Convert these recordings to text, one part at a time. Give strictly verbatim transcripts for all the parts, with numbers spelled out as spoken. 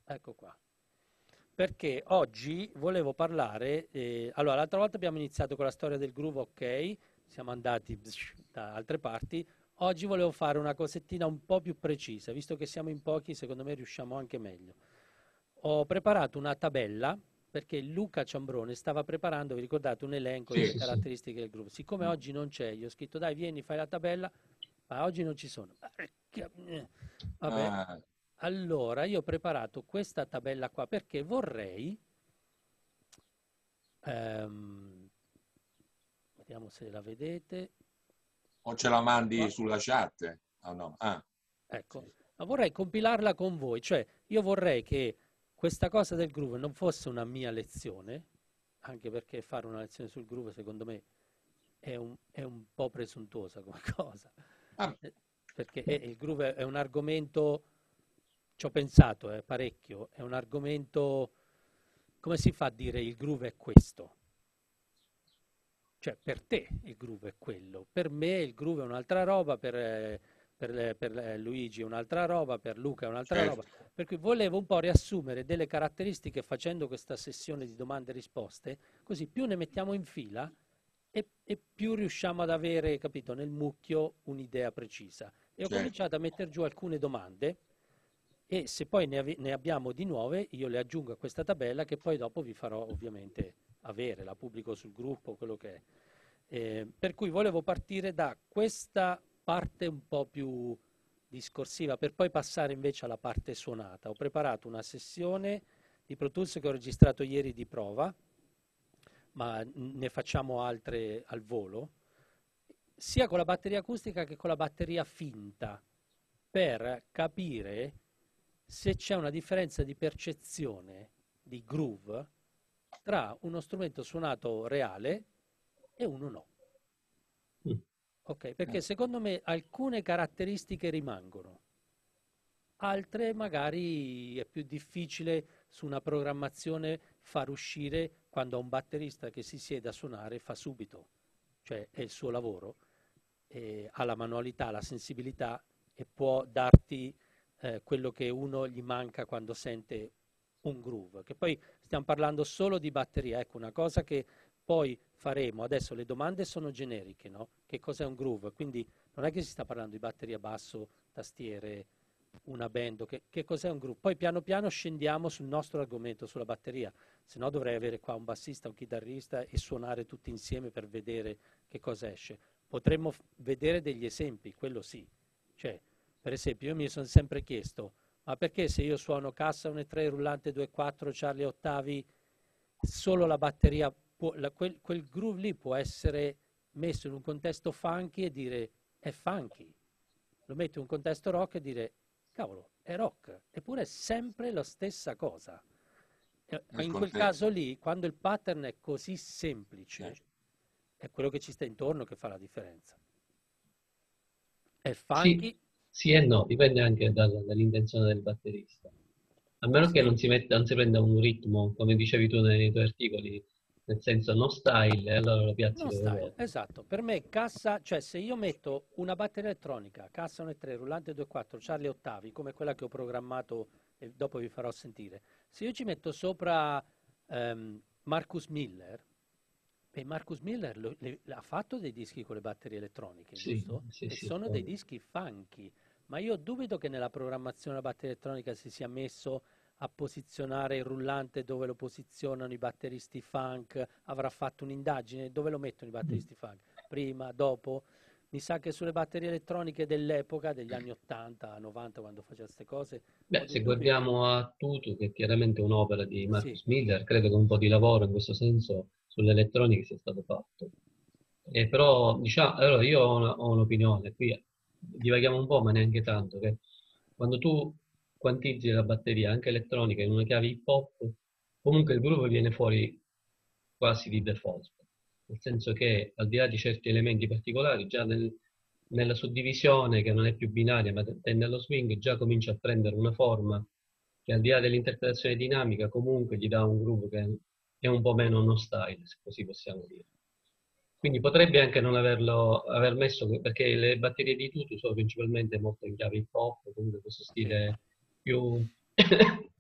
ecco qua. Perché oggi volevo parlare, eh, allora l'altra volta abbiamo iniziato con la storia del groove, ok, siamo andati bzz, da altre parti, oggi volevo fare una cosettina un po' più precisa, visto che siamo in pochi, secondo me riusciamo anche meglio. Ho preparato una tabella perché Luca Ciambrone stava preparando, vi ricordate, un elenco Sì, delle sì, sì. caratteristiche del groove. Siccome oggi non c'è, gli ho scritto dai, vieni, fai la tabella, ma oggi non ci sono. Porca- eh, Vabbè, Ah, allora io ho preparato questa tabella qua perché vorrei, ehm, vediamo se la vedete, o ce la eccola mandi qua, sulla chat? Ah, no. Ah, ecco, sì. ma vorrei compilarla con voi, cioè io vorrei che questa cosa del groove non fosse una mia lezione, anche perché fare una lezione sul groove secondo me è un, è un po' presuntuosa come cosa, Ah, eh, perché è- il groove è un argomento, ci ho pensato, eh, parecchio, è un argomento, come si fa a dire il groove è questo? Cioè, per te il groove è quello, per me il groove è un'altra roba, per, eh, per, eh, per, eh, Luigi è un'altra roba, per Luca è un'altra roba. certo. Per cui volevo un po' riassumere delle caratteristiche facendo questa sessione di domande e risposte, così più ne mettiamo in fila e, e più riusciamo ad avere, capito, nel mucchio un'idea precisa. E ho Certo. cominciato a mettere giù alcune domande e se poi ne, ave- ne abbiamo di nuove, io le aggiungo a questa tabella che poi dopo vi farò ovviamente avere, la pubblico sul gruppo, quello che è. Eh, per cui volevo partire da questa parte un po' più discorsiva per poi passare invece alla parte suonata. Ho preparato una sessione di Pro Tools che ho registrato ieri di prova, ma ne facciamo altre al volo, sia con la batteria acustica che con la batteria finta, per capire se c'è una differenza di percezione di groove tra uno strumento suonato reale e uno no. Mm. Ok, perché Eh, secondo me alcune caratteristiche rimangono, altre magari è più difficile su una programmazione far uscire quando un batterista che si siede a suonare fa subito, cioè è il suo lavoro, e ha la manualità, la sensibilità e può darti eh, quello che uno gli manca quando sente un groove, che poi stiamo parlando solo di batteria, ecco una cosa che poi faremo, adesso le domande sono generiche, no? Che cos'è un groove? Quindi non è che si sta parlando di batteria basso, tastiere, una band, o che, che cos'è un groove? Poi piano piano scendiamo sul nostro argomento, sulla batteria, se no dovrei avere qua un bassista, un chitarrista e suonare tutti insieme per vedere che cosa esce. Potremmo f- vedere degli esempi, quello sì. Cioè, per esempio, io mi sono sempre chiesto, ma perché se io suono cassa uno e tre, rullante due e quattro, Charlie ottavi, solo la batteria, può, la- quel, quel groove lì può essere messo in un contesto funky e dire è funky. Lo metto in un contesto rock e dire cavolo, è rock, eppure è sempre la stessa cosa. Eh, Ma è in quel corretto. caso lì, quando il pattern è così semplice, Certo. è quello che ci sta intorno che fa la differenza. È Sì, funky, sì e no, dipende anche dal- dall'intenzione del batterista. A meno che sì, non si metta, non si prenda un ritmo, come dicevi tu nei tuoi articoli, nel senso no style, e allora lo piazzi no dove style, vuoi. esatto. Per me cassa, cioè se io metto una batteria elettronica, cassa uno e tre, rullante due e quattro, Charlie ottavi, come quella che ho programmato e dopo vi farò sentire, se io ci metto sopra ehm, Marcus Miller, e Marcus Miller lo- le- ha fatto dei dischi con le batterie elettroniche, Sì, giusto? sì, E sì. sono dei Poi- dischi funky, ma io dubito che nella programmazione della batteria elettronica si sia messo a posizionare il rullante dove lo posizionano i batteristi funk, avrà fatto un'indagine, dove lo mettono i mm. batteristi funk? Prima, dopo? Mi sa che sulle batterie elettroniche dell'epoca, degli anni ottanta, novanta, quando faceva queste cose, ho Beh, dei se dubbi che... guardiamo a Tutu, che è chiaramente un'opera di Sì, Marcus Miller, credo che un po' di lavoro in questo senso sull'elettronica sia stato fatto. E però, diciamo, allora io ho una- ho un'opinione, qui divaghiamo un po', ma neanche tanto, che quando tu quantizzi la batteria, anche elettronica, in una chiave hip hop, comunque il gruppo viene fuori quasi di default, nel senso che al di là di certi elementi particolari, già nel- nella suddivisione che non è più binaria ma tende allo swing, già comincia a prendere una forma che al di là dell'interpretazione dinamica comunque gli dà un groove che è un po' meno uno style, se così possiamo dire. Quindi potrebbe anche non averlo aver messo, perché le batterie di Tutu sono principalmente molto in chiave hip hop, comunque questo sì. stile più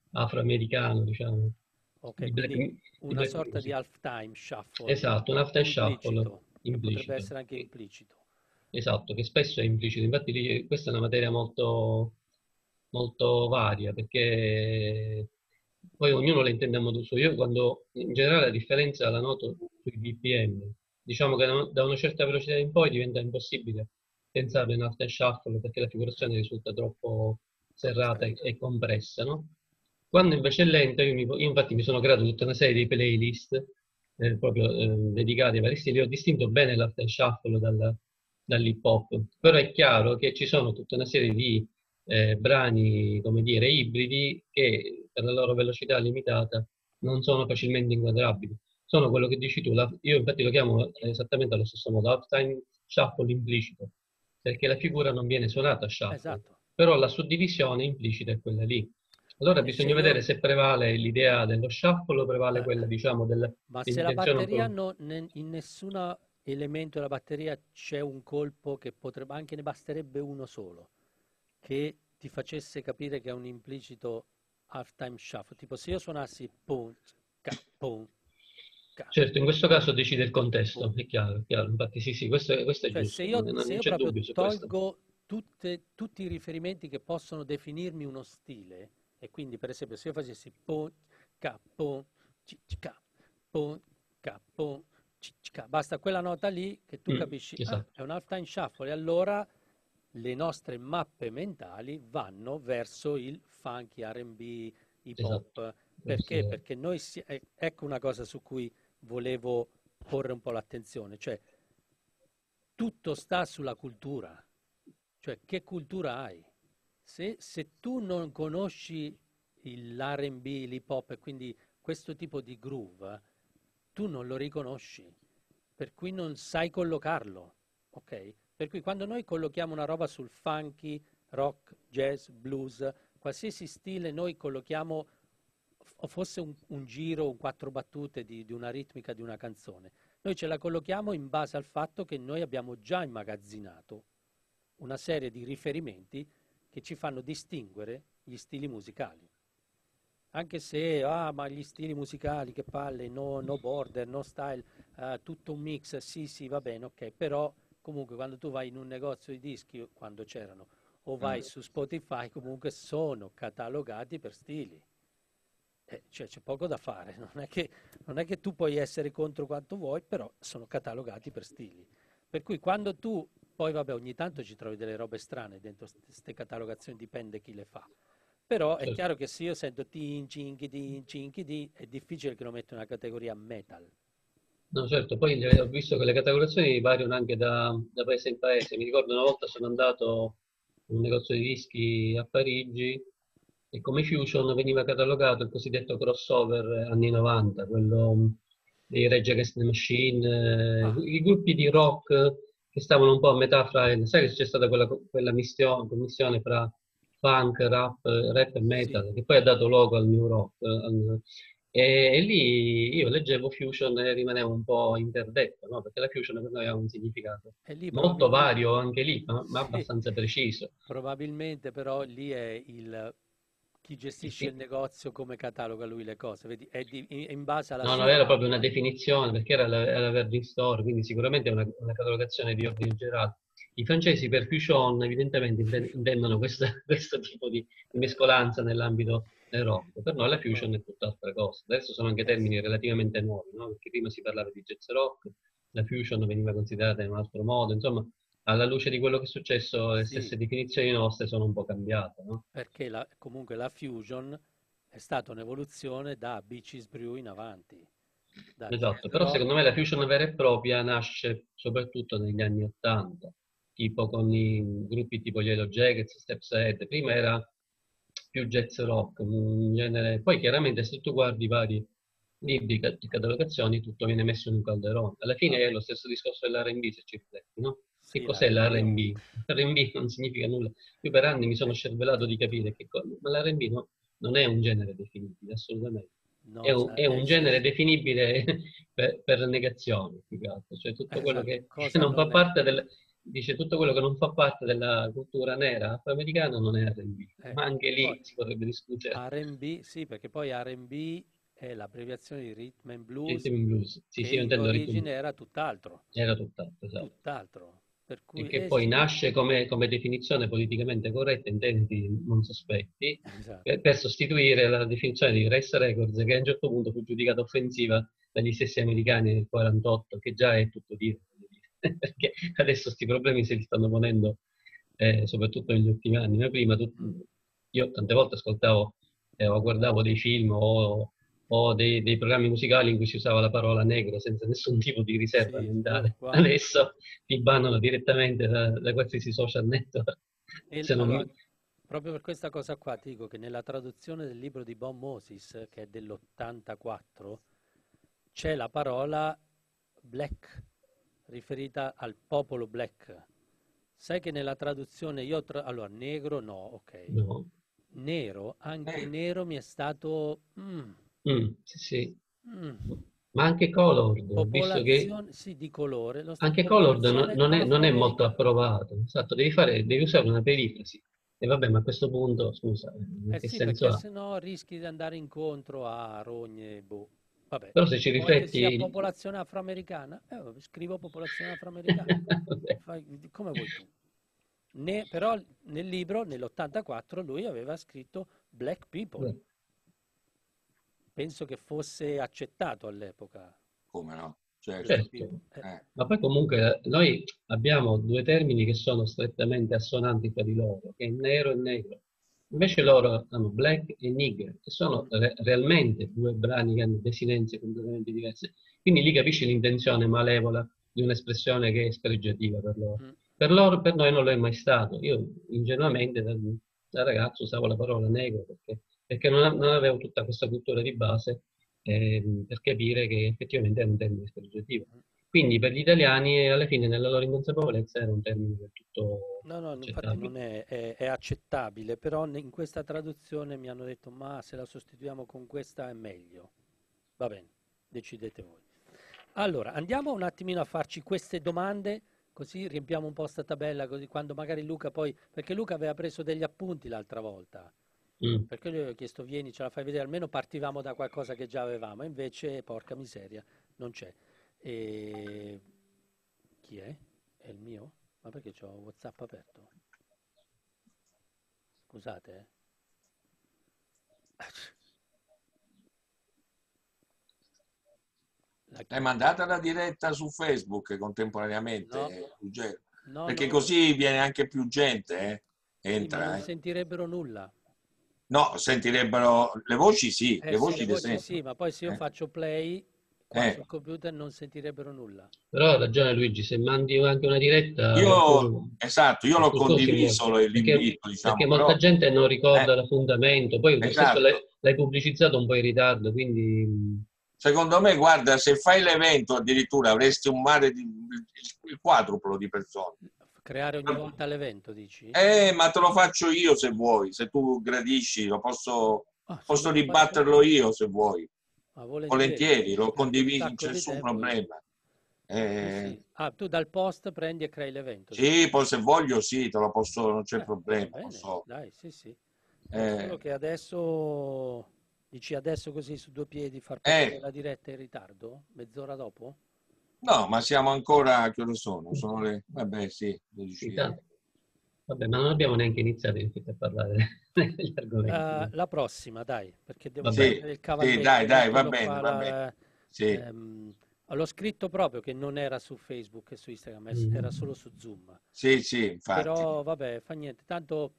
afroamericano, diciamo, Ok, di black, quindi di una black sorta di music. halftime shuffle Esatto, un halftime shuffle implicito, che potrebbe implicito. essere anche Che- implicito. Esatto, che spesso è implicito. Infatti lì- questa è una materia molto, molto varia, perché poi ognuno la intende a modo suo. Io quando, in generale, la differenza la noto sui B P M. Diciamo che da da una certa velocità in poi diventa impossibile pensarlo in halftime shuffle perché la figurazione risulta troppo Troppo serrata e, stretta. e compressa, no? Quando invece è lento, io, mi- io infatti mi sono creato tutta una serie di playlist eh, proprio eh, dedicati ai vari stili. Ho distinto bene l'art and shuffle dal- dall'hip hop, però è chiaro che ci sono tutta una serie di eh, brani, come dire, ibridi che per la loro velocità limitata non sono facilmente inquadrabili. Sono quello che dici tu, la- io infatti lo chiamo esattamente allo stesso modo, halftime shuffle implicito, perché la figura non viene suonata a shuffle, Esatto. però la suddivisione implicita è quella lì. Allora E se bisogna io... vedere se prevale l'idea dello shuffle o prevale eh, quella, diciamo, ma se la dell'intenzione un batteria po'. non, ne- in nessun elemento della batteria c'è un colpo che potrebbe, anche ne basterebbe uno solo, che ti facesse capire che è un implicito halftime shuffle. Tipo se io suonassi pum, ca, pum, ca, Certo, in questo pum, caso decide il contesto, pum. è chiaro, è chiaro. Infatti sì, sì, questo è, questo è Cioè se giusto, non, io, non- se non io c'è proprio dubbio su questo. tolgo tutte- tutti i riferimenti che possono definirmi uno stile, e quindi per esempio se io facessi pum, ca, pum, ci, ci, ca, pum, ca, pum, ci, ci, ca, basta quella nota lì che tu Mm, capisci, ah, esatto, è un halftime shuffle, e allora le nostre mappe mentali vanno verso il funky, R and B, hip esatto. hop. Perché? Questo Perché noi, si- eh, ecco una cosa su cui volevo porre un po' l'attenzione, cioè tutto sta sulla cultura, cioè che cultura hai? Se, se tu non conosci l'R and B, l'hip hop e quindi questo tipo di groove, tu non lo riconosci, per cui non sai collocarlo, ok? Per cui quando noi collochiamo una roba sul funky, rock, jazz, blues, qualsiasi stile noi collochiamo, o fosse un, un giro, un quattro battute di, di una ritmica di una canzone, noi ce la collochiamo in base al fatto che noi abbiamo già immagazzinato una serie di riferimenti che ci fanno distinguere gli stili musicali. Anche se, ah, ma gli stili musicali, che palle, no, no border, no style, eh, tutto un mix, sì, sì, va bene, ok, però comunque quando tu vai in un negozio di dischi, quando c'erano, o vai su Spotify, comunque sono catalogati per stili. Eh, cioè c'è poco da fare, non è che, non è che tu puoi essere contro quanto vuoi, però sono catalogati per stili. Per cui quando tu, poi vabbè, ogni tanto ci trovi delle robe strane dentro queste catalogazioni, dipende chi le fa. Però è certo. chiaro che se io sento tin, cinchi, tin, cinchi, di, è difficile che lo metto in una categoria metal. No, certo, poi le- ho visto che le catalogazioni variano anche da, da paese in paese. Mi ricordo una volta sono andato in un negozio di dischi a Parigi e come Fusion veniva catalogato il cosiddetto crossover anni novanta, quello mh, dei Rage Against the Machine, Ah, eh, i gruppi di rock che stavano un po' a metà fra, sai che c'è stata quella, quella mistio- commissione fra funk, rap, rap e sì. metal, che poi ha dato luogo al new rock. al- e, e lì io leggevo Fusion e rimanevo un po' interdetto, no? Perché la Fusion per noi ha un significato E lì molto probabilmente, vario anche lì, ma, ma sì, abbastanza preciso. probabilmente però lì è il, chi Il gestisce il fi- negozio come cataloga lui le cose, vedi? È, di- è in base alla No, no, sua era proprio una mappa. definizione perché era la, era la Virgin Store, quindi sicuramente è una, una catalogazione di ordine generale. I francesi per Fusion evidentemente inten- Fusion. intendono questa- questo tipo di, di mescolanza nell'ambito del rock. Per noi la Ma- fusion è tutt'altra cosa. Adesso sono anche eh sì. termini relativamente nuovi, no? Perché prima si parlava di jazz rock, la fusion veniva considerata in un altro modo. Insomma, alla luce di quello che è successo, le Sì, stesse definizioni nostre sono un po' cambiate, no? perché la- comunque la fusion è stata un'evoluzione da Beaches Brew in avanti, da jazz Esatto, però secondo me la rock. fusion vera e propria nasce soprattutto negli anni Ottanta, tipo con i gruppi tipo gli Yellow Jackets, Steps Ahead. Prima era più jazz rock, un genere. Poi chiaramente se tu guardi i vari libri ca- di catalogazioni, tutto viene messo in un calderone. Alla fine è Vabbè, lo stesso discorso dell'R and B se ci rifletti, no? Che sì, cos'è l'R and B è l'R and un... B? L'R and B non significa nulla. Io per anni mi sono eh, scervelato di capire che cosa, ma l'R and B no- non è un genere definibile, assolutamente. È no, un, sa- è eh un sì, genere definibile per, per negazione, più che altro. Cioè tutto quello esatto, che, che cosa non fa non è? parte del, dice tutto quello che non fa parte della cultura nera afroamericana non è R and B, Eh, ma anche poi lì si potrebbe discutere. R and B, sì, perché poi R and B è l'abbreviazione di Rhythm and Blues, Rhythm and blues, sì, che sì, io in intendo rhythm and origine blues, era tutt'altro, era tutt'altro, esatto. tutt'altro. Per E cui, che eh poi sì, nasce come, come definizione politicamente corretta in tempi non sospetti, esatto. per, per sostituire la definizione di Race Records, che a un certo punto fu giudicata offensiva dagli stessi americani nel quarantotto, che già è tutto dire, voglio dire. Perché adesso questi problemi se li stanno ponendo, eh, soprattutto negli ultimi anni. Ma prima tu- Mm. io tante volte ascoltavo eh, o guardavo dei film o, o dei, dei programmi musicali in cui si usava la parola negro senza nessun tipo di riserva Sì, oh, mentale. guarda. Adesso ti bannano direttamente da, da qualsiasi social network. E, Se non allora, mi... proprio per questa cosa qua ti dico che nella traduzione del libro di Bob Moses, che è dell'ottantaquattro, c'è la parola black, riferita al popolo black. Sai che nella traduzione io... Tra... Allora, negro no, ok. No. Nero, anche Eh, nero mi è stato... mm, Mm, sì, sì. mm. Ma anche Colored, ho visto che Popolazione, sì, di colore, lo sta- anche Colored no- popolazione non è, non è molto afroamericana. approvato. Esatto, devi fare, devi usare una perifrasi. E vabbè, ma a questo punto, scusa, eh, Eh che sì, senso perché ha? se no rischi di andare incontro a rogne, boh. Vabbè, Però se ci vuoi che sia rifletti... popolazione afroamericana? Eh, vabbè, scrivo popolazione afroamericana. Vabbè. Fai come vuoi tu. Ne- però nel libro, nell'ottantaquattro, lui aveva scritto Black People. Penso che fosse accettato all'epoca. come no? Certo. Black Certo, People. Eh, Eh. ma poi comunque noi abbiamo due termini che sono strettamente assonanti tra di loro, che è nero e negro. Invece loro hanno black e nigger, che sono mm, re- realmente due brani che hanno desinenze completamente diverse. Quindi lì capisci l'intenzione malevola di un'espressione che è spregiativa per loro. mm. Per loro, per noi non lo è mai stato. Io ingenuamente da, da ragazzo usavo la parola negro perché, perché non, non avevo tutta questa cultura di base ehm, per capire che effettivamente era un termine spregiativo. Quindi per gli italiani alla fine nella loro inconsapevolezza era un termine del tutto No, no, infatti accettabile. non è, è- è accettabile, però ne- in questa traduzione mi hanno detto, ma se la sostituiamo con questa è meglio. Va bene, decidete voi. Allora, andiamo un attimino a farci queste domande, così riempiamo un po' sta tabella, così quando magari Luca poi, perché Luca aveva preso degli appunti l'altra volta, Mm. perché gli avevo chiesto, vieni, ce la fai vedere, almeno partivamo da qualcosa che già avevamo, invece, porca miseria, non c'è. E... Chi è? È il mio? Ma perché c'ho WhatsApp aperto? Scusate, eh. La L'hai chiudo. mandata la diretta su Facebook No, contemporaneamente, Ruggero? no, Perché no. così viene anche più gente, eh? Sì, ma non Entra, eh? sentirebbero nulla. No, sentirebbero le voci, sì, Eh le sì, le voci le voci sì, sentono. ma poi se io Eh? faccio play qua sul Eh. computer non sentirebbero nulla. Però ha ragione Luigi, se mandi anche una diretta Io, qualcuno, esatto, io l'ho qualcuno si muove, condiviso perché, l'invito, perché diciamo, molta però, gente non eh, ricorda l'appuntamento, poi lo stesso l'hai esatto. l'hai pubblicizzato un po' in ritardo, quindi mm, Secondo me, guarda, se fai l'evento addirittura avresti un mare di il quadruplo di persone. Creare ogni volta l'evento, dici? Eh, ma te lo faccio io se vuoi, se tu gradisci, lo posso, Ah, se me posso lo fai tu, ribatterlo io se vuoi. ma volentieri, Volentieri, lo perdo un condividi, non sacco c'è di nessun tempo io. problema. Sì, Eh, sì. Ah, tu dal post prendi e crei l'evento, dici? sì, poi se voglio sì, te lo posso, non c'è Eh, va problema, bene, posso. dai, sì, sì. È solo Eh, che adesso, dici adesso così su due piedi far partire eh, la diretta in ritardo? Mezz'ora dopo? no, ma siamo ancora, che ore sono? Sono le, vabbè sì, dodici. intanto, vabbè, ma non abbiamo neanche iniziato in effetti a parlare degli argomenti. Eh, Quindi. la prossima, dai, perché devo Vabbè, Sì, prendere il sì, dai, cavalletto, dai, va metterlo bene, qua. va bene. la- Sì, ehm, l'ho scritto proprio che non era su Facebook e su Instagram, es- era mm, solo su Zoom. sì, sì, infatti. Però vabbè, fa niente, tanto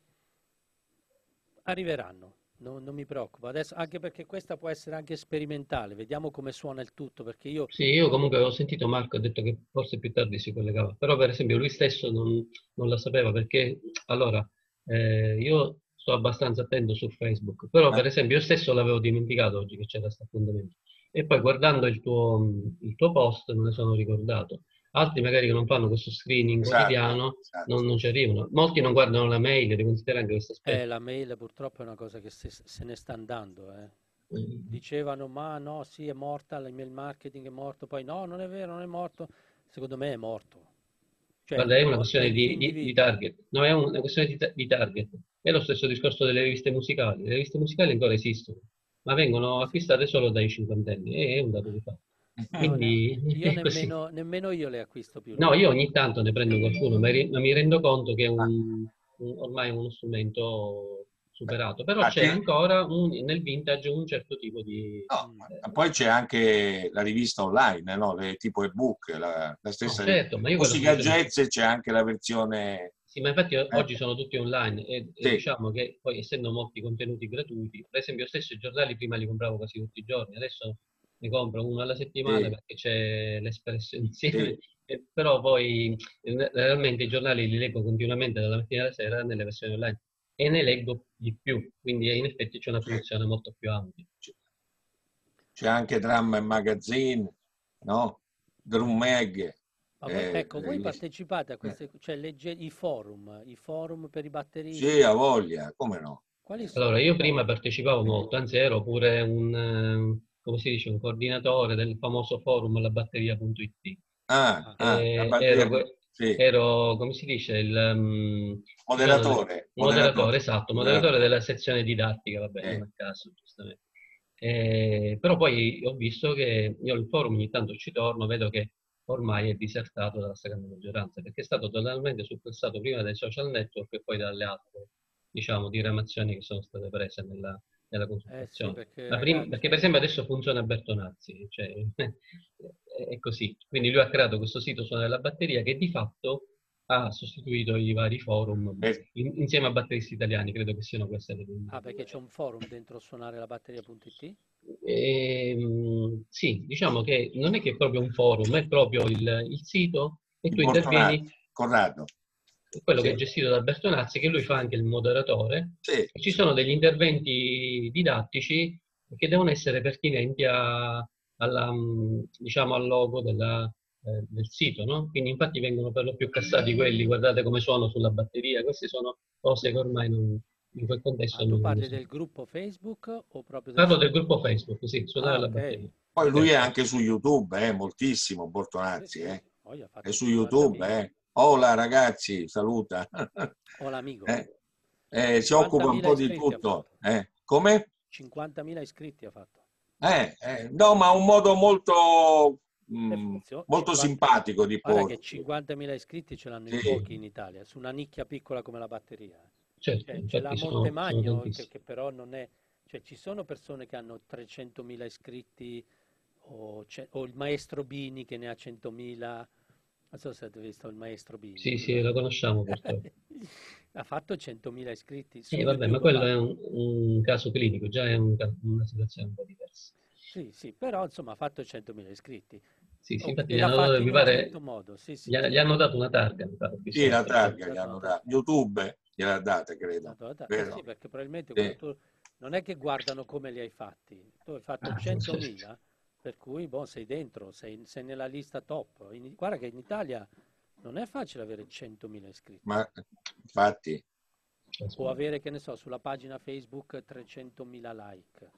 arriveranno, non, non mi preoccupo. Adesso, anche perché questa può essere anche sperimentale, vediamo come suona il tutto, perché io... sì, io comunque ho sentito Marco, ha detto che forse più tardi si collegava, però per esempio lui stesso non, non la sapeva perché, allora, eh, io sto abbastanza attento su Facebook, però Eh, per esempio io stesso l'avevo dimenticato oggi che c'era questo appuntamento e poi guardando il tuo, il tuo post me ne sono ricordato. Altri magari che non fanno questo screening esatto, quotidiano esatto. non, non ci arrivano. Molti non guardano la mail, devi considerare anche questo Eh, aspetto. la mail purtroppo è una cosa che se, se ne sta andando, eh. Mm. Dicevano, ma no, sì, è morta, l'email marketing è morto, poi no, non è vero, non è morto. Secondo me è morto. Cioè, Guarda, è una questione per di, di- di target, no, è una questione di, ta- di target. È lo stesso discorso delle riviste musicali. Le riviste musicali ancora esistono, ma vengono acquistate solo dai cinquantenni, e è un dato di fatto. No, ne- Quindi io è così. nemmeno, nemmeno io le acquisto più No, le io ogni tanto ne prendo qualcuno, ma, ri- ma mi rendo conto che è Ah, un, un- ormai è uno strumento beh. superato, però Ah, c'è ti- ancora un- nel vintage un certo tipo di... no, Mm. ma poi c'è anche la rivista online, no? Le- tipo ebook, la, la No, stessa certo, ma io quello musica assolutamente. jazz, c'è anche la versione... Sì, ma infatti o- eh, oggi sono tutti online e, e sì, diciamo che poi essendo molti contenuti gratuiti, per esempio io stesso i giornali prima li compravo quasi tutti i giorni, adesso ne compro uno alla settimana sì, perché c'è l'Espresso insieme, sì. e però poi eh, realmente i giornali li leggo continuamente dalla mattina alla sera nelle versioni online e ne leggo di più, quindi in effetti c'è una C'è fruizione molto più ampia. c'è anche Drum Magazine, no? Drum Mag. Ma voi, eh, ecco, voi riviste- partecipate a eh, queste, cioè legge, i forum, i forum per i sì, batteristi, ha voglia, come no? quali Allora, sono? io prima Cioè, partecipavo molto, anzi ero pure un, eh, come si dice, un coordinatore del famoso forum labatteria punto it. Ah, ah, ah, la Eh, batteria, ero, que- sì, ero, come si dice, il mm, ci sono le- moderatore, moderatore, moderatore, esatto, moderatore moderatore. della sezione didattica, vabbè, non eh. a caso, giustamente. Eh, però poi ho visto che io il forum ogni tanto ci torno, vedo che ormai è disertato dalla stragrande maggioranza, perché è stato totalmente suppressato prima dai social network e poi dalle altre, diciamo, diramazioni che sono state prese nella, nella eh sì, consultazione. perché Ma prim- ragazzi, perché per esempio adesso funziona Bertonazzi, cioè, è così. Quindi lui ha creato questo sito Suona della batteria che di fatto ha sostituito i vari forum Eh, in- insieme a batteristi italiani, credo che siano queste le due. ah, perché c'è un forum dentro suonare la batteria punto it? Ehm, sì, diciamo che non è che è proprio un forum, è proprio il, il sito e il tu intervieni, Bortonazzi, Corrado. quello che è Sì, gestito da Bertonazzi, che Sì, lui sì, fa sì. anche il moderatore, sì, e ci sì. sono degli interventi didattici che devono essere pertinenti a- alla, mh, diciamo, al logo della, eh, del sito, no? Quindi infatti vengono per lo più cassati quelli, guardate come suono sulla batteria, queste sono cose che ormai non- in quel Ma contesto tu non, non parli sono. del gruppo Facebook o proprio del Parlo del sito? gruppo Facebook, sì, suonare Ah, la ok. batteria. Poi lui è Certo. anche su YouTube, eh, moltissimo, Sì, Bortonazzi, sì, eh. poi ha È fatto su YouTube, cinquantamila. eh. Hola ragazzi, saluta. Ho l'amico. Eh, eh, si occupa un cinquantamila po' di iscritti ha tutto. fatto. Eh. Come? cinquantamila iscritti ha fatto. Eh, eh, no, ma un modo molto, E mm, funziona. molto cinquanta simpatico di Guarda che porsi. cinquantamila iscritti ce l'hanno in Sì, pochi in Italia, su una nicchia piccola come la batteria. Certo, Cioè, ce l'ha infatti sono, sono Montemagno, che, tantissimi. che però non è... Cioè, ci sono persone che hanno trecentomila iscritti, o, ce- o il maestro Bini che ne ha centomila. Non so se avete visto il maestro Bini. Sì, sì, lo conosciamo purtroppo. Ha fatto centomila iscritti. Su Eh, vabbè, ma YouTube quello è fa... un, un caso clinico, già è un ca- una situazione un po' diversa. Sì, sì, però insomma ha fatto centomila iscritti. Sì, sì, Oh, infatti e gli l'ha hanno fatto dato, in mi un certo pare, modo. Sì, gli, sì, ha- sì. gli hanno dato una targa, mi pare, ho visto sì, la la Sì, sì, foto. gli targa ha gli dato hanno una dato. targa. YouTube gliel'ha data, L'ha credo. dato una targa. Eh sì, Vero? perché probabilmente quando Sì. tu... Non è che guardano come li hai fatti. Tu hai fatto Ah, certo. centomila, per cui boh, sei dentro, sei, sei nella lista top. In- guarda che in Italia non è facile avere centomila iscritti. Ma infatti, O avere, che ne so, sulla pagina Facebook trecentomila like.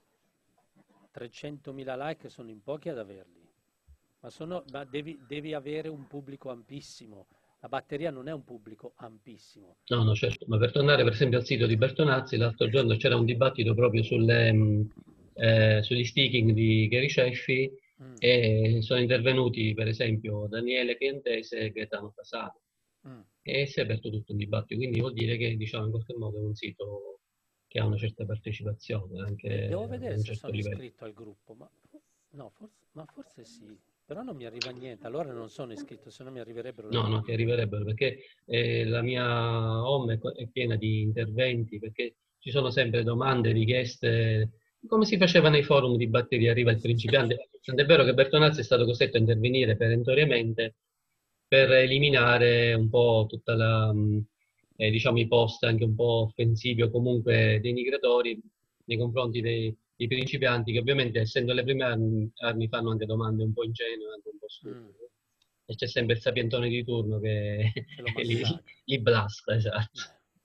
trecentomila like sono in pochi ad averli, ma, sono, ma devi, devi avere un pubblico ampissimo. La batteria non è un pubblico ampissimo. No, no, certo, ma per tornare per esempio al sito di Bertonazzi, l'altro giorno c'era un dibattito proprio sulle, mh, eh, sugli sticking di Gary Ceffi Mm, e sono intervenuti per esempio Daniele Piantese e Gaetano Fasano mm. e si è aperto tutto un dibattito, quindi vuol dire che diciamo in qualche modo è un sito che ha una certa partecipazione De- devo anche a vedere un se certo sono livello. iscritto al gruppo, ma, no, forse, ma forse sì, però non mi arriva niente, allora non sono iscritto, se no mi arriverebbero le No, no, ti notifiche. arriverebbero perché eh, la mia home è, co- è piena di interventi, perché ci sono sempre domande, richieste, come si faceva nei forum di batteria, arriva Sì, il sì, sì. principiante. Tant'è vero che Bertonazzi è stato costretto a intervenire perentoriamente per eliminare un po' tutta la, mh, eh, diciamo, i post anche un po' offensivi o comunque denigratori nei confronti dei, dei principianti che ovviamente essendo le prime armi, armi fanno anche domande un po' ingenue, anche un po' Mm, stupide. E c'è sempre il sapientone di turno che che lo li, massacra. li blasta, esatto.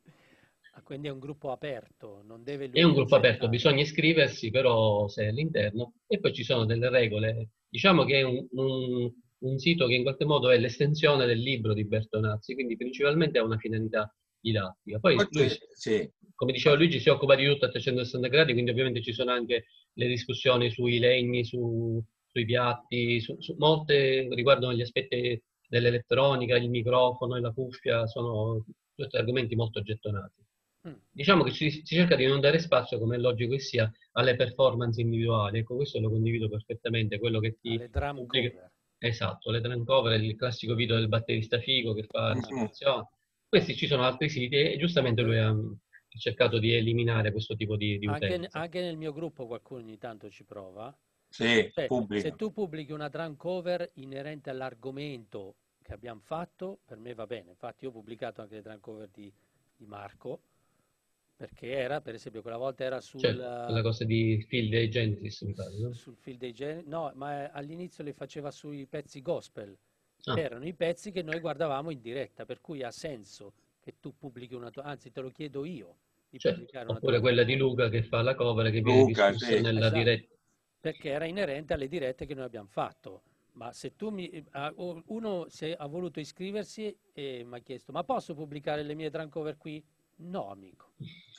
Ah, quindi è un gruppo aperto, non deve È lui un gruppo aperto, accettare. bisogna iscriversi però se è all'interno e poi ci sono delle regole. Diciamo che è un, un- un sito che in qualche modo è l'estensione del libro di Bertonazzi, quindi principalmente ha una finalità didattica. Poi lui, sì. come diceva Luigi, si occupa di tutto a trecentosessanta gradi, quindi ovviamente ci sono anche le discussioni sui legni, su, sui piatti, su, su, molte riguardano gli aspetti dell'elettronica, il microfono e la cuffia, sono tutti argomenti molto gettonati. Mm. Diciamo che ci, si cerca di non dare spazio, come è logico che sia, alle performance individuali. Ecco, questo lo condivido perfettamente, quello che ti Alle drum pubblica. cover. Esatto, le drum cover, il classico video del batterista figo che fa registrazione. Questi ci sono altri siti e giustamente lui ha cercato di eliminare questo tipo di, di Anche, utenza. anche nel mio gruppo qualcuno ogni tanto ci prova. Sì, Cioè, pubblica. se tu pubblichi una drum cover inerente all'argomento che abbiamo fatto, per me va bene. Infatti io ho pubblicato anche le drum cover di, di Marco, perché era, per esempio, quella volta era sul, Cioè, quella cosa di Phil dei Genesis, mi pare, no? sul Field dei Gen- no, ma all'inizio le faceva sui pezzi gospel. Ah. Erano i pezzi che noi guardavamo in diretta, per cui ha senso che tu pubblichi una tua, anzi te lo chiedo io di Certo. pubblicare una tua Oppure quella di cover. Luca che fa la cover che viene Luca, discussa sì. nella Esatto, diretta. perché era inerente alle dirette che noi abbiamo fatto. Ma se tu mi, ah, o- uno se ha voluto iscriversi e mi ha chiesto, ma posso pubblicare le mie drum cover qui? No, amico.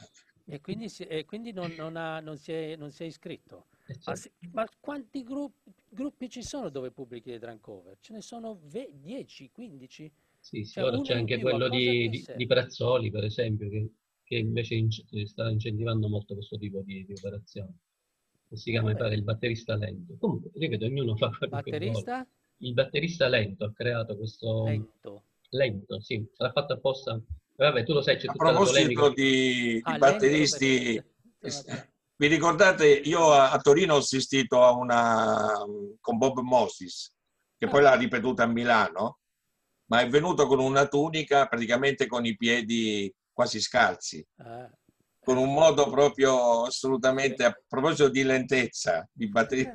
E quindi, si- e quindi non, non ha- non si è, non si è iscritto. Eh, Ma, certo. se- ma quanti gruppi, gruppi ci sono dove pubblichi le drum cover? Ce ne sono ve- dieci, quindici? Sì, sì, Cioè ora uno c'è in anche più, a quello cosa di, ti di, di serve? Prazzoli, per esempio, che, che invece inc- sta incentivando molto questo tipo di, di operazioni. Che si chiama, mi Vabbè, pare, il batterista lento. Comunque, ripeto, ognuno fa quello che vuole. batterista Il batterista lento ha creato questo... lento. Lento, sì, sarà fatto apposta. Vabbè, tu lo sai, c'è A tutta la polemica. proposito di, di Ah, lento batteristi, perché... eh, vi ricordate, io a, a Torino ho assistito a una con Bob Moses, che poi Ah, l'ha ripetuta a Milano, ma è venuto con una tunica praticamente con i piedi quasi scalzi, ah, con un ecco. modo proprio Dire- assolutamente, a proposito di lentezza, di batteria.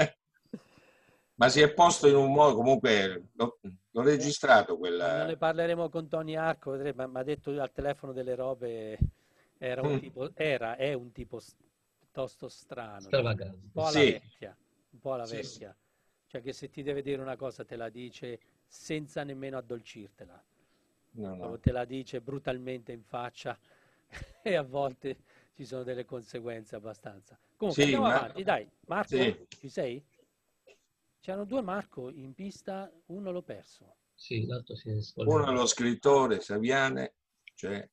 Ma si è posto in un modo, comunque l'ho, l'ho Eh, registrato quando quella. ne parleremo con Tony Arco, mi ha detto al telefono delle robe, era un tipo, era, è un tipo s- piuttosto strano, diciamo, un Stravagante. po' alla Sì, vecchia, un po' alla sì, sì. vecchia. Cioè che se ti deve dire una cosa te la dice senza nemmeno addolcirtela. No, Proprio no. te la dice brutalmente in faccia e a volte ci sono delle conseguenze abbastanza. Comunque Sì, andiamo ma avanti, dai. Marco, sì, ci sei? C'erano due Marco in pista, uno l'ho perso. Sì, l'altro si è uno è lo scollegato. Ah, scrittore Saviane, cioè,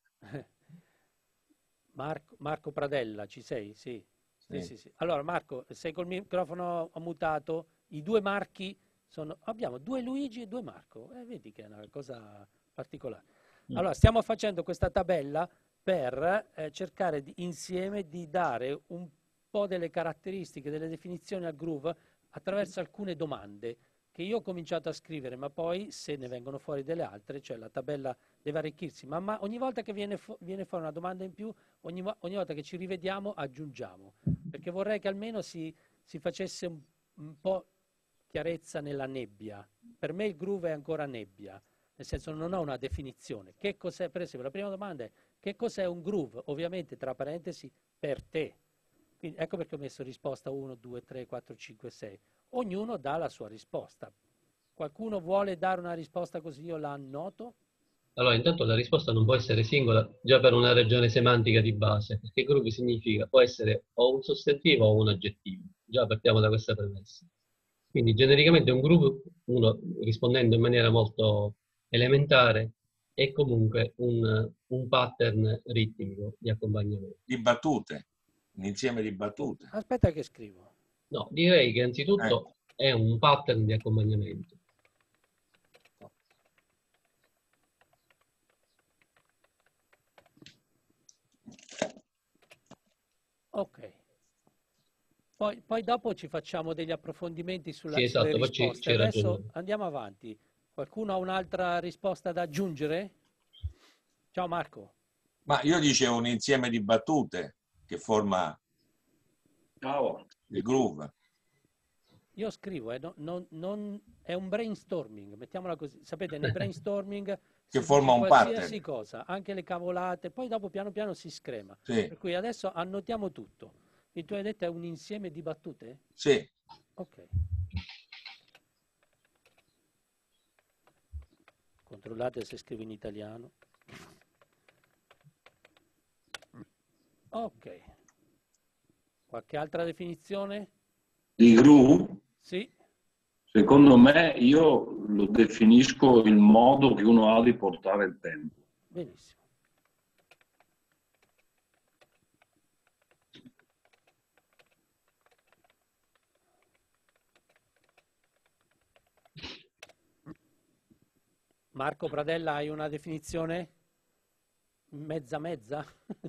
Marco, Marco Pradella, ci sei? Sì. Sì, sì. sì, sì. Allora Marco, sei col microfono mutato? I due Marchi sono... Abbiamo due Luigi e due Marco. Eh, vedi che è una cosa particolare. Mm. Allora, stiamo facendo questa tabella per eh, cercare di- insieme di dare un po' delle caratteristiche, delle definizioni al groove attraverso alcune domande che io ho cominciato a scrivere, ma poi se ne vengono fuori delle altre, cioè la tabella deve arricchirsi. Ma, ma ogni volta che viene, fu- viene fuori una domanda in più, ogni, vo- ogni volta che ci rivediamo, aggiungiamo. Perché vorrei che almeno si, si facesse un, un po' chiarezza nella nebbia. Per me il groove è ancora nebbia, nel senso non ho una definizione. Che cos'è, per esempio, la prima domanda è che cos'è un groove? Ovviamente, tra parentesi, per te. Quindi ecco perché ho messo risposta uno, due, tre, quattro, cinque, sei. Ognuno dà la sua risposta. Qualcuno vuole dare una risposta così io la annoto? Allora, intanto la risposta non può essere singola, già per una ragione semantica di base, perché groove significa, può essere o un sostantivo o un aggettivo. Già partiamo da questa premessa. Quindi genericamente un groove, uno rispondendo in maniera molto elementare, è comunque un, un pattern ritmico di accompagnamento. Di battute, un insieme di battute. Aspetta che scrivo. No, direi che Eh, anzitutto è un pattern di accompagnamento. Ok. Poi, poi dopo ci facciamo degli approfondimenti Sì, sulla- sulle esatto, poi ci, risposte. ci Adesso ragioniamo. andiamo avanti. Qualcuno ha un'altra risposta da aggiungere? Ciao Marco. ma io dicevo un insieme di battute che forma Ciao. il groove. Io scrivo, eh, no- non- non- è un brainstorming, mettiamola così. Sapete, nei brainstorming Che si forma dice un qualsiasi pattern. cosa, anche le cavolate, poi dopo piano piano si screma. Sì, Per cui adesso annotiamo tutto. E tu hai detto è un insieme di battute? sì. Ok. Controllate se scrivo in italiano. Ok. Qualche altra definizione? Di groove, Sì. secondo me, io lo definisco il modo che uno ha di portare il tempo. Benissimo. Marco Pradella, hai una definizione? Mezza mezza?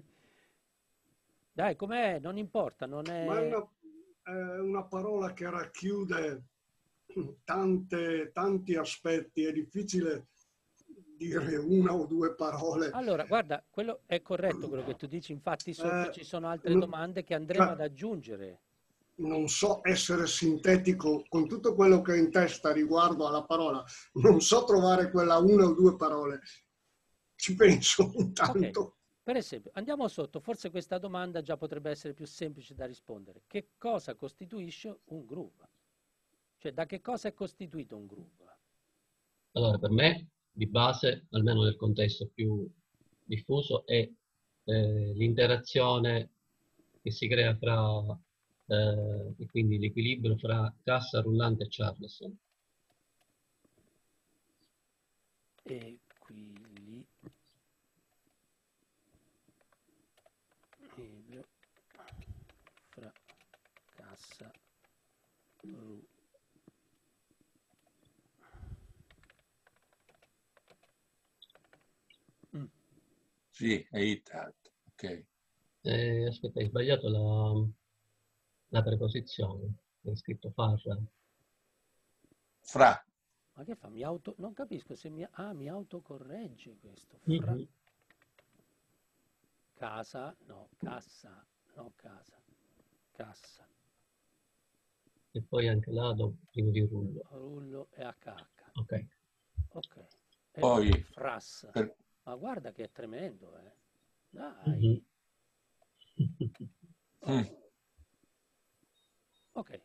Dai, com'è? Non importa, non è... Ma è una, è una parola che racchiude tante, tanti aspetti, è difficile dire una o due parole. Allora, guarda, quello è corretto quello che tu dici, infatti sotto Eh, ci sono altre no- domande che andremo cioè, ad aggiungere. Non so essere sintetico con tutto quello che ho in testa riguardo alla parola, non so trovare quella una o due parole. Ci penso Ok, intanto. per esempio, andiamo sotto, forse questa domanda già potrebbe essere più semplice da rispondere. Che cosa costituisce un groove? Cioè, da che cosa è costituito un groove? Allora, per me, di base, almeno nel contesto più diffuso, è eh, l'interazione che si crea fra, eh, e quindi l'equilibrio fra cassa, rullante e Charleston. Equilibrio fra cassa, ru- Mm. Sì, è Itat. Ok. Eh, aspetta, hai sbagliato la, la preposizione, hai scritto farra. Fra. Ma che fa? Mi auto... Non capisco se mi... Ah, mi autocorregge questo. Fra... Mhm. Casa, no, cassa, no, casa, cassa, E poi anche là, dopo, prima di rullo. rullo e acca acca. Ok. Ok. E Poi, poi fras. per- Ma guarda che è tremendo, eh. Dai. Mhm. Oh, mm, ok.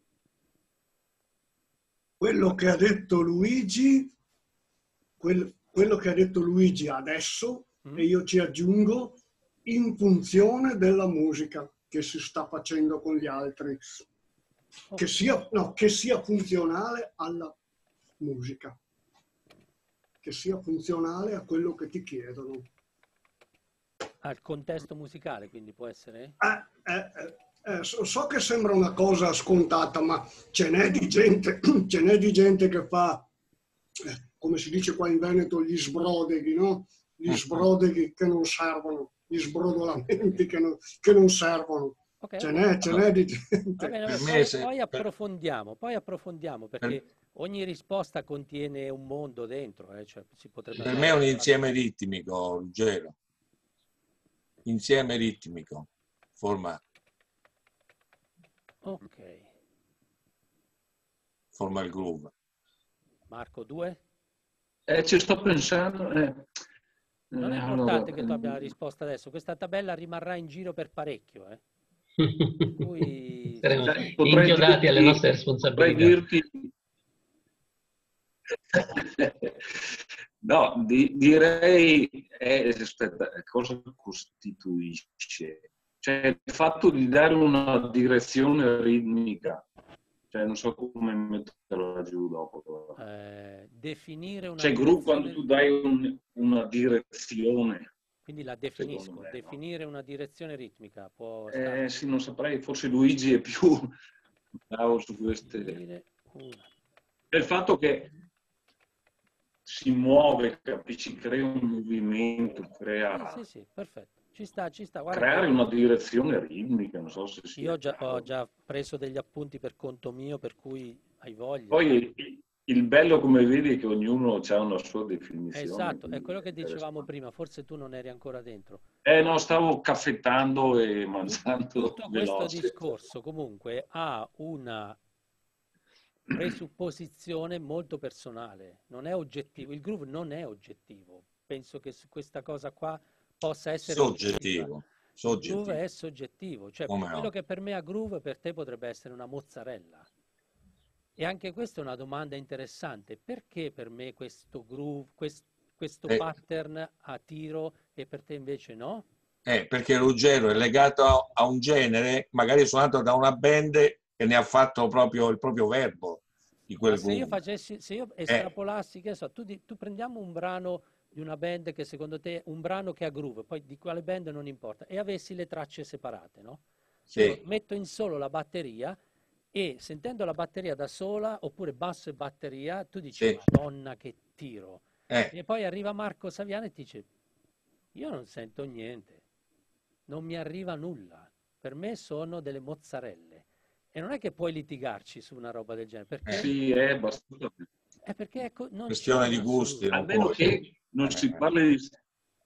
Quello che ha detto Luigi, quel- quello che ha detto Luigi adesso, Mm? e io ci aggiungo, in funzione della musica che si sta facendo con gli altri, che Ok. sia, no, che sia funzionale alla musica, che sia funzionale a quello che ti chiedono. Al contesto musicale, quindi può essere? Eh, eh, eh, eh, so, so che sembra una cosa scontata, ma ce n'è di gente, ce n'è di gente che fa, eh, come si dice qua in Veneto, gli sbrodeghi, no? Gli sbrodeghi che non servono, gli sbrodolamenti che non, che non servono. Ok, Ce ok. n'è, ce allora, n'è di Va gente. bene, per vabbè, me poi, se- poi per- approfondiamo, poi approfondiamo, per, perché ogni risposta contiene un mondo dentro, eh, cioè si potrebbe per me è andare... un insieme ritmico, Ruggero. Insieme ritmico. Forma, Ok. forma il groove. Marco, due? Eh, ci sto pensando. eh. Non è Eh, allora, importante che tu abbia la eh, risposta adesso, questa tabella rimarrà in giro per parecchio, eh. Per cui Saremo dai, potrei inchiodati alle dirti, nostre potrei responsabilità. dirti, no, di- direi, eh, aspetta, cosa costituisce? Cioè il fatto di dare una direzione ritmica, cioè non so come metterla giù dopo. eh, definire una Cioè groove quando direzione, tu dai un- una direzione, quindi la secondo definisco, me, no? definire una direzione ritmica, può Eh, stare, sì, non saprei, forse Luigi è più bravo su queste. definire una. È il fatto che si muove, capisci, crea un movimento, Sì, crea, sì, sì, perfetto, ci sta, ci sta, guarda creare che una direzione ritmica, non so se io sia ho già, ho chiaro. già preso degli appunti per conto mio, per cui hai voglia. Poi il, il bello, come vedi, è che ognuno ha una sua definizione, Esatto, è quindi quello è che dicevamo interessante. prima, forse tu non eri ancora dentro. Eh no, stavo caffettando e Tutto, mangiando tutto questo veloce. discorso comunque ha una presupposizione molto personale, non è oggettivo, il groove non è oggettivo, penso che su questa cosa qua possa essere oggettiva. Soggettivo. Il groove Soggettivo. è soggettivo, cioè Come quello no? che per me ha groove per te potrebbe essere una mozzarella. E anche questa è una domanda interessante. Perché per me questo groove, quest- questo Eh, pattern a tiro e per te invece no? eh, perché Ruggero è legato a, a un genere, magari suonato da una band che ne ha fatto proprio il proprio verbo di Ma quel se io groove. facessi, se io Eh, estrapolassi, che ne so, tu, di- tu prendiamo un brano di una band che secondo te è un brano che ha groove, poi di quale band non importa, e avessi le tracce separate, no? Io sì, metto in solo la batteria e sentendo la batteria da sola, oppure basso e batteria, tu dici, sì, Madonna che tiro. eh, E poi arriva Marco Saviano e ti dice, io non sento niente, non mi arriva nulla. Per me sono delle mozzarelle. E non è che puoi litigarci su una roba del genere, perché Sì, è abbastanza. è perché ecco, non c'è questione in di gusti, assoluto. A non meno puoi. che non si Eh, parli di...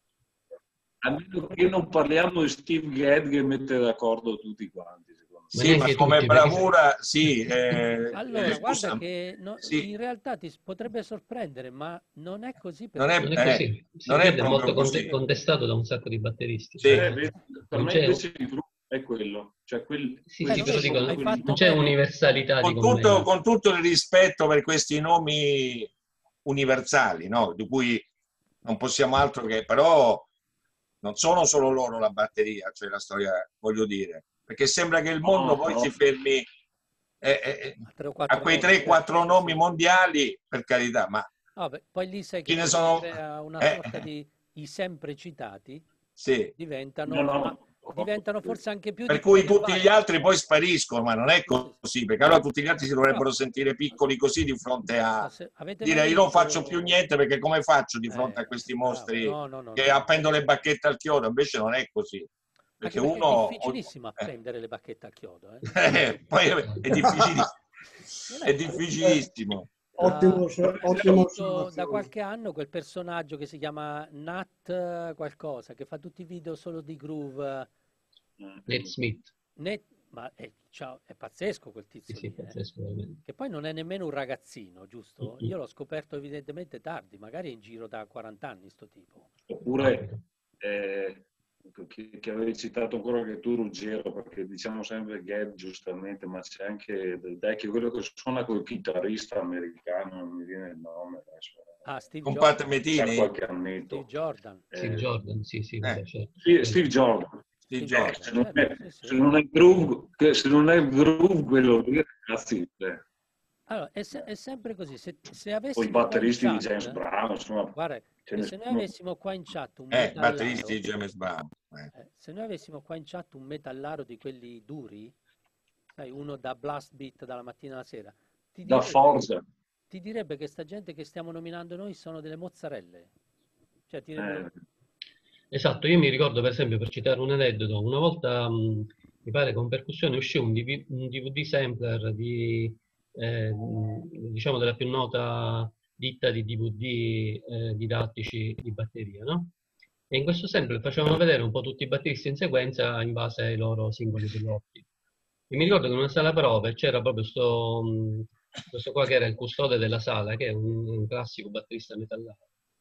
A meno che non parliamo di Steve Gadd che mette d'accordo tutti quanti, secondo me. Ma Sì, ma neanche come tutti, perché se- bravura, sì, eh, Allora, eh, guarda scusa, che no- sì, in realtà ti s- potrebbe sorprendere, ma non è così per non è, non è tutti. eh, così. non Steve è Gadd è molto proprio conte- così. contestato da un sacco di batteristi. Sì, Eh, Cioè, vedi, per non me c'è, invece il gruppo è quello, cioè quel, sì, Eh, sì, lo però questi vedi, dico, sono hai quelli non fatto c'è bene. universalità di con tutto, commenti. con tutto il rispetto per questi nomi universali, no? Di cui non possiamo altro che, però non sono solo loro la batteria, cioè la storia, voglio dire, perché sembra che il mondo no, poi no, si fermi eh, eh, A tre o a quattro quei nomi, certo, tre quattro sì, nomi sì. mondiali, per carità, ma Vabbè, poi lì sai che ce ne c'è, si sono... crea una Eh, sorta di i sempre citati sì. no, diventano, ma no, diventano forse anche più Per di quello cui che tutti gli valgono. altri poi spariscono, ma non è Sì, sì, sì. così, perché allora tutti gli altri si Però, dovrebbero sentire piccoli così di fronte ma a se, avete mai dire io non faccio più visto... niente perché come faccio di fronte a Eh, questi bravo, mostri no, no, no, che no, no. appendo le bacchette al chiodo, invece non è così, Anche perché perché è uno difficilissimo eh, appendere le bacchette a chiodo, eh. eh, poi è difficilissimo, Non è è facile. Eh, difficilissimo. Ah, ottimo, è ottima uscito da osservazione. qualche anno quel personaggio che si chiama Nat eh, qualcosa, che fa tutti i video solo di groove. Nate Smith, Net- ma è, ciao, è pazzesco quel sì, tizio sì, lì, eh. pazzesco, veramente. Che poi non è nemmeno un ragazzino, Mm, giusto? mm. Io l'ho scoperto evidentemente tardi, magari è in giro da quaranta anni sto tipo. oppure eh, che, che avevi citato ancora anche tu Ruggero, perché diciamo sempre Gadd giustamente, ma c'è anche Del Vecchio, quello che suona col chitarrista americano, non mi viene il nome adesso, Ah, Steve Con Pat Jordan. c'ha Metini? qualche Steve annetto. Jordan. Steve Eh, Jordan, sì, sì, Eh, vabbè, certo. sì, Quello- Steve Jordan. Steve Steve Jobs. Se Jordan, non è, certo, sì, se sì. non è groove, che- se non è groove quello lì, ragazzi, eh, Allora, è, se- è sempre così. Se, se o i avessimo qua in batteristi di James chat, Brown, insomma, guarda, ce che ne se noi sono. avessimo qua in chat un Eh, batteristi di metallaro, James Brown. Eh. eh, se noi avessimo qua in chat un metallaro di quelli duri, sai, uno da blast beat dalla mattina alla sera, ti Da direbbe, Forza. ti direbbe che sta gente che stiamo nominando noi sono delle mozzarelle. Cioè, ti direbbe, Eh, Esatto, io mi ricordo per esempio, per citare un aneddoto, una volta mh, mi pare con percussione uscì un D V un D V D sampler di, eh, mh, diciamo, della più nota ditta di D V D eh, didattici di batteria, no? E in questo sampler facevano vedere un po' tutti i batteristi in sequenza in base ai loro singoli prodotti. E mi ricordo che in una sala prove c'era proprio sto, mh, questo qua che era il custode della sala, che è un, un classico batterista metallaro.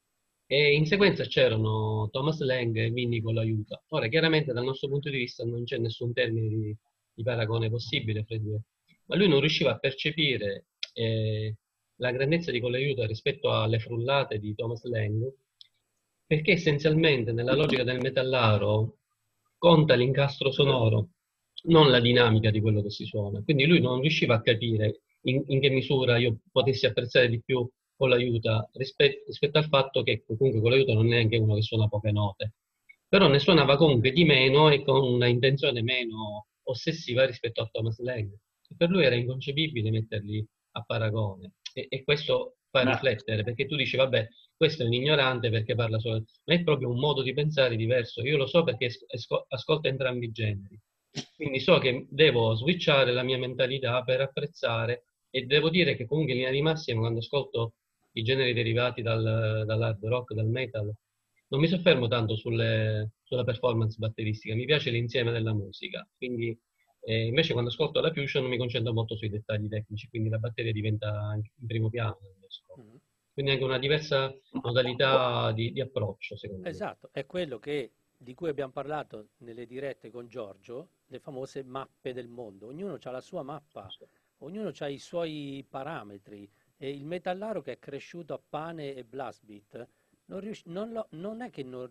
E in sequenza c'erano Thomas Lang e Vinny con l'aiuta. Ora, chiaramente dal nostro punto di vista non c'è nessun termine di, di paragone possibile fra i due, ma lui non riusciva a percepire eh, la grandezza di Colaiuta rispetto alle frullate di Thomas Lang, perché essenzialmente nella logica del metallaro conta l'incastro sonoro, non la dinamica di quello che si suona. Quindi lui non riusciva a capire in, in che misura io potessi apprezzare di più con l'aiuta rispetto, rispetto al fatto che comunque con l'aiuta non è neanche uno che suona poche note, però ne suonava comunque di meno e con una intenzione meno ossessiva rispetto a Thomas Lang. E per lui era inconcepibile metterli a paragone e, e questo fa ma riflettere, perché tu dici vabbè, questo è un ignorante perché parla solo, ma è proprio un modo di pensare diverso. Io lo so perché esco- ascolto entrambi i generi, quindi so che devo switchare la mia mentalità per apprezzare, e devo dire che comunque in linea di massima quando ascolto i generi derivati dal, dall'hard rock, dal metal, non mi soffermo tanto sulle- sulla performance batteristica, mi piace l'insieme della musica, quindi eh, invece quando ascolto la fusion mi concentro molto sui dettagli tecnici, quindi la batteria diventa anche in primo piano nel mio ascolto. mm, Quindi anche una diversa modalità di, di approccio, secondo me. esatto, è quello che, di cui abbiamo parlato nelle dirette con Giorgio, le famose mappe del mondo. Ognuno ha la sua mappa ognuno ha i suoi parametri e il metallaro che è cresciuto a pane e blast beat non, rius- non, lo- non è che non,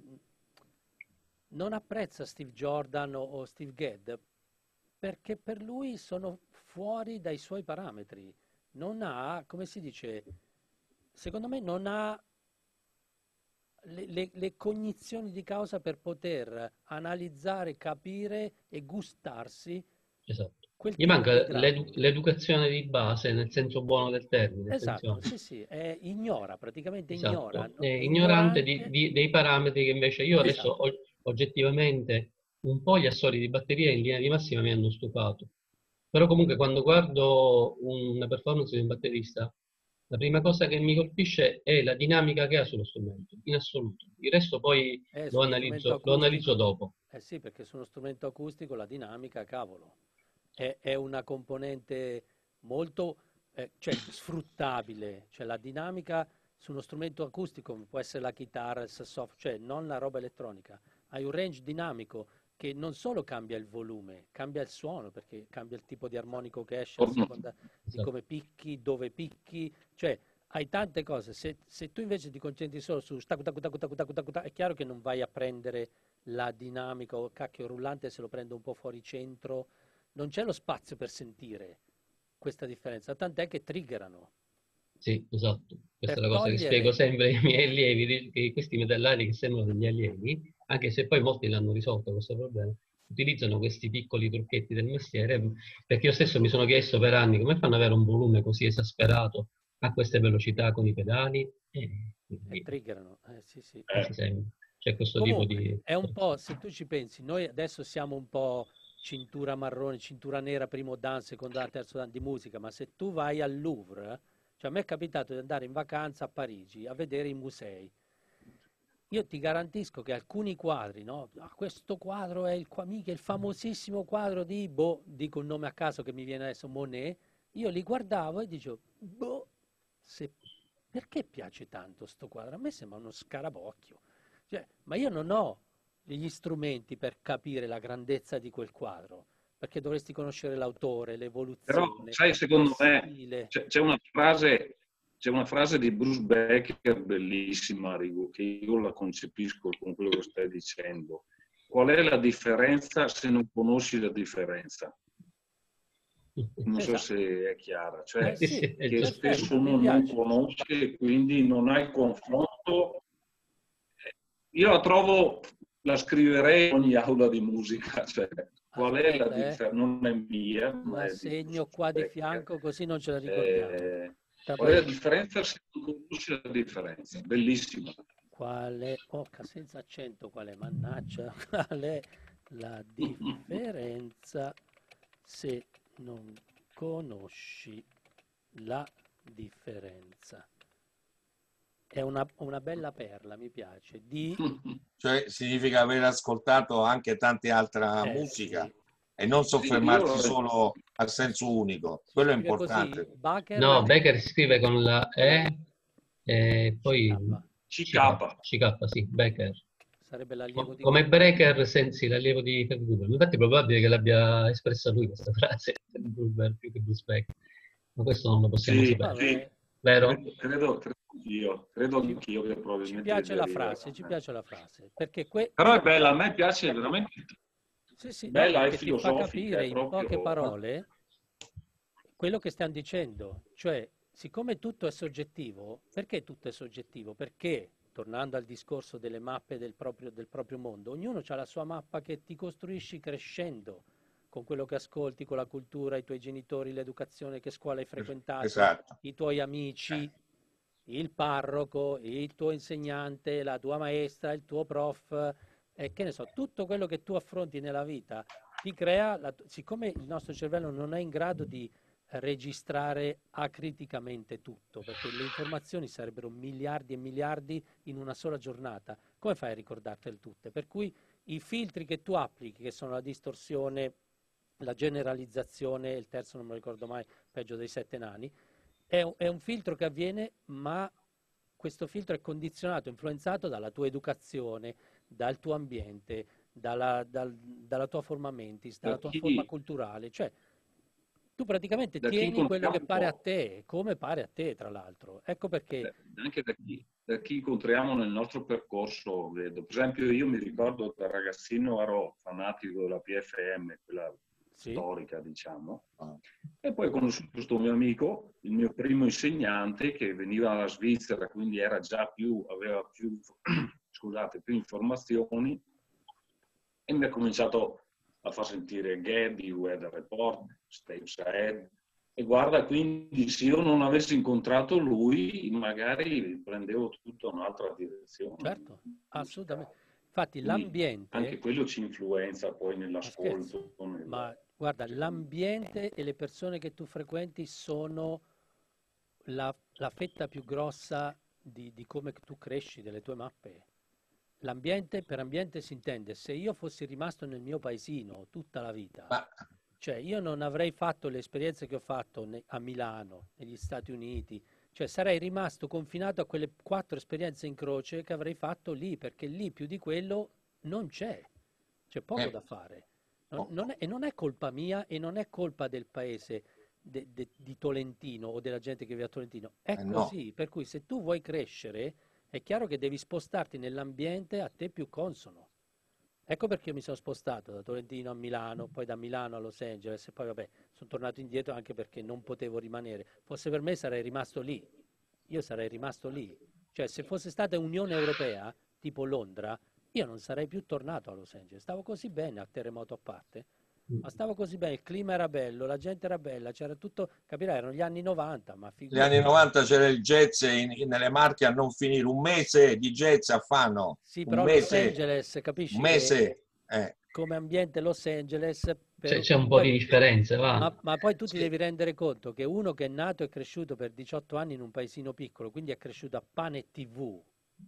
non apprezza Steve Jordan o, o Steve Gadd perché per lui sono fuori dai suoi parametri. Non ha, come si dice, secondo me non ha le, le- le cognizioni di causa per poter analizzare, capire e gustarsi Esatto. quel Gli tipo di manca drammi. l'edu- l'educazione di base, nel senso buono del termine, Esatto, attenzione. sì, sì, è- ignora, praticamente ignora, Esatto, è no- è ignorante di, ignorante, di- dei parametri che invece io adesso esatto, o- oggettivamente un po' gli assoli di batteria in linea di massima mi hanno stufato. Però comunque quando guardo una performance di un batterista, la prima cosa che mi colpisce è la dinamica che ha sullo strumento, in assoluto. Il resto poi è lo su uno strumento analizzo, lo analizzo acustico, dopo. eh sì, perché su uno strumento acustico la dinamica, cavolo, è, è una componente molto, eh, cioè, sfruttabile, cioè la dinamica su uno strumento acustico, come può essere la chitarra, il sassofono, cioè non la roba elettronica, hai un range dinamico che non solo cambia il volume, cambia il suono, perché cambia il tipo di armonico che esce a seconda di Esatto. come picchi, dove picchi, cioè hai tante cose. Se, se tu invece ti concentri solo su sta, cuta, cuta, cuta, cuta, cuta, cuta, è chiaro che non vai a prendere la dinamica o cacchio rullante se lo prendo un po' fuori centro, non c'è lo spazio per sentire questa differenza, tant'è che triggerano. Sì, esatto. Questa Per è la cosa che spiego togliere, sempre ai miei allievi, di- che questi metallari che sembrano degli alieni, anche se poi molti l'hanno risolto questo problema, utilizzano questi piccoli trucchetti del mestiere, perché io stesso mi sono chiesto per anni come fanno ad avere un volume così esasperato a queste velocità con i pedali, e e quindi triggerano, eh, sì, sì. quasi sempre c'è questo tipo Comunque, di... è un po', se tu ci pensi, noi adesso siamo un po' cintura marrone, cintura nera, primo dan, secondo dan, terzo dan di musica, ma se tu vai al Louvre, cioè a me è capitato di andare in vacanza a Parigi a vedere i musei. Io ti garantisco che alcuni quadri, no? Ah, questo quadro è il, qua- mica il famosissimo quadro di, boh, dico un nome a caso che mi viene adesso, Monet, io li guardavo e dicevo, boh, se- perché piace tanto sto quadro? A me sembra uno scarabocchio. Cioè, ma io non ho gli strumenti per capire la grandezza di quel quadro, perché dovresti conoscere l'autore, Però, l'evoluzione, sai, lo secondo me stile. c'è c'è una frase, c'è una frase di Bruce Becker bellissima, Rigo, che io la concepisco con quello che stai dicendo. Qual è la differenza se non conosci la differenza? Non so Esatto. se è chiara, Eh cioè Sì, sì, sì, è che giusto. spesso perfetto, mi uno non piace. conosce e quindi non ha il confronto. Io la trovo, la scriverei in ogni aula di musica, cioè qual è la Aspetta, eh. differenza? Non è mia, ma La è di segno Bruce qua di Becker. fianco così non ce la ricordiamo. Eh, Tra qual è la parentesi. differenza se non conosci la differenza? Bellissima. Quale, oh, senza accento, quale mannaggia, qual è la differenza se non conosci la differenza? È una, una bella perla, mi piace, di... Cioè significa aver ascoltato anche tante altra Eh musica sì, e non Sì, soffermarsi io solo al senso unico. si Quello è scrive così, importante. Baker No, Becker si scrive con la E e C K, poi C C K, K. C K, sì, Becker. sarebbe l'allievo Co- di Come Google. Breaker, sensi l'allievo di Fred Google. Infatti è probabile che l'abbia espressa lui questa frase, Fred Google, più che Bruce Becker. Ma questo non lo possiamo Sì, sapere. sì, Vabbè, Vero? credo, credo, credo anch'io, credo ci, anch'io che ci probabilmente piace la deriva. frase, ci piace la frase, perché que- Però è bella, a me piace veramente, sì, sì, no, bella e perché ti fa filosofica, capire è in proprio... poche parole quello che stiamo dicendo, cioè siccome tutto è soggettivo, perché tutto è soggettivo? Perché, tornando al discorso delle mappe del proprio, del proprio mondo, ognuno ha la sua mappa che ti costruisci crescendo, con quello che ascolti, con la cultura, i tuoi genitori, l'educazione, che scuola hai frequentato, Esatto. i tuoi amici, il parroco, il tuo insegnante, la tua maestra, il tuo prof, e che ne so, tutto quello che tu affronti nella vita ti crea, la, siccome il nostro cervello non è in grado di registrare acriticamente tutto, perché le informazioni sarebbero miliardi e miliardi in una sola giornata, come fai a ricordartele tutte? Per cui i filtri che tu applichi, che sono la distorsione, la generalizzazione, il terzo non me lo ricordo mai, peggio dei sette nani, è un, è un filtro che avviene, ma questo filtro è condizionato, influenzato dalla tua educazione, dal tuo ambiente, dalla, dal- dalla tua forma mentis, dalla Da tua forma chi, culturale, cioè Tu praticamente Da chi tieni quello che incontriamo pare a po'. te, come pare a te, tra l'altro. Ecco perché, Beh, anche da chi, da chi incontriamo nel nostro percorso, vedo. Per esempio, io mi ricordo da ragazzino ero fanatico della P F M, quella sì, storica, diciamo, Ah. e poi ho conosciuto questo mio amico, il mio primo insegnante, che veniva dalla Svizzera, quindi era già più, aveva più, scusate, più informazioni, e mi ha cominciato a far sentire Gabby, Weather Report, Steps Ahead. E guarda, quindi se io non avessi incontrato lui, magari prendevo tutta un'altra direzione. certo, assolutamente. Infatti Quindi l'ambiente, anche quello ci influenza poi ma scherzi, nell'ascolto. Nel... ma guarda, cioè, l'ambiente e le persone che tu frequenti sono la, la fetta più grossa di, di come tu cresci, delle tue mappe. L'ambiente, per ambiente si intende, se io fossi rimasto nel mio paesino tutta la vita, Ma cioè io non avrei fatto le esperienze che ho fatto ne- a Milano, negli Stati Uniti, cioè sarei rimasto confinato a quelle quattro esperienze in croce che avrei fatto lì, perché lì più di quello non c'è, c'è poco eh, da fare. Non- oh, non è- e non è colpa mia e non è colpa del paese de- de- di Tolentino o della gente che vive a Tolentino, è eh no. così, per cui se tu vuoi crescere è chiaro che devi spostarti nell'ambiente a te più consono. Ecco perché io mi sono spostato da Tolentino a Milano, poi da Milano a Los Angeles e poi vabbè, sono tornato indietro anche perché non potevo rimanere. Fosse per me sarei rimasto lì. Io sarei rimasto lì. Cioè, se fosse stata Unione Europea, tipo Londra, io non sarei più tornato a Los Angeles. Stavo così bene, a terremoto a parte. Ma stavo così bene, il clima era bello, la gente era bella, c'era tutto, capirai, erano gli anni novanta, ma Negli anni figurati. novanta c'era il jazz in- in- nelle Marche a non finire, un mese di jazz a Fano, Sì, un però Los mese, Angeles, un capisci che mese. Eh. come ambiente Los Angeles, C'è per... c'è un po' poi di differenza, va. Ma, ma poi tu ti Sì. devi rendere conto che uno che è nato e cresciuto per diciotto anni in un paesino piccolo, quindi è cresciuto a pane e tivù.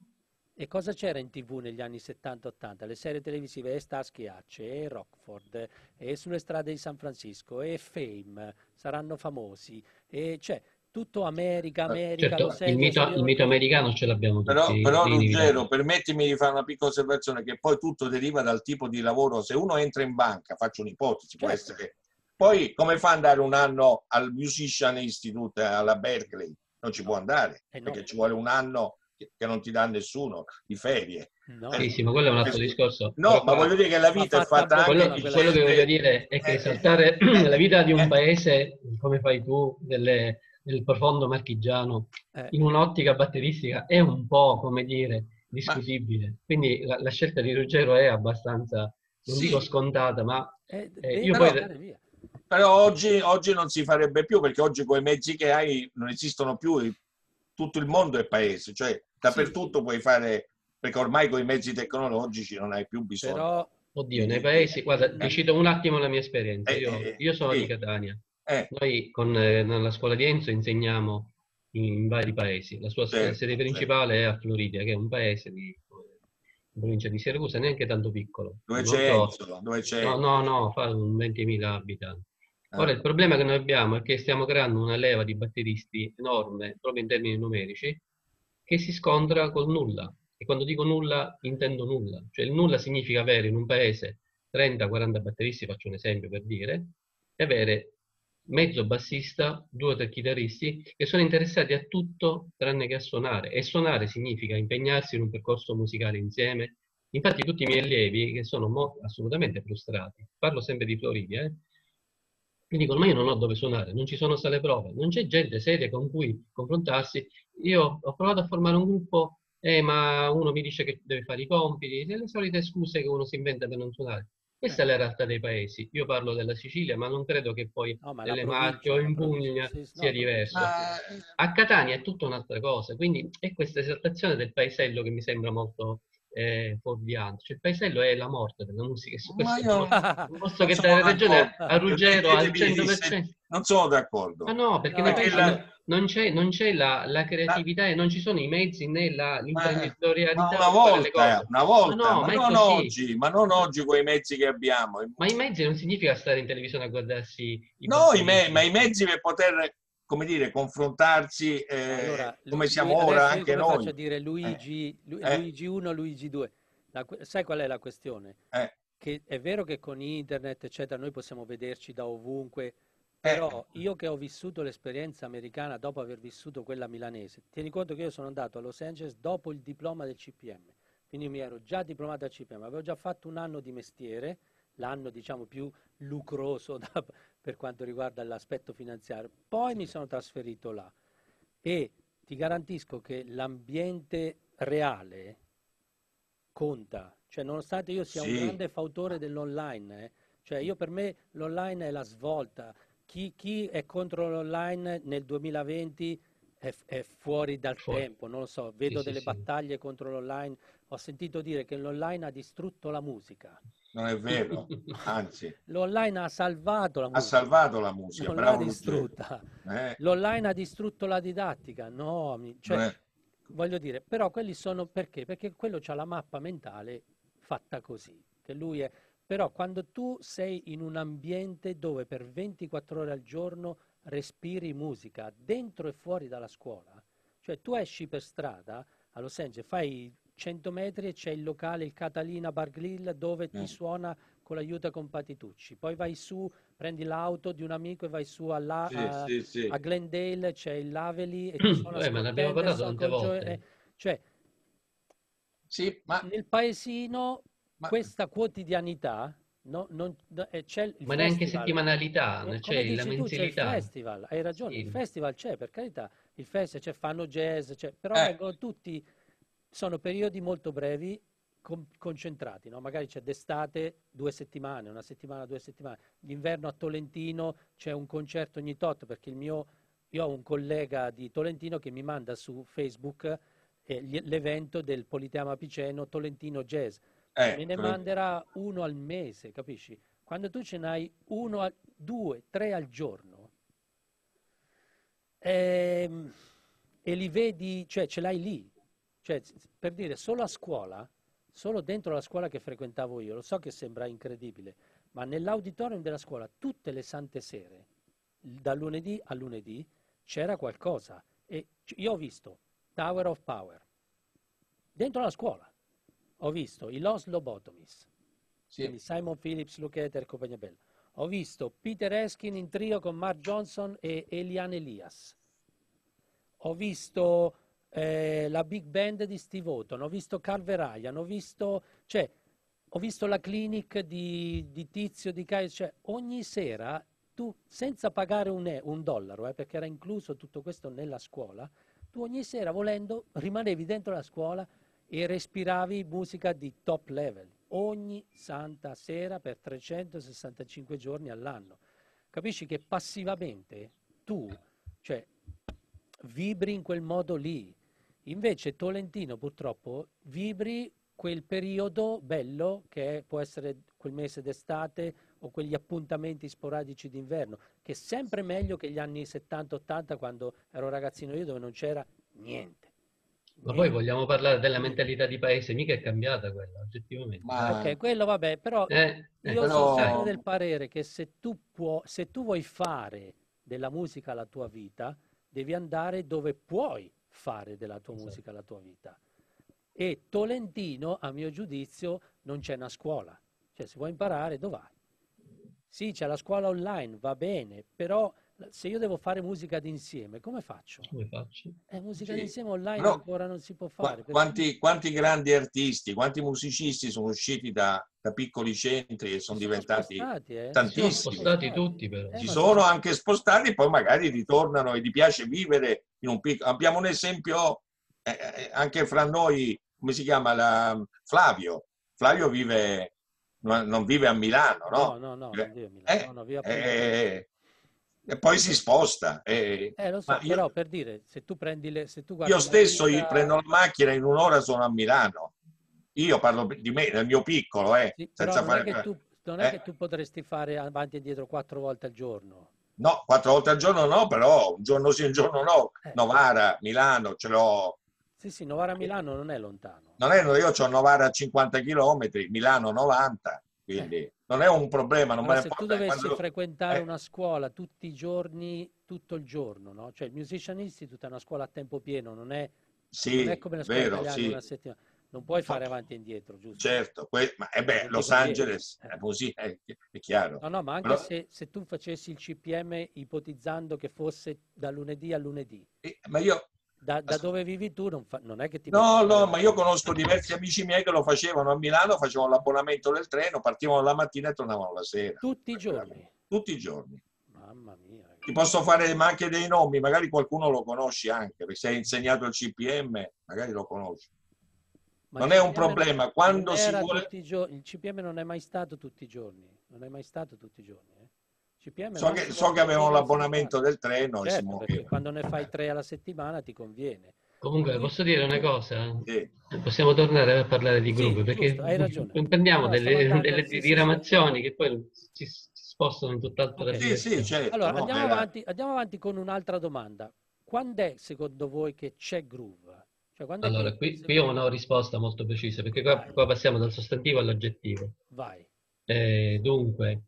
E cosa c'era in tivù negli anni settanta ottanta? Le serie televisive e Starsky e Hutch, e Rockford, e Sulle strade di San Francisco, e Fame, saranno famosi. E cioè, tutto America, America, Certo, Los il Angeles, mito, New il mito York. americano ce l'abbiamo Però, tutti, però è Ruggero, inevitabile. permettimi di fare una piccola osservazione, che poi tutto deriva dal tipo di lavoro. Se uno entra in banca, faccio un'ipotesi, può Certo, essere. Poi come fa ad andare un anno al Musician Institute, alla Berkeley? Non ci può no, andare, e no, perché ci vuole un anno che che non ti dà nessuno di ferie. Sì, no. sì, ma quello è un altro Eh, discorso. No, Però ma qua voglio dire che la Va vita è fatta a fatta anche bottona di quello, quella quello che cosa. voglio gente. dire è che eh, risaltare eh, la vita di un eh, paese, come fai tu, delle- del profondo marchigiano, Eh, in un'ottica batteristica è un po', come dire, ma discutibile. Quindi la, la scelta di Ruggero è abbastanza, non dico sì, scontata, ma eh, eh, devi io poi... però, andare via. però oggi, oggi non si farebbe più, perché oggi con i mezzi che hai non esistono più, il- tutto il mondo è paese, cioè Sì, dappertutto puoi fare, perché ormai con i mezzi tecnologici non hai più però bisogno Oddio, di... nei di- di- paesi, guarda, ti eh, cito un attimo la mia esperienza. eh, Io, eh, io sono di sì, Catania. eh, Noi con, eh, nella scuola di Enzo insegniamo in vari paesi. La sua s- sede certo, certo. principale è a Floridia, che è un paese di in provincia di Siracusa, neanche tanto piccolo. Dove c'è Molto, Enzo? Dove c'è no, Enzo? no, no, fa un ventimila abitanti. Ora, Ah, il problema che noi abbiamo è che stiamo creando una leva di batteristi enorme, proprio in termini numerici, che si scontra col nulla. E quando dico nulla, intendo nulla. Cioè il nulla significa avere in un paese trenta quaranta batteristi, faccio un esempio per dire, e avere mezzo bassista, due o tre chitarristi che sono interessati a tutto tranne che a suonare. E suonare significa impegnarsi in un percorso musicale insieme. Infatti tutti i miei allievi, che sono mo- assolutamente frustrati, parlo sempre di Floridia, eh, mi dicono, ma io non ho dove suonare, non ci sono sale prove, non c'è gente seria con cui confrontarsi. Io ho provato a formare un gruppo, eh, ma uno mi dice che deve fare i compiti, le solite scuse che uno si inventa per non suonare. eh, Questa è la realtà dei paesi. Io parlo della Sicilia, ma non credo che poi no, ma la nelle Marche o provincia, la in provincia, Puglia sì, no, sia la provincia, diverso. ma A Catania è tutta un'altra cosa, quindi è questa esaltazione del paesello che mi sembra molto eh, fuorviante. Cioè, il paesello è la morte della musica, e su Ma questo io non posso non che sono dare d'accordo. ragione a Ruggero al Permettetemi di cento per dissentire. cento. Non sono Ma d'accordo. no, perché nei no, Perché paesi no- la, non c'è non c'è la, la la- creatività e non ci sono i mezzi né la- ma, ma l'imprenditorialità una per fare le volta, cose. una Ma volta, no, ma ma è non così. oggi, ma non Ma, oggi con i mezzi che abbiamo. ma i mezzi non significa stare in televisione a guardarsi i No, i me- ma batteristi. i mezzi per poter, come dire, confrontarsi eh, allora, Lu- come lui- siamo ora, adesso io anche come faccio a noi. dire Eh, Luigi, Lu- eh, Luigi uno, Luigi due? La que- sai qual è la questione? eh, Che è vero che con internet, eccetera, noi possiamo vederci da ovunque, Però io che ho vissuto l'esperienza americana dopo aver vissuto quella milanese, tieni conto che io sono andato a Los Angeles dopo il diploma del C P M, quindi mi ero già diplomato al C P M, avevo già fatto un anno di mestiere, l'anno diciamo più lucroso da, per quanto riguarda l'aspetto finanziario, poi mi sono trasferito là e ti garantisco che l'ambiente reale conta, cioè nonostante io sia Sì. un grande fautore dell'online, eh, cioè io per me l'online è la svolta. Chi, chi è contro l'online nel duemilaventi è, è fuori dal Fuori. tempo, non lo so, vedo Sì, sì, delle sì. battaglie contro l'online, ho sentito dire che l'online ha distrutto la musica. Non è vero, anzi, L'online ha salvato la ha musica, salvato la musica, non l'ha bravo Ruggero. distrutta. Eh, L'online ha distrutto la didattica, no, ami- cioè, non è- voglio dire, però quelli sono perché? Perché quello c'ha la mappa mentale fatta così, che lui è. Però quando tu sei in un ambiente dove per ventiquattro ore al giorno respiri musica, dentro e fuori dalla scuola, cioè tu esci per strada a Los Angeles, fai cento metri e c'è il locale, il Catalina Bar Grill, dove ti Mm. suona con l'aiuto con Patitucci. Poi vai su, prendi l'auto di un amico e vai su alla, Sì, a, sì, sì. a Glendale, c'è il Lavely e ti suona Eh, ma ne abbiamo Scott parlato Henderson tante con Joe, volte. eh, cioè Sì, ma, nel paesino ma questa quotidianità no, non, no, eh, c'è il Ma neanche festival. settimanalità, Eh, c'è come la dici tu, c'è il mensilità. festival, hai ragione, il Sì. festival c'è, per carità, il festival, cioè, fanno jazz, cioè, però Eh. vengono tutti, sono periodi molto brevi, con- concentrati, no? Magari c'è d'estate due settimane, una settimana, due settimane, d'inverno a Tolentino c'è un concerto ogni tot, perché il mio, io ho un collega di Tolentino che mi manda su Facebook eh, gli- l'evento del Politeama Piceno Tolentino Jazz, eh, me ne manderà uno al mese, capisci? Quando tu ce n'hai uno, al- due, tre al giorno ehm, e li vedi, cioè ce l'hai lì, cioè s- s- per dire solo a scuola, solo dentro la scuola che frequentavo io, lo so che sembra incredibile, ma nell'auditorium della scuola tutte le sante sere, l- da lunedì a lunedì, c'era qualcosa e c- io ho visto Tower of Power dentro la scuola, ho visto i Los Lobotomies, sì. quindi Simon Phillips, Luke Ether e compagnia bella. Ho visto Peter Erskine in trio con Mark Johnson e Eliane Elias. Ho visto eh, la big band di Steve Houghton, ho visto Carver Ryan, ho visto, cioè, ho visto la clinic di, di Tizio, di Caio, cioè ogni sera tu, senza pagare un, e- un dollaro, eh, perché era incluso tutto questo nella scuola, tu ogni sera volendo rimanevi dentro la scuola e respiravi musica di top level ogni santa sera per trecentosessantacinque giorni all'anno. Capisci che passivamente tu, cioè, vibri in quel modo lì. Invece Tolentino purtroppo vibri quel periodo bello che è- può essere quel mese d'estate o quegli appuntamenti sporadici d'inverno, che è sempre meglio che gli anni settanta ottanta quando ero ragazzino io dove non c'era niente. Ma poi Niente. vogliamo parlare della Niente. mentalità di paese, mica è cambiata quella, oggettivamente. Ma Ok, quello vabbè, però Eh, eh, io sono sempre però del parere che se tu, può, se tu vuoi fare della musica la tua vita, devi andare dove puoi fare della tua Esatto. musica la tua vita. E Tolentino, a mio giudizio, non c'è una scuola. Cioè, se vuoi imparare, dove vai? Sì, c'è la scuola online, va bene, però se io devo fare musica d'insieme, come faccio? come faccio? Eh, musica sì, d'insieme online però ancora non si può qua- fare. per cui- quanti, quanti grandi artisti, quanti musicisti sono usciti da, da piccoli centri e Si sono sono diventati spostati, eh? Si sono Siamo tantissimi. spostati spostati. tutti però. Eh, Si ma sono si- anche spostati, poi magari ritornano e gli piace vivere in un piccolo. Abbiamo un esempio eh, eh, anche fra noi, come si chiama? La- Flavio. Flavio vive, non non vive a Milano, No, no? no, no, non Eh, vivo a Milano, no, eh, no, vivo a Punta Cana. eh, e poi si sposta. eh. Eh, lo Ma so, io, però per dire, se tu prendi le, se tu io guardi la stesso io prendo vita, la macchina in un'ora sono a Milano. Io parlo di me, del mio piccolo, eh, sì, però senza non è fare. che tu, non è eh. che tu potresti fare avanti e indietro quattro volte al giorno. No, quattro volte al giorno no, però un giorno sì, un giorno no. Eh, Novara, Milano, ce l'ho. sì, sì, Novara a Milano non è lontano. Non è, io ho Novara a cinquanta chilometri, Milano novanta, Eh, quindi non è un problema, non me Allora, ne se tu importa. dovessi Quando, frequentare eh, una scuola tutti i giorni, tutto il giorno, no? Cioè il Musician Institute è una scuola a tempo pieno, non è, non è sì, come la scuola vero, italiana sì. una settimana. non puoi fare avanti e indietro, giusto? Certo, que- ma eh beh, Non Los ti conviene. Angeles è così, è, è chiaro. No, no, ma anche Però- se, se tu facessi il C P M ipotizzando che fosse da lunedì a lunedì, eh, ma io, da, da dove vivi tu non, fa- non è che ti no, metti a fare no, la- ma io conosco diversi amici miei che lo facevano a Milano, facevano l'abbonamento del treno, partivano la mattina e tornavano la sera. tutti i giorni. Tutti i giorni. Mamma mia, ragazzi. Ti posso fare ma anche dei nomi, magari qualcuno lo conosci anche, perché se hai insegnato il C P M, magari lo conosci. Ma Non il è un C P M problema, quando non si era vuole- tutti i giorni, il C P M non è mai stato tutti i giorni, non è mai stato tutti i giorni. eh. C P M So no, che, si so vuole che avevano una l'abbonamento settimana. del treno e si Certo, perché muovevano. quando ne fai tre alla settimana ti conviene. Comunque, Qui- posso dire una cosa? Sì. Possiamo tornare a parlare di Sì, gruppi, perché giusto, hai ragione. prendiamo No, delle, stavo andando- delle sì, sì, sì. diramazioni che poi si, si spostano in tutt'altra Ok. Sì, direzione. sì, certo. Allora, no, andiamo, era- avanti, andiamo avanti con un'altra domanda. Quando è secondo voi che c'è groove? Cioè, quando è Allora, che- qui, qui ho una risposta molto precisa, perché qua, Vai. qua passiamo dal sostantivo all'aggettivo. Vai. Eh, dunque,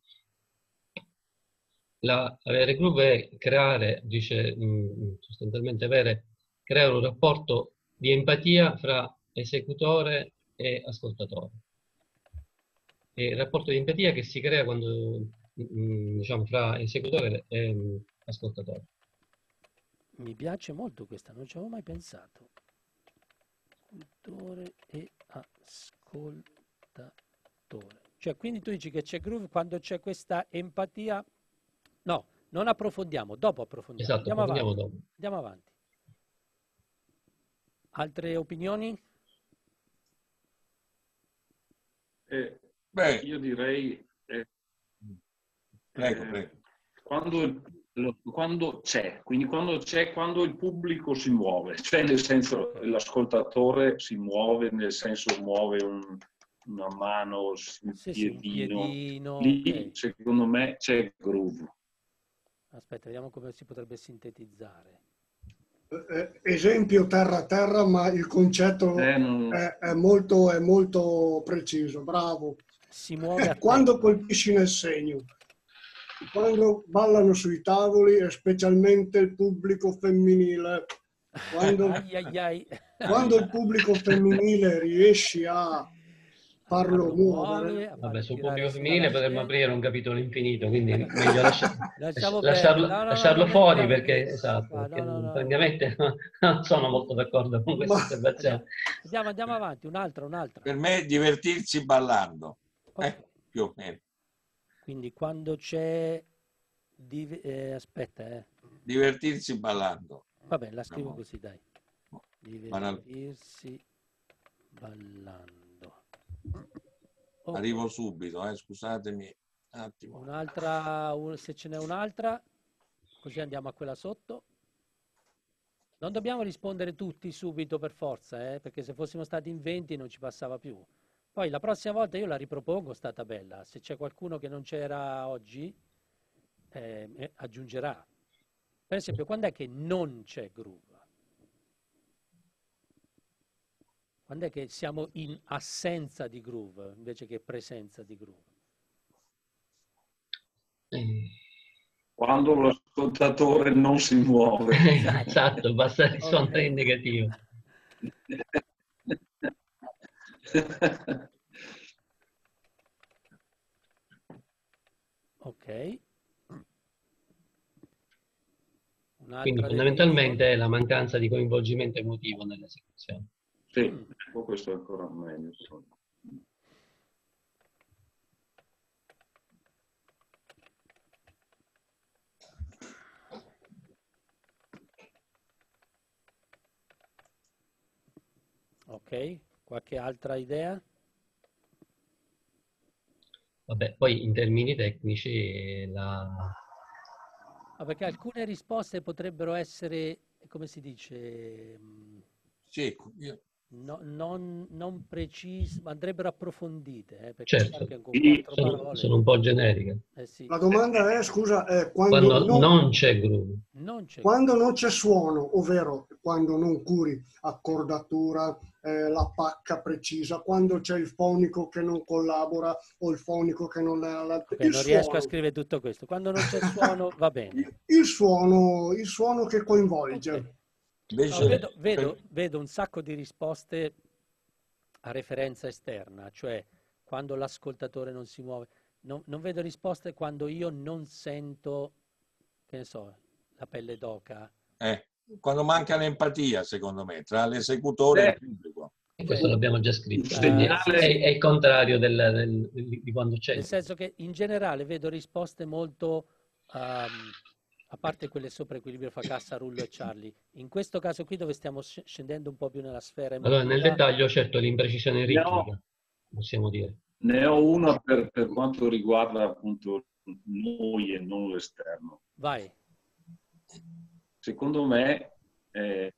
la, avere groove è creare, dice mh, sostanzialmente avere, creare un rapporto di empatia fra esecutore e ascoltatore. E il rapporto di empatia che si crea quando, mh, diciamo, fra esecutore e mh, ascoltatore. Mi piace molto questa, non ci avevo mai pensato. Ascoltatore e ascoltatore. Cioè, quindi tu dici che c'è groove quando c'è questa empatia. No, non approfondiamo, dopo approfondiamo. Esatto, Andiamo approfondiamo avanti. dopo. Andiamo avanti. Altre opinioni? Eh, Beh, io direi eh, prego, eh, prego. quando, il- lo- quando c'è, quindi quando c'è, quando il pubblico si muove, cioè nel senso l'ascoltatore si muove, nel senso muove un- una mano, un Sì, sì, un piedino, piedino. lì Ok. secondo me c'è groove. Aspetta, vediamo come si potrebbe sintetizzare. Eh, esempio terra terra, ma il concetto Eh, non- è, è molto, è molto preciso, bravo. Si muove a Quando tempo. colpisci nel segno, quando ballano sui tavoli, e specialmente il pubblico femminile, quando, Ai, ai, ai. quando il pubblico femminile riesci a farlo farlo muovere, muovere, a Vabbè, farlo sul tirare pubblico su femminile dalla potremmo scena. aprire un capitolo infinito, quindi meglio lascia- Lasciamo lasciarlo, perdere. No, no, no, lasciarlo non fuori entriamo in perché, questo. esatto, Ah, perché no, no, no. francamente non sono molto d'accordo con questa Ma- osservazione. Andiamo, andiamo, andiamo avanti, un'altra, un'altra. Per me divertirsi ballando, Ok. eh, più o meno. Quindi quando c'è... div- eh, aspetta, eh. Divertirsi ballando. Vabbè, la scrivo No. così, dai. Banal- Divertirsi ballando. Ok. Arrivo subito, eh, scusatemi un attimo. Un'altra, un- se ce n'è un'altra, così andiamo a quella sotto. Non dobbiamo rispondere tutti subito per forza, eh, perché se fossimo stati in venti non ci passava più. Poi la prossima volta io la ripropongo sta tabella. Se c'è qualcuno che non c'era oggi, eh, eh, aggiungerà. Per esempio, quando è che non c'è groove? Quando è che siamo in assenza di groove invece che presenza di groove? Eh, Quando l'ascoltatore non si muove. Esatto, basta rispondere Ok. in negativo. Ok. Un'altra Quindi definizione? fondamentalmente è la mancanza di coinvolgimento emotivo nell'esecuzione. Sì, Mm. ecco, questo è ancora meglio. Ok, qualche altra idea? Vabbè, poi in termini tecnici la... Ah, perché alcune risposte potrebbero essere, come si dice, mh, Sì, io- no- non, non precise, ma andrebbero approfondite, eh, perché Certo. è chiaro che con Sì, quattro sono, parole, sono un po' generiche. eh sì, la domanda è, scusa, è quando, Quando non, non c'è groove. non c'è. quando non c'è suono, ovvero quando non curi accordatura, eh, la pacca precisa, quando c'è il fonico che non collabora o il fonico che non è alla... Ok, il non riesco a suono. scrivere tutto questo. Quando non c'è suono va bene. Il suono, il suono che coinvolge. Ok. invece No, vedo, vedo- per- vedo un sacco di risposte a referenza esterna, cioè quando l'ascoltatore non si muove. Non, non vedo risposte quando io non sento, che ne so, la pelle d'oca. Eh, quando manca l'empatia, secondo me, tra l'esecutore e il pubblico. E questo l'abbiamo già scritto. Il Quindi segnale- è, è il contrario del, del- di di quando c'è. Nel senso che in generale vedo risposte molto, ehm, a parte quelle sopra equilibrio fra Cassa, Rullo e Charlie, in questo caso qui dove stiamo sc- scendendo un po' più nella sfera Allora, nel emotiva, dettaglio, certo, l'imprecisione No. ritmica, possiamo dire. Ne ho una per, per quanto riguarda appunto noi e non l'esterno. vai. Secondo me eh,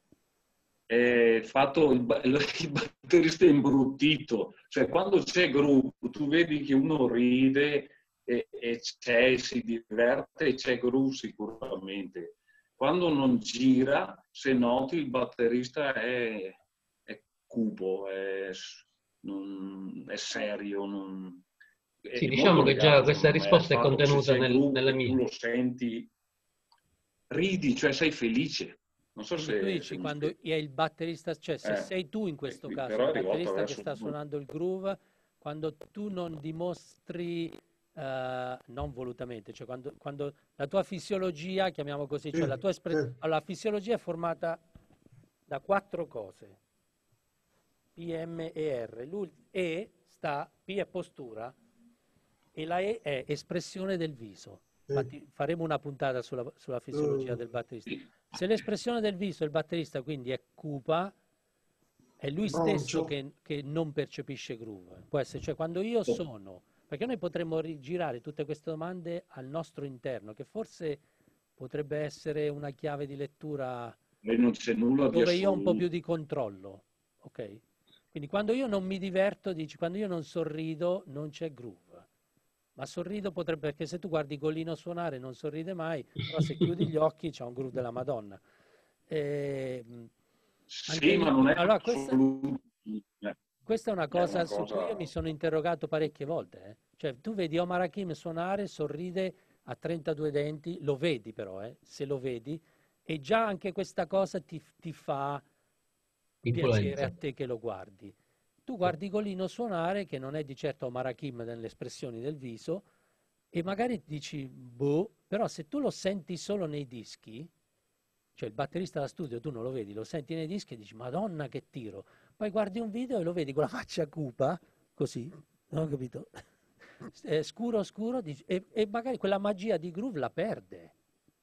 è fatto il, ba- il batterista è imbruttito, cioè quando c'è groove tu vedi che uno ride e, e c'è, si diverte e c'è groove sicuramente. Quando non gira, se noti, il batterista è, è cupo, è, non- è serio. Non, è Sì, molto diciamo che già legato, questa secondo me, risposta è al fatto che se contenuta c'è nel- groove nella e mia. tu lo senti, ridi, cioè sei felice. Non so Quindi se... tu se dici mi quando spiego. è il batterista, cioè se Eh, sei tu in questo qui- caso, però il è rivolto batterista che verso sta il pubblico. suonando il groove, quando tu non dimostri, eh, non volutamente, cioè quando, quando la tua fisiologia, chiamiamo così, cioè Sì, la tua espressione, sì. allora, la fisiologia è formata da quattro cose, P, M e R. L'ul- E sta, P è postura e la E è espressione del viso. Sì. Infatti faremo una puntata sulla, sulla fisiologia Mm. del batterista. Se l'espressione del viso del batterista quindi è cupa, è lui stesso Broncio. che, che non percepisce groove. Può essere, cioè quando io sono, perché noi potremmo rigirare tutte queste domande al nostro interno, che forse potrebbe essere una chiave di lettura E non c'è nulla di dove io ho un po' più assoluto. di controllo, ok? Quindi quando io non mi diverto, dici, quando io non sorrido, non c'è groove. Ma sorrido potrebbe, perché se tu guardi Gollino suonare non sorride mai, però se chiudi gli occhi c'è un groove della Madonna. E, anche Sì, ma lì, non è allora questa, assoluto. Eh, questa è una è cosa una su cui io cosa... mi sono interrogato parecchie volte. eh. Cioè, tu vedi Omar Hakim suonare, sorride, ha trentadue denti, lo vedi però, eh, se lo vedi, e già anche questa cosa ti, ti fa piacere Influenza. a te che lo guardi. Tu guardi Golino suonare, che non è di certo Omar Hakim nelle espressioni del viso, e magari dici, boh, però se tu lo senti solo nei dischi, cioè il batterista da studio tu non lo vedi, lo senti nei dischi e dici, Madonna che tiro. Poi guardi un video e lo vedi con la faccia cupa, così, non ho capito? Eh, scuro scuro, dici- e, e magari quella magia di groove la perde.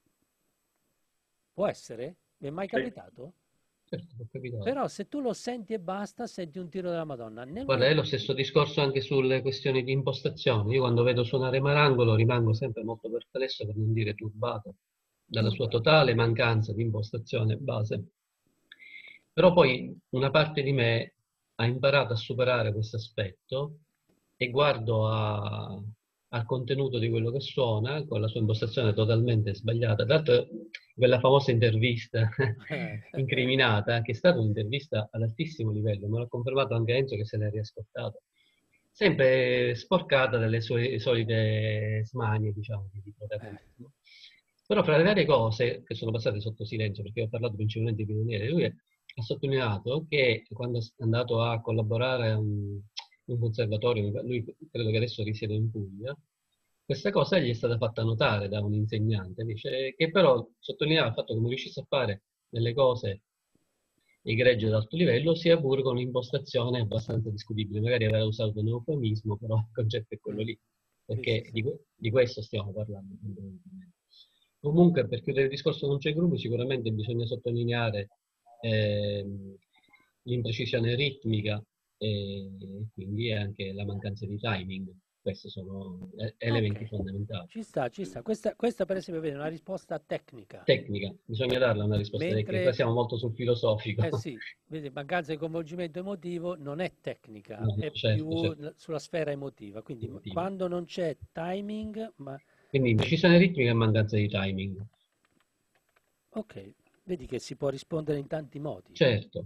Può essere? Mi è mai Sì. capitato? Certo, può capitare. Però se tu lo senti e basta, senti un tiro della Madonna. Nel Guarda, è lo momento- stesso discorso anche sulle questioni di impostazione. Io quando vedo suonare Marangolo rimango sempre molto perplesso, per non dire turbato, dalla sua totale mancanza di impostazione base. Però poi una parte di me ha imparato a superare questo aspetto e guardo a- al contenuto di quello che suona con la sua impostazione totalmente sbagliata. Tra l'altro, quella famosa intervista incriminata, che è stata un'intervista ad altissimo livello, me l'ha confermato anche Enzo che se l'è riascoltato, sempre sporcata dalle sue solite smanie, diciamo, di protagonismo. Però fra le varie cose che sono passate sotto silenzio, perché ho parlato principalmente di pioniere, lui ha sottolineato che quando è andato a collaborare a un, un conservatorio, lui credo che adesso risiede in Puglia, questa cosa gli è stata fatta notare da un insegnante, dice, che però sottolineava il fatto che non riuscisse a fare delle cose egregie ad alto livello, sia pure con un'impostazione abbastanza discutibile. Magari aveva usato un eufemismo, però il concetto è quello lì, perché Sì, sì, di, sì. que- di questo stiamo parlando. fondamentalmente. Comunque, per chiudere il discorso non c'è gruppo, sicuramente bisogna sottolineare ehm, l'imprecisione ritmica e quindi anche la mancanza di timing. Questi sono eh, elementi Ok, fondamentali. ci sta, ci sta. Questa, questa per esempio vedi, è una risposta tecnica. Tecnica, bisogna darla una risposta tecnica, Mentre, qua siamo molto sul filosofico. eh sì, vedi, mancanza di coinvolgimento emotivo non è tecnica, No, no, è certo, più certo. l- sulla sfera emotiva. Quindi m- Emotiva. quando non c'è timing, ma Quindi imprecisione ritmica e mancanza di timing. ok, vedi che si può rispondere in tanti modi. Certo.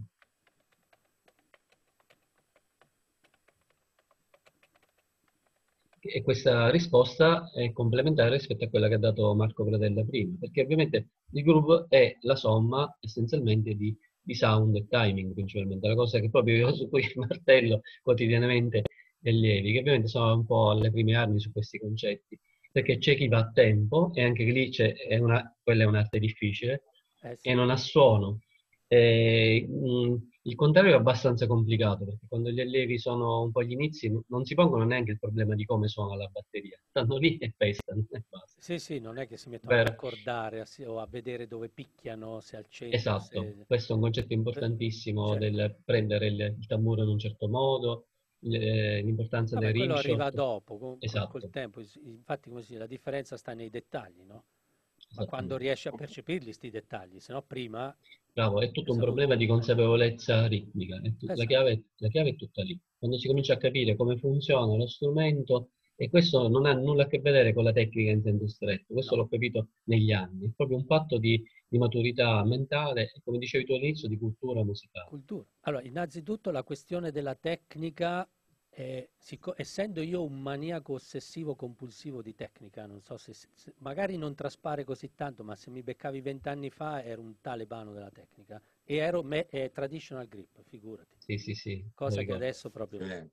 E questa risposta è complementare rispetto a quella che ha dato Marco Pradella prima, perché ovviamente il groove è la somma essenzialmente di di sound e timing principalmente, la cosa che proprio io su cui martello quotidianamente gli allievi, che ovviamente sono un po' alle prime armi su questi concetti, perché c'è chi va a tempo, e anche lì c'è, è una, quella è un'arte difficile, Eh sì. e non ha suono. E, mh, il contrario è abbastanza complicato, perché quando gli allievi sono un po' agli inizi n- non si pongono neanche il problema di come suona la batteria, stanno lì e pestano e basta. Sì, sì, non è che si mettono ad Vero? accordare a si- o a vedere dove picchiano, se al centro, Esatto, se... questo è un concetto per- importantissimo Certo. del prendere il, il tamburo in un certo modo, le- l'importanza Vabbè, del rim quello arriva shot. dopo, con- col, col Esatto, tempo. Is- Infatti, come si dice, la differenza sta nei dettagli, no? Ma quando esattamente. riesci a percepirli, sti dettagli, se no prima Bravo, è hai tutto un problema saputo... di consapevolezza ritmica, è tu- la Esatto. chiave, la chiave è tutta lì. Quando si comincia a capire come funziona lo strumento, e questo non ha nulla a che vedere con la tecnica in senso stretto, questo No, l'ho capito negli anni, è proprio un fatto di, di maturità mentale e, come dicevi tu all'inizio, di cultura musicale. cultura. Allora, innanzitutto la questione della tecnica, eh, sicco- essendo io un maniaco ossessivo compulsivo di tecnica, non so se, se- magari non traspare così tanto, ma se mi beccavi vent'anni fa ero un talebano della tecnica e ero me- eh, traditional grip, figurati, Sì, sì, sì, lo cosa che ricordo. adesso proprio Sì.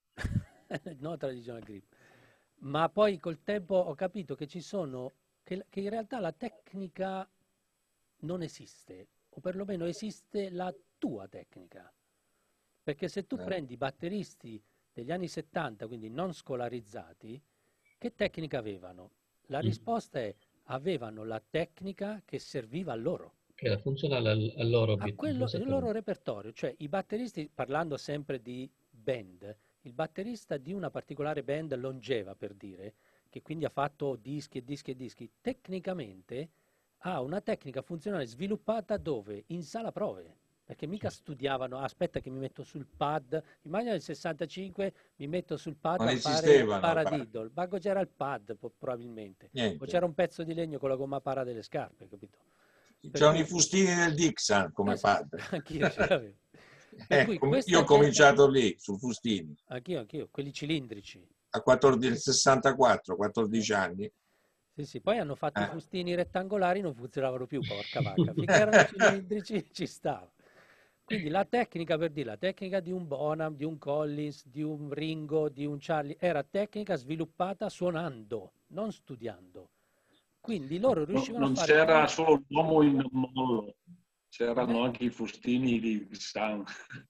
no traditional grip. Ma poi col tempo ho capito che ci sono, che, che in realtà la tecnica non esiste, o perlomeno esiste la tua tecnica. Perché se tu Eh. prendi batteristi degli anni settanta, quindi non scolarizzati, che tecnica avevano? La Mm. risposta è avevano la tecnica che serviva a loro, Che era funzionale al, al loro a obiettivo, quello, il loro esattamente. repertorio. Cioè i batteristi, parlando sempre di band, il batterista di una particolare band longeva, per dire, che quindi ha fatto dischi e dischi e dischi, tecnicamente ha una tecnica funzionale sviluppata dove? In sala prove. Perché mica Certo. studiavano, "Ah, aspetta che mi metto sul pad, immagina il sessantacinque, mi metto sul pad Non a fare il esistevano, paradiddle, Bago c'era il pad po- probabilmente, o niente. c'era un pezzo di legno con la gomma para delle scarpe, capito? Per C'erano cui, i fustini del Dixon come esatto, pad. anch'io ce l'avevo. Per Eh, cui com- io questa ho gente, cominciato lì, su Fustini, anch'io, anch'io, quelli cilindrici. a quattordici, sessantaquattro, Sì. quattordici anni. Sì, sì, poi hanno fatto i Eh. fustini rettangolari, non funzionavano più, porca vacca. Finché erano cilindrici ci stava. Quindi la tecnica, per dire, la tecnica di un Bonham, di un Collins, di un Ringo, di un Charlie, era tecnica sviluppata suonando, non studiando. Quindi loro No, riuscivano a non fare c'era quel... solo l'uomo in mollo, c'erano Com'è? anche i fustini di San.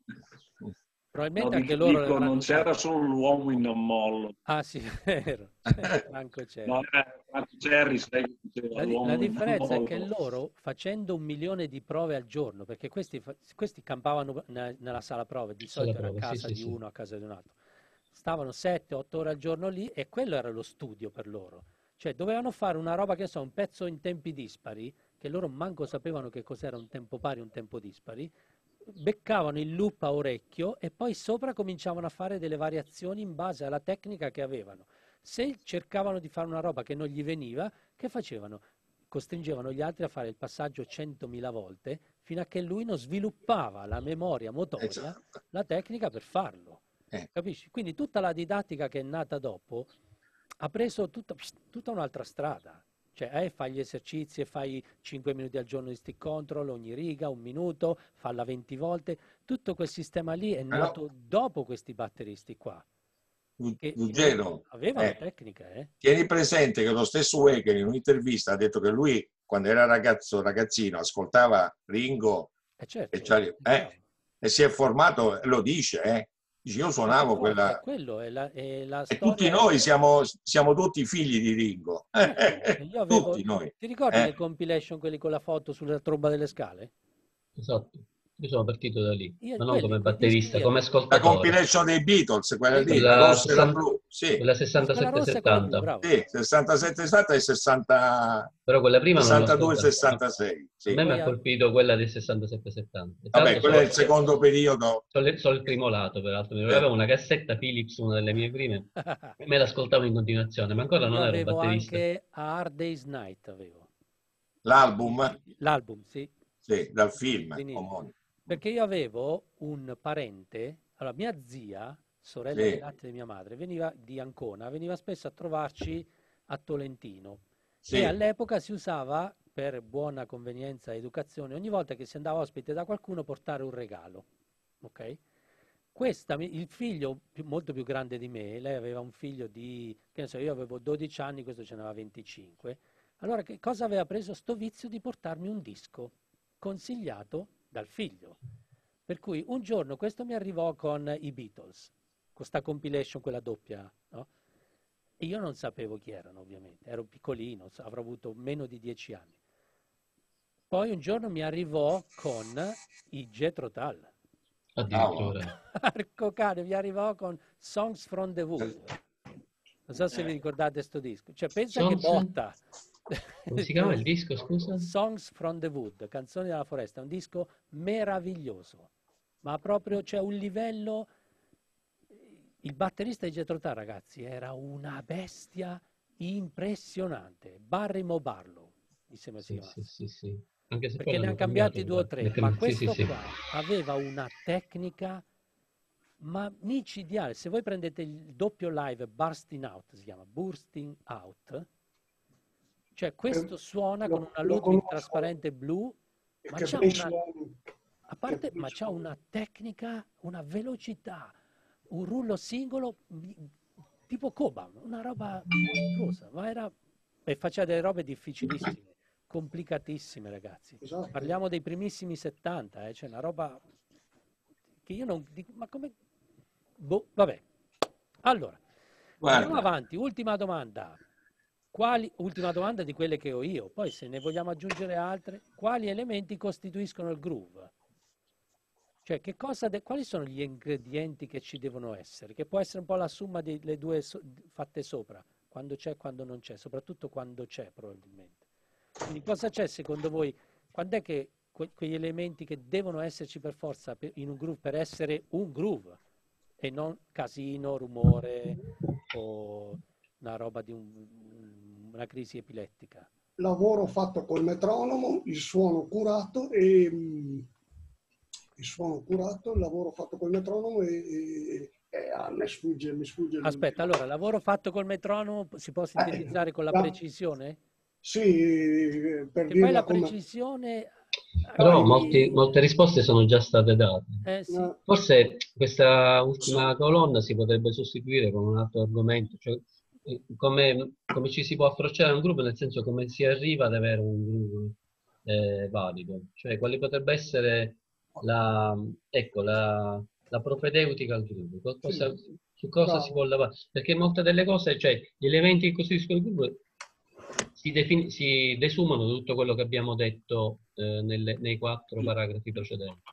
No, Probabilmente anche dico, loro li dico, avranno non c'era usati. solo l'uomo in mollo. Ah sì, è vero, c'è Franco No, Cerri. era Franco Cerri, sai che diceva La, di- la l'uomo in differenza è che mollo. loro, facendo un milione di prove al giorno, perché questi, fa- questi campavano ne- nella sala prove, di Sala solito era a prova, sì, casa sì, di sì. uno, a casa di un altro, stavano sette otto ore al giorno lì e quello era lo studio per loro. Cioè dovevano fare una roba che so, un pezzo in tempi dispari, che loro manco sapevano che cos'era un tempo pari e un tempo dispari, beccavano il loop a orecchio e poi sopra cominciavano a fare delle variazioni in base alla tecnica che avevano. Se cercavano di fare una roba che non gli veniva, che facevano? Costringevano gli altri a fare il passaggio centomila volte fino a che lui non sviluppava la memoria motoria, Esatto. la tecnica per farlo. Eh. Capisci? Quindi tutta la didattica che è nata dopo ha preso tutta, tutta un'altra strada. Cioè, eh, fai gli esercizi e fai cinque minuti al giorno di stick control, ogni riga, un minuto, falla venti volte. Tutto quel sistema lì è Però, nato dopo questi batteristi qua, Ru- che invece Ruggero, avevano eh, tecnica, eh? tieni presente che lo stesso Waker in un'intervista ha detto che lui, quando era ragazzo, ragazzino, ascoltava Ringo Eh e, certo, Charlie- è eh, bravo. e si è formato, lo dice, eh. Dice, io Ma per suonavo forza, è quella... quello, è la, è la E tutti storia è... noi siamo, siamo tutti figli di Ringo. Certo, e io avevo... Tutti noi. Ti ricordi le Eh. compilation, quelli con la foto sulla tromba delle scale? Esatto. Io sono partito da lì, Io ma non quelli, come quei dischi batterista, lì come avevo. La ascoltatore. compilation dei Beatles, quella Dei lì, la Beatles, Quella, rossa e la esatto. sessanta, blu. Sì, quella Quella rossa e quella blu, sessantasette settanta. bravo. sì, sessantasette settanta e sessanta, Però quella prima non l'ho sessantadue ascoltata. A sessantasei. a Sì. me mi Poi ha a- colpito quella del sessantasette settanta. Vabbè, Tanto quello è solo, il secondo periodo. solo il solo il primo lato, peraltro. Mi Eh. avevo una cassetta Philips, una delle mie prime, e me l'ascoltavo in continuazione, ma ancora Io non ero avevo batterista. anche A Hard Day's Night, avevo. L'album, L'album, sì. sì, dal Il film vinile. omonimo. Perché io avevo un parente, allora mia zia, sorella di Sì, latte di mia madre, veniva di Ancona, veniva spesso a trovarci a Tolentino e sì, all'epoca si usava per buona convenienza e educazione, ogni volta che si andava ospite da qualcuno portare un regalo, ok? Questa, il figlio più, molto più grande di me, lei aveva un figlio di, che ne so, io avevo dodici anni, questo ce n'aveva venticinque, allora che cosa aveva preso? Sto vizio di portarmi un disco consigliato dal figlio. Per cui un giorno questo mi arrivò con i Beatles, con sta compilation, quella doppia, no? E io non sapevo chi erano, ovviamente, ero piccolino, avrò avuto meno di dieci anni. Poi un giorno mi arrivò con i Jethro Tull. Addirittura. Marco cane, mi arrivò con Songs from the Wood. Non so se vi ricordate sto disco. Cioè, pensa Songs... che botta. Come si chiama il disco, scusa? Songs from the Wood, Canzoni della foresta. È un disco meraviglioso. Ma proprio c'è un livello... Il batterista di Jethro Tull, ragazzi, era una bestia impressionante. Barrymore Barlow, mi sembra si Sì, chiamasse. sì, sì, sì. Anche se Perché poi ne l'hanno ha cambiati cambiato, due o guarda. tre, ma Sì, sì, questo sì. qua aveva una tecnica ma micidiale. Se voi prendete il doppio live Bursting Out, si chiama Bursting Out, cioè questo suona lo- con una lo Ludwig conosco. trasparente blu, ma Che c'ha bei una, suoni. a parte, Che bei ma c'ha suoni. una tecnica, una velocità, un rullo singolo mi- tipo Cobham, una roba mostruosa, ma era, e faceva delle robe difficilissime, complicatissime, ragazzi. Esatto. Parliamo dei primissimi settanta, eh, cioè una roba che io non dico, ma come... Boh, vabbè. Allora, Guarda. andiamo avanti, ultima domanda. Quali, ultima domanda di quelle che ho io, poi se ne vogliamo aggiungere altre, quali elementi costituiscono il groove? Cioè, che cosa de- quali sono gli ingredienti che ci devono essere? Che può essere un po' la somma delle due so- fatte sopra, quando c'è e quando non c'è, soprattutto quando c'è probabilmente. Quindi cosa c'è secondo voi? Quando è che que- quegli elementi che devono esserci per forza per- in un groove per essere un groove e non casino, rumore o una roba di un- una crisi epilettica? Lavoro fatto col metronomo, il suono curato e mh, il suono curato, il lavoro fatto col metronomo e, e, e ah, mi sfugge, mi sfugge. il- Aspetta, allora, lavoro fatto col metronomo si può sintetizzare con la la- precisione? Sì, per Che poi la dirla come... precisione... Però eh, molti- molte risposte sono già state date. eh, sì. No, Forse questa ultima colonna si potrebbe sostituire con un altro argomento, cioè eh, come, come ci si può approcciare a un gruppo, nel senso come si arriva ad avere un gruppo eh, valido, cioè quale potrebbe essere la, ecco, la, la propedeutica al gruppo, cosa- sì, su cosa si bravo. può lavorare, perché molte delle cose, cioè gli elementi che costituiscono il gruppo si, defin- si desumano da tutto quello che abbiamo detto eh, nelle- nei quattro paragrafi precedenti.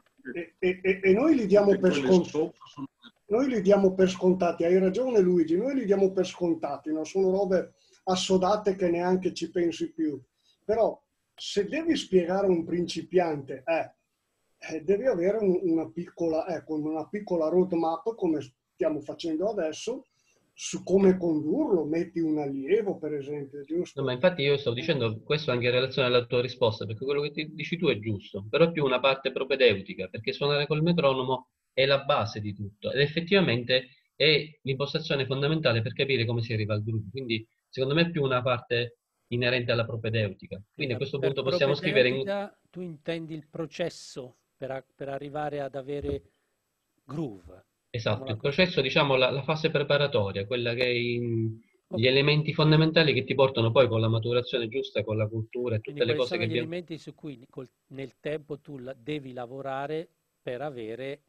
E, e- e- e noi li diamo Tutte per quelle scontati. sopra sono- Noi li diamo per scontati, hai ragione Luigi, noi li diamo per scontati, non sono robe assodate che neanche ci pensi più. Però se devi spiegare a un principiante, eh, eh, devi avere un- una piccola, ecco, una piccola roadmap come stiamo facendo adesso, su come condurlo, metti un allievo per esempio, giusto? No, ma infatti io stavo dicendo questo anche in relazione alla tua risposta, perché quello che ti dici tu è giusto, però è più una parte propedeutica, perché suonare col metronomo è la base di tutto ed effettivamente è l'impostazione fondamentale per capire come si arriva al gruppo. Quindi secondo me è più una parte inerente alla propedeutica. Quindi a Per, questo per punto possiamo scrivere in... propedeutica tu intendi il processo per, a- per arrivare ad avere groove. Esatto, Mettiamola il così. processo, diciamo, la, la fase preparatoria, quella che è in- Ok. gli elementi fondamentali che ti portano poi con la maturazione giusta, con la cultura e Quindi tutte le quali cose sono che gli abbiamo... elementi su cui col- nel tempo tu la- devi lavorare per avere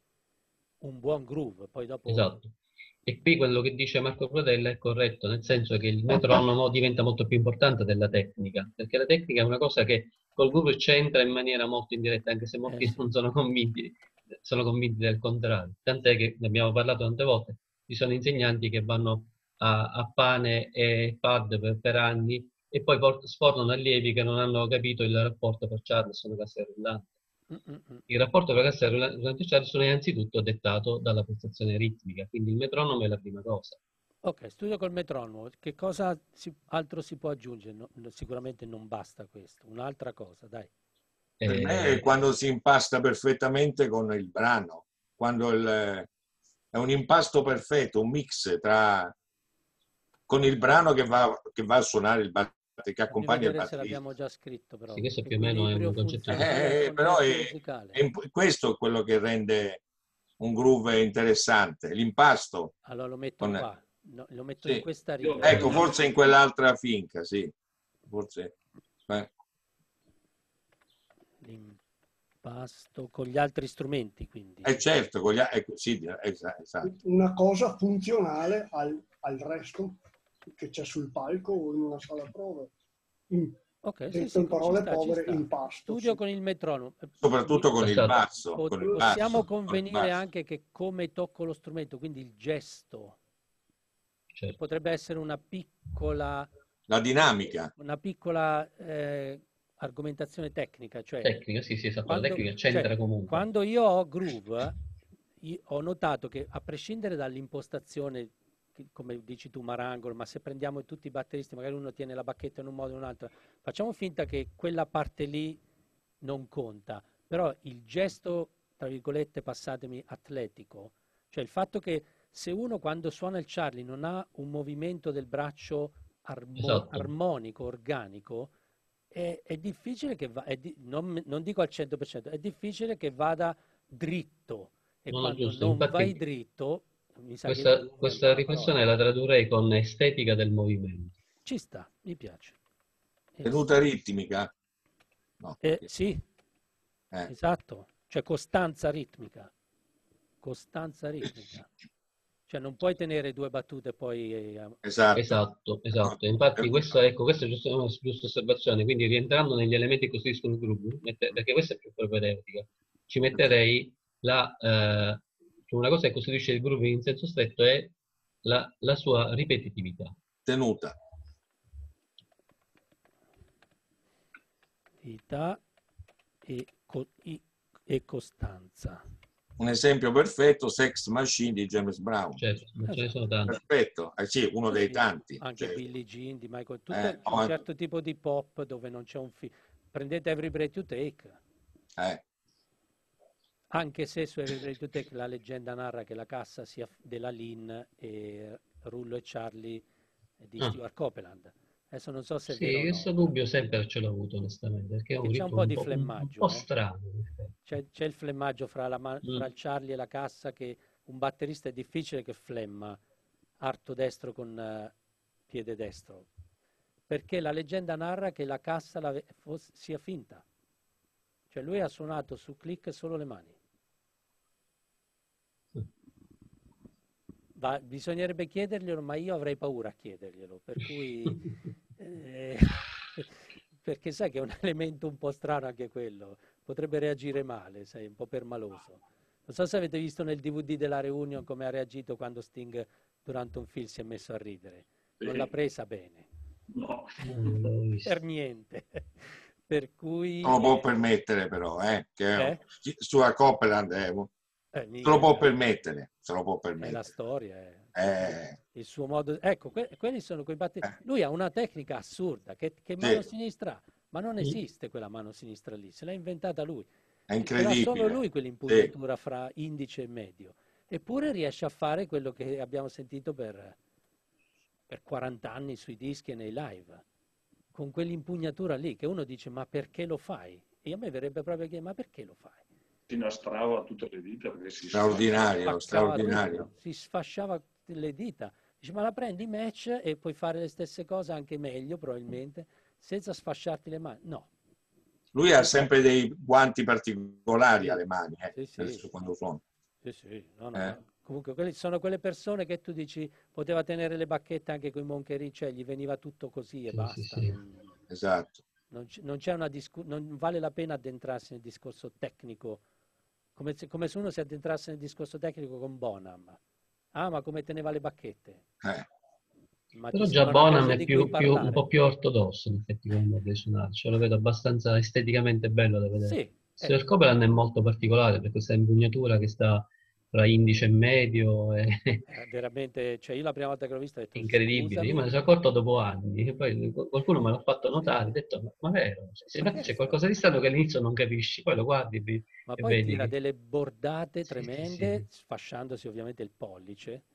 un buon groove? Poi dopo... Esatto. E qui quello che dice Marco Prodella è corretto, nel senso che il metronomo diventa molto più importante della tecnica, perché la tecnica è una cosa che col groove c'entra in maniera molto indiretta, anche se Eh molti sì. non sono convinti, sono convinti del contrario. Tant'è che ne abbiamo parlato tante volte, ci sono insegnanti che vanno a, a pane e pad per, per anni e poi port- sfornano allievi che non hanno capito il rapporto per Charleston casse rullanti. Mm, mm, mm. Il rapporto per casse rullanti Charleston è innanzitutto dettato dalla prestazione ritmica, quindi il metronomo è la prima cosa. Ok, studio col metronomo. Che cosa si- altro si può aggiungere? No- no, sicuramente non basta questo. Un'altra cosa, dai. Per Eh, me è quando si impasta perfettamente con il brano, quando il- è un impasto perfetto, un mix tra con il brano che va, che va a suonare il batterista. che accompagna il vedere se batterista. l'abbiamo già scritto, però. Sì, questo più o meno è un concetto. Eh, eh, però è, è imp- questo è quello che rende un groove interessante, l'impasto. Allora lo metto con- qua, no, lo metto Sì. in questa riga. Ecco, forse in quell'altra finca, sì. Forse. eh. L'impasto con gli altri strumenti, quindi. Eh certo, con gli, ecco, sì, esatto, esatto. Una cosa funzionale al, al resto che c'è sul palco o in una sala prove. In, Ok, sì, detto sì, in parole ci sta, ci povere, sta. impasto. Studio sì. con il metronomo. Soprattutto con il Esatto. basso. Po- Con il possiamo basso, con il convenire basso. anche che come tocco lo strumento, quindi il gesto, Certo. potrebbe essere una piccola, La dinamica. una piccola eh, argomentazione tecnica, cioè Tecnica, sì, sì, esatto, quando, la tecnica c'entra cioè, comunque. quando io ho groove, io ho notato che a prescindere dall'impostazione, che, come dici tu Marangolo, ma se prendiamo tutti i batteristi, magari uno tiene la bacchetta in un modo o in un altro, facciamo finta che quella parte lì non conta, però il gesto, tra virgolette, passatemi, atletico, cioè il fatto che se uno quando suona il Charlie non ha un movimento del braccio armo- Esatto. armonico, organico, è, è difficile che va, è di- non, non dico al cento per cento, è difficile che vada dritto, e Non è quando giusto, non infatti vai dritto, mi sa che il Questa, groove è questa una riflessione parola. la tradurrei con estetica del movimento. Ci sta, mi piace. Tenuta ritmica. No. Eh, sì, Eh. esatto, cioè costanza ritmica, costanza ritmica. Cioè non puoi tenere due battute e poi... eh, Esatto. Esatto, esatto. Infatti questo, ecco, questa è giusto- una giusta osservazione, quindi rientrando negli elementi che costituiscono il gruppo, mette- perché questa è più propedeutica, ci metterei la, eh, cioè una cosa che costituisce il gruppo in senso stretto è la, la sua ripetitività. Tenuta. Vita e, co- i- e costanza. Un esempio perfetto, Sex Machine di James Brown. Certo, non ce ne sono tanti. Perfetto, eh sì, uno Sì, dei sì, tanti. anche Cioè, Billie Jean di Michael, tutto eh, un oh, certo tipo di pop dove non c'è un film. Prendete Every Breath You Take, eh, anche se su Every Breath You Take la leggenda narra che la cassa sia f- della Lynn e Rullo e Charlie di Ah. Stuart Copeland. Adesso non so se è Sì, vero o questo no, dubbio sempre ce l'ho avuto onestamente, perché è un perché c'è un ritmo po' un di po', un- un flemmaggio, po' eh. strano. in effetti. C'è, c'è il flemmaggio fra, la ma- Mm. fra il Charlie e la cassa, che un batterista è difficile che flemma arto destro con eh, piede destro, perché la leggenda narra che la cassa la- fos- sia finta, cioè lui ha suonato su click solo le mani. Va- bisognerebbe chiederglielo, ma io avrei paura a chiederglielo, per cui eh, perché sai che è un elemento un po' strano anche quello, potrebbe reagire male, sai, un po' permaloso. Non so se avete visto nel D V D della Reunion come ha reagito quando Sting durante un film si è messo a ridere. Non l'ha presa bene, No. Non l'avevo visto. per niente. Per cui... se lo può eh, permettere però, eh, che è- eh? Sua Copeland è, Eh, se mica, lo può eh, permettere, se lo può è la permettere. storia, è- Eh, il suo modo... Ecco, que- quelli sono quei battiti. Eh. Lui ha una tecnica assurda, che, che Sì. mano sinistra ha, ma non Mm. esiste quella mano sinistra lì, se l'ha inventata lui. è Ce l'ha solo incredibile. lui quell'impugnatura fra indice e medio. Eppure riesce a fare quello che abbiamo sentito per, per quaranta anni sui dischi e nei live, con quell'impugnatura lì, che uno dice, ma perché lo fai? E a me verrebbe proprio a chiedere, ma perché lo fai? Si nastrava tutte le dita perché si Straordinario, Spaccava straordinario. tutto, si sfasciava le dita. Dice, ma la prendi match e puoi fare le stesse cose anche meglio, probabilmente, senza sfasciarti le mani? No. Lui ha sempre dei guanti particolari Sì. alle mani, eh, Sì, sì. adesso quando suona. Sì, sì, no, no, Eh. ma comunque quelli sono quelle persone che tu dici poteva tenere le bacchette anche con i moncherie, cioè gli veniva tutto così e Sì, basta. sì, sì. Non, Esatto. non c- non c'è una discu- non vale la pena addentrarsi nel discorso tecnico, come se, come se uno si addentrasse nel discorso tecnico con Bonham. Ah, ma come teneva le bacchette? Eh. Ma Però ti già sembra una Bonham cosa è di più, cui più- un parlare? po' più ortodosso in effetti come modo di suonare, cioè lo vedo abbastanza esteticamente bello da vedere. Sì, Sir eh, Copeland è molto particolare per questa impugnatura che sta tra indice e medio, è è veramente, cioè io la prima volta che l'ho visto ho detto, incredibile. Io me ne scusami, sono accorto dopo anni, e poi qualcuno me l'ha fatto notare, ho detto, ma, ma vero? Sì, ma infatti che c'è sta? qualcosa di strano che all'inizio non capisci, poi lo guardi e vi- Ma e poi vedi tira che... delle bordate Sì, sì, tremende, sì. sfasciandosi ovviamente il pollice,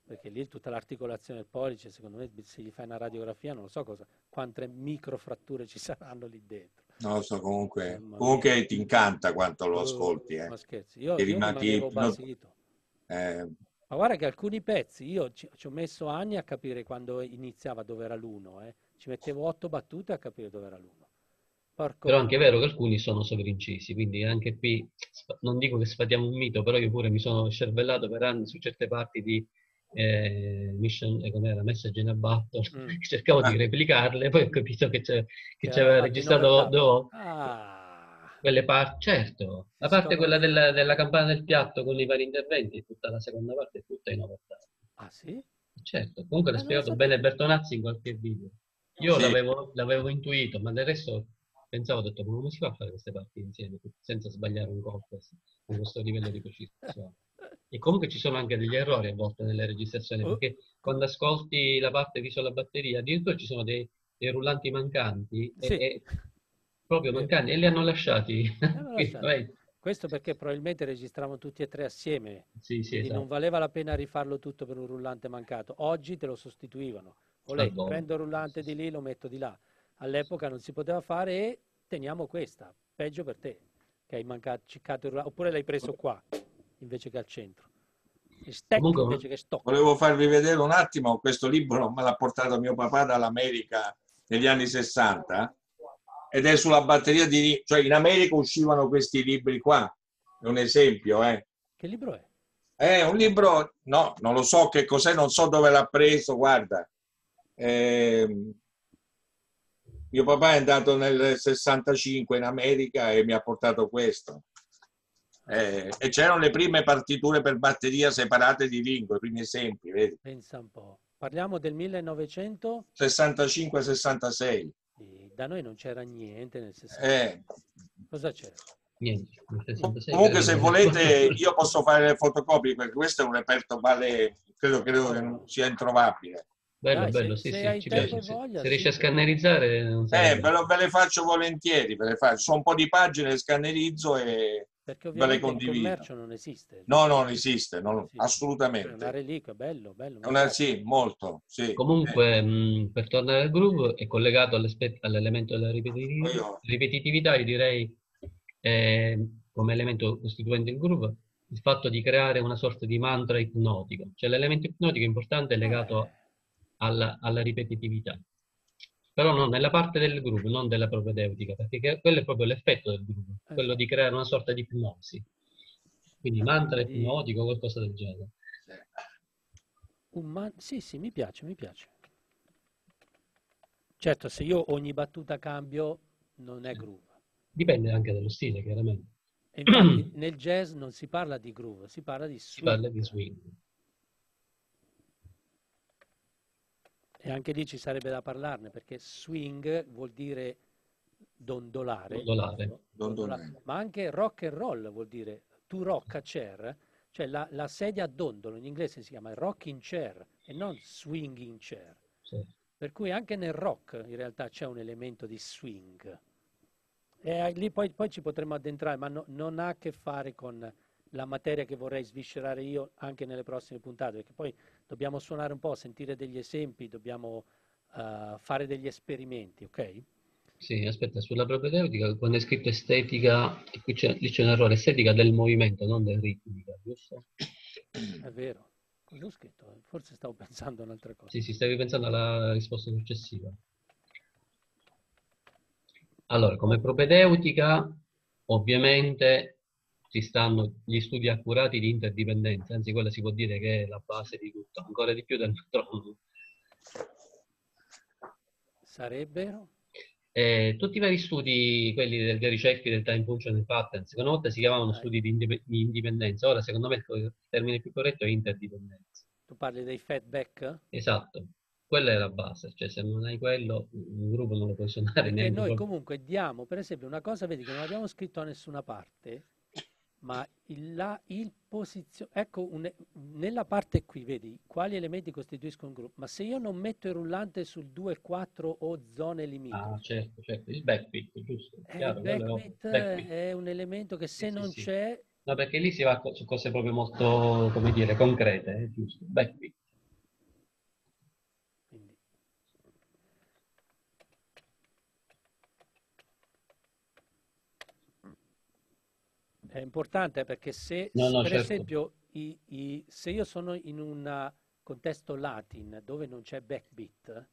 perché lì tutta l'articolazione del pollice, secondo me, se gli fai una radiografia non lo so cosa, quante microfratture ci saranno lì dentro. Non lo so, comunque, Mamma comunque mia. ti incanta quanto lo Oh, ascolti, eh. ma scherzi, io, Ti io rimani- rimanevo no, basito. eh, Ma guarda che alcuni pezzi, io ci, ci ho messo anni a capire quando iniziava dove era l'uno, eh. Ci mettevo otto battute a capire dove era l'uno. Porco Però anche è cane. vero che alcuni sono sovraincisi, quindi anche qui, sf- non dico che sfatiamo un mito, però io pure mi sono scervellato per anni su certe parti di eh, Mission, eh, com'era, Message in a Bottle, Mm. cercavo di ah, replicarle, poi ho capito che, c'è- che Che ci era aveva fatto in registrato overdub. dopo Ah, quelle parti, certo, si la parte quella scopre. della, della campana del piatto con i vari interventi, tutta la seconda parte è tutta in overdub. Ah sì? Certo, comunque l'ha Ah, non lo spiegato bene sapevo. Bertonazzi in qualche video. Io sì. l'avevo l'avevo intuito, ma del resto pensavo, ho detto, "Ma come si fa a fare queste parti insieme senza sbagliare un colpo con questo livello di precisione?" E comunque ci sono anche degli errori a volte nelle registrazioni, Oh, perché com- quando ascolti la parte viso alla batteria, addirittura ci sono dei, dei rullanti mancanti, e, sì, e proprio vero. mancanti, e li hanno lasciati. E hanno Quindi, lasciato. vabbè, Questo perché probabilmente registravano tutti e tre assieme, sì, sì, quindi non esatto, valeva la pena rifarlo tutto per un rullante mancato. Oggi te lo sostituivano. O al lei, volo. prendo il rullante Sì, di sì. lì, lo metto di là. All'epoca non si poteva fare e teniamo questa. Peggio per te, che hai mancato, ciccato il rullante. Oppure l'hai preso qua, invece che al centro. E stack Comunque, invece che stock. Volevo farvi vedere un attimo, questo libro me l'ha portato mio papà dall'America negli anni sessanta ed è sulla batteria di... cioè in America uscivano questi libri qua, è un esempio, eh. Che libro è? È un libro, no, non lo so che cos'è, non so dove l'ha preso, guarda. Ehm, mio papà è andato nel sessantacinque in America e mi ha portato questo. Ah, Eh, e c'erano le prime partiture per batteria separate di lingue, i primi esempi, vedi? pensa un po'. Parliamo del millenovecento? sessantacinque sessantasei. E da noi non c'era niente nel sessanta. Eh, Cosa c'era? niente, nel Niente. sessantasei comunque credo se che... volete io posso fare le fotocopie perché questo è un reperto vale, credo, credo che Oh. non sia introvabile. Bello, Dai, bello, se, sì, se sì, hai ci tempo piace. e Se, voglia, se riesci a sì, perché- scannerizzare non Eh, sarebbe... ve, lo- ve le faccio volentieri, ve le faccio. Sono un po' di pagine, le scannerizzo e perché ve le ovviamente il condivido. commercio non esiste. No, no, non esiste, non- Non esiste. È assolutamente. una reliquia, bello, bello. È mi una, piace. sì, molto, sì. Eh, Comunque, mh, per tornare al groove, è collegato all'aspe- all'elemento della ripetitiv- io- ripetitività, io direi, eh, come elemento costituente il groove, il fatto di creare una sorta di mantra ipnotico. Cioè l'elemento ipnotico importante è Eh, legato alla, alla ripetitività. Però non nella parte del groove, non della propedeutica, perché che- quello è proprio l'effetto del groove, quello esatto. di creare una sorta di ipnosi. Quindi mantra Quindi, ipnotico, qualcosa del genere. un man- sì, sì, mi piace, mi piace. Certo, se io ogni battuta cambio, non è groove. Dipende anche dallo stile, chiaramente. E infatti nel jazz non si parla di groove, si parla di Si parla swing. di swing. E anche lì ci sarebbe da parlarne, perché swing vuol dire dondolare, Dondolare. giusto? Dondolare. Ma anche rock and roll vuol dire to rock a chair, cioè la, la sedia a dondolo, in inglese si chiama rocking chair e non swinging chair. Sì. Per cui anche nel rock in realtà c'è un elemento di swing. E lì poi, poi ci potremmo addentrare, ma no- non ha a che fare con la materia che vorrei sviscerare io anche nelle prossime puntate, perché poi dobbiamo suonare un po', sentire degli esempi, dobbiamo eh, fare degli esperimenti, ok? Sì, aspetta, sulla propedeutica, quando è scritto estetica, e qui c'è, lì c'è un errore, estetica del movimento, non del ritmica, giusto? È vero. Cosa ho scritto? Forse stavo pensando a un'altra cosa. Sì, sì, stavi pensando alla risposta successiva. Allora, come propedeutica, ovviamente ci stanno gli studi accurati di interdipendenza, anzi quella si può dire che è la base di tutto, ancora di più del metronomo. Sarebbero? Eh, tutti i vari studi, quelli del, dei ricerchi del time function patterns, una volta si chiamavano Dai. studi di, indip- di indipendenza, ora secondo me il termine più corretto è interdipendenza. Tu parli dei feedback? Esatto, quella è la base, cioè se non hai quello, un gruppo non lo puoi suonare Perché neanche. noi proprio. comunque diamo, per esempio, una cosa, vedi che non abbiamo scritto da nessuna parte, ma il, la, il posizio, ecco, un- nella parte qui, vedi, quali elementi costituiscono un gruppo, ma se io non metto il rullante sul due quattro o zone Ah, limitrofe, certo, certo, il backbeat, giusto, eh, il chiaro, quello è ovvio. backbeat Backbeat. è un elemento che se Sì, sì, non sì. c'è, No, perché lì si va co- su cose proprio molto, come dire, concrete, è giusto, backbeat. È importante perché se, No, no, per certo. esempio, i- i- se io sono in un contesto latin dove non c'è backbeat,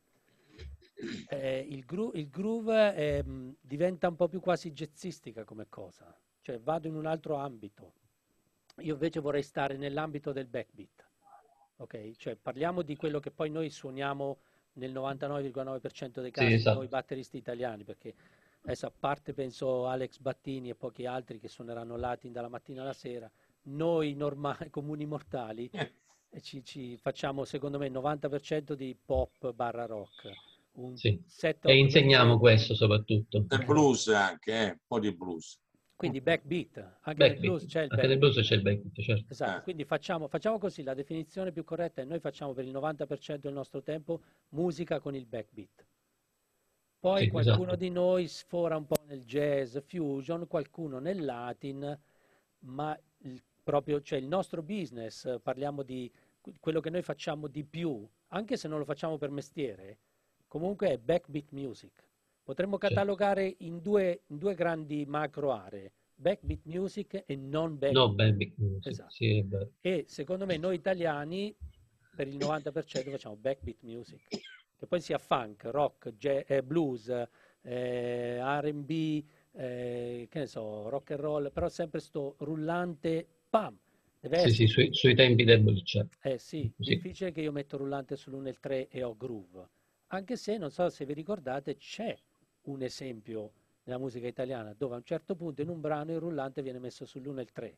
eh, il, gru- il groove è, mh, diventa un po' più quasi jazzistica come cosa, cioè vado in un altro ambito. Io invece vorrei stare nell'ambito del backbeat, ok? Cioè parliamo di quello che poi noi suoniamo nel novantanove virgola nove per cento dei Sì, casi, esatto. noi batteristi italiani, perché adesso a parte penso Alex Battini e pochi altri che suoneranno latin dalla mattina alla sera, noi normali, comuni mortali, e ci, ci facciamo secondo me il novanta per cento di pop barra rock, un Sì. E sette otto per insegniamo cento questo soprattutto. Del blues anche, eh, un po' di blues. quindi backbeat, anche nel Backbeat. blues c'è il Anche nel blues c'è il backbeat. backbeat, certo. Esatto, Eh. quindi facciamo, facciamo così, la definizione più corretta è noi facciamo per il novanta per cento del nostro tempo musica con il backbeat. Poi Sì, qualcuno esatto. di noi sfora un po' nel jazz fusion, qualcuno nel latin, ma il, proprio, cioè il nostro business, eh, parliamo di que- quello che noi facciamo di più, anche se non lo facciamo per mestiere, comunque è backbeat music. Potremmo Certo. catalogare in due, in due grandi macro aree, backbeat music e non backbeat. No, backbeat music. Esatto. Sì, è vero. E secondo me noi italiani per il novanta per cento facciamo backbeat music, che poi sia funk, rock, jazz, eh, blues, eh, R and B, eh, che ne so, rock and roll, però sempre sto rullante, pam, deve Sì, sì, essere. sui, sui tempi deboli c'è. Eh sì, Sì. difficile che io metto rullante sull'uno e il tre e ho groove, anche se non so se vi ricordate c'è un esempio nella musica italiana dove a un certo punto in un brano il rullante viene messo sull'uno e il tre.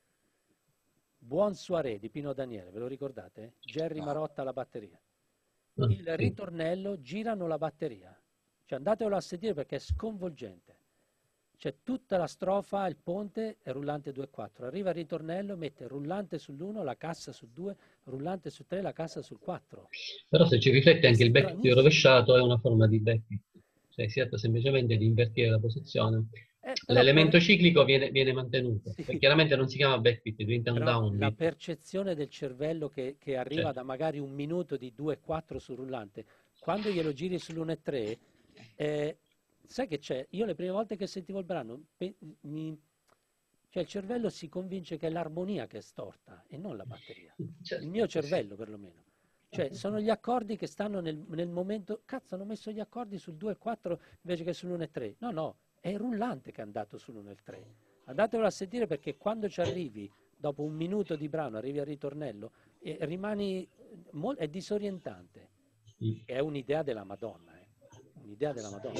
Buon soirée di Pino Daniele, ve lo ricordate? Jerry No. Marotta alla batteria. Ah, Il sì. ritornello girano la batteria, cioè andatevelo a sentire perché è sconvolgente. C'è tutta la strofa, il ponte è rullante due e quattro, arriva il ritornello, mette rullante sull'uno, la cassa sul due, rullante sul tre, la cassa sul quattro. Però se ci rifletti È anche il backbeat stranissimo. rovesciato è una forma di backbeat. Cioè si tratta semplicemente di invertire la posizione. Eh, però L'elemento per- ciclico viene, viene mantenuto. Sì. E chiaramente non si chiama backbeat, diventa un Però la downbeat. percezione del cervello che, che arriva Certo. da magari un minuto di due e quattro sul rullante, quando glielo giri sull'uno e tre, eh, sai che c'è? Io le prime volte che sentivo il brano, pe- mi- cioè il cervello si convince che è l'armonia che è storta e non la batteria. Certo. Il mio cervello perlomeno. Cioè sono gli accordi che stanno nel, nel momento, cazzo hanno messo gli accordi sul due e quattro invece che sull'uno e tre. No, no, è il rullante che è andato sull'uno e il tre. Andatelo a sentire perché quando ci arrivi, dopo un minuto di brano, arrivi al ritornello, e rimani, mol- è disorientante. Mm. È un'idea della Madonna, eh. Un'idea della Madonna.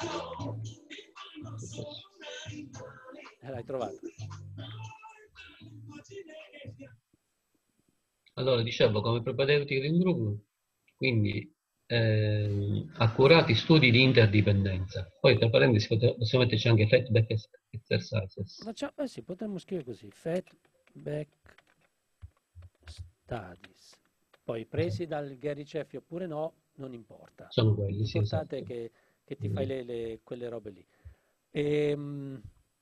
Eh, l'hai trovato? Allora, dicevo, come propedeutica in gruppo, quindi ehm, accurati studi di interdipendenza. Poi, tra parentesi, pote- possiamo metterci anche feedback ex- exercises. Facciamo, eh sì, potremmo scrivere così, feedback studies. Poi presi dal Gary Ceffi oppure no, non importa. Sono quelli, sì, L'importante esatto. è che, che ti fai le, le- quelle robe lì. Ehm,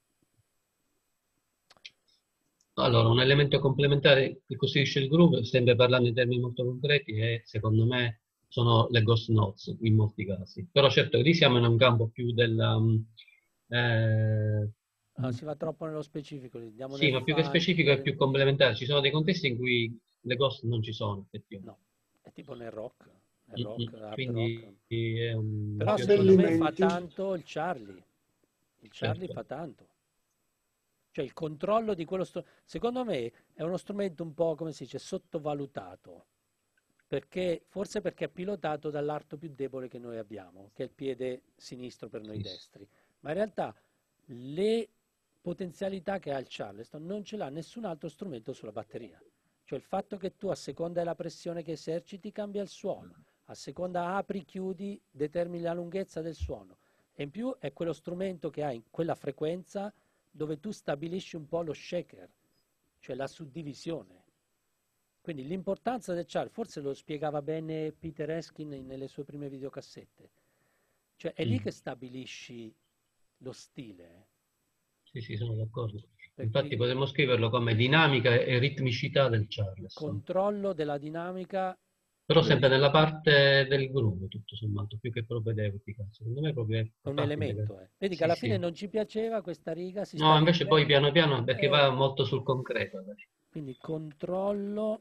Allora, un elemento complementare che costituisce il groove, sempre parlando in termini molto concreti, è, secondo me, sono le ghost notes in molti casi. Però certo, lì siamo in un campo più della... mm, eh, ah, si va troppo nello specifico, andiamo sì, nel ma più che funk, specifico è nel- più complementare. Ci sono dei contesti in cui le ghost non ci sono, effettivamente. no, è tipo nel rock, nel rock, Mm-mm. hard Quindi rock. è un... Però più secondo me fa Abbellimenti. tanto il Charlie. Il Charlie Certo. fa tanto. Cioè il controllo di quello strumento, secondo me è uno strumento un po', come si dice, sottovalutato, perché, forse perché è pilotato dall'arto più debole che noi abbiamo, che è il piede sinistro per noi Sì. destri. Ma in realtà le potenzialità che ha il Charleston non ce l'ha nessun altro strumento sulla batteria. Cioè il fatto che tu a seconda della pressione che eserciti cambia il suono, a seconda apri, chiudi, determini la lunghezza del suono. E in più è quello strumento che ha in quella frequenza dove tu stabilisci un po' lo shaker, cioè la suddivisione. Quindi l'importanza del Charlie, forse lo spiegava bene Peter Eskin nelle sue prime videocassette, cioè è lì Mm. che stabilisci lo stile. Sì, sì, sono d'accordo. Perché Infatti il- potremmo scriverlo come dinamica e ritmicità del Il Charleston. controllo della dinamica Però sempre nella parte del groove, tutto sommato, più che propedeutica. Secondo me proprio è È un parte integrante. elemento. Eh. Vedi che Sì, alla fine sì. non ci piaceva questa riga, si sta No, invece poi rivedendo. piano piano, perché Eh, va molto sul concreto. adesso. quindi controllo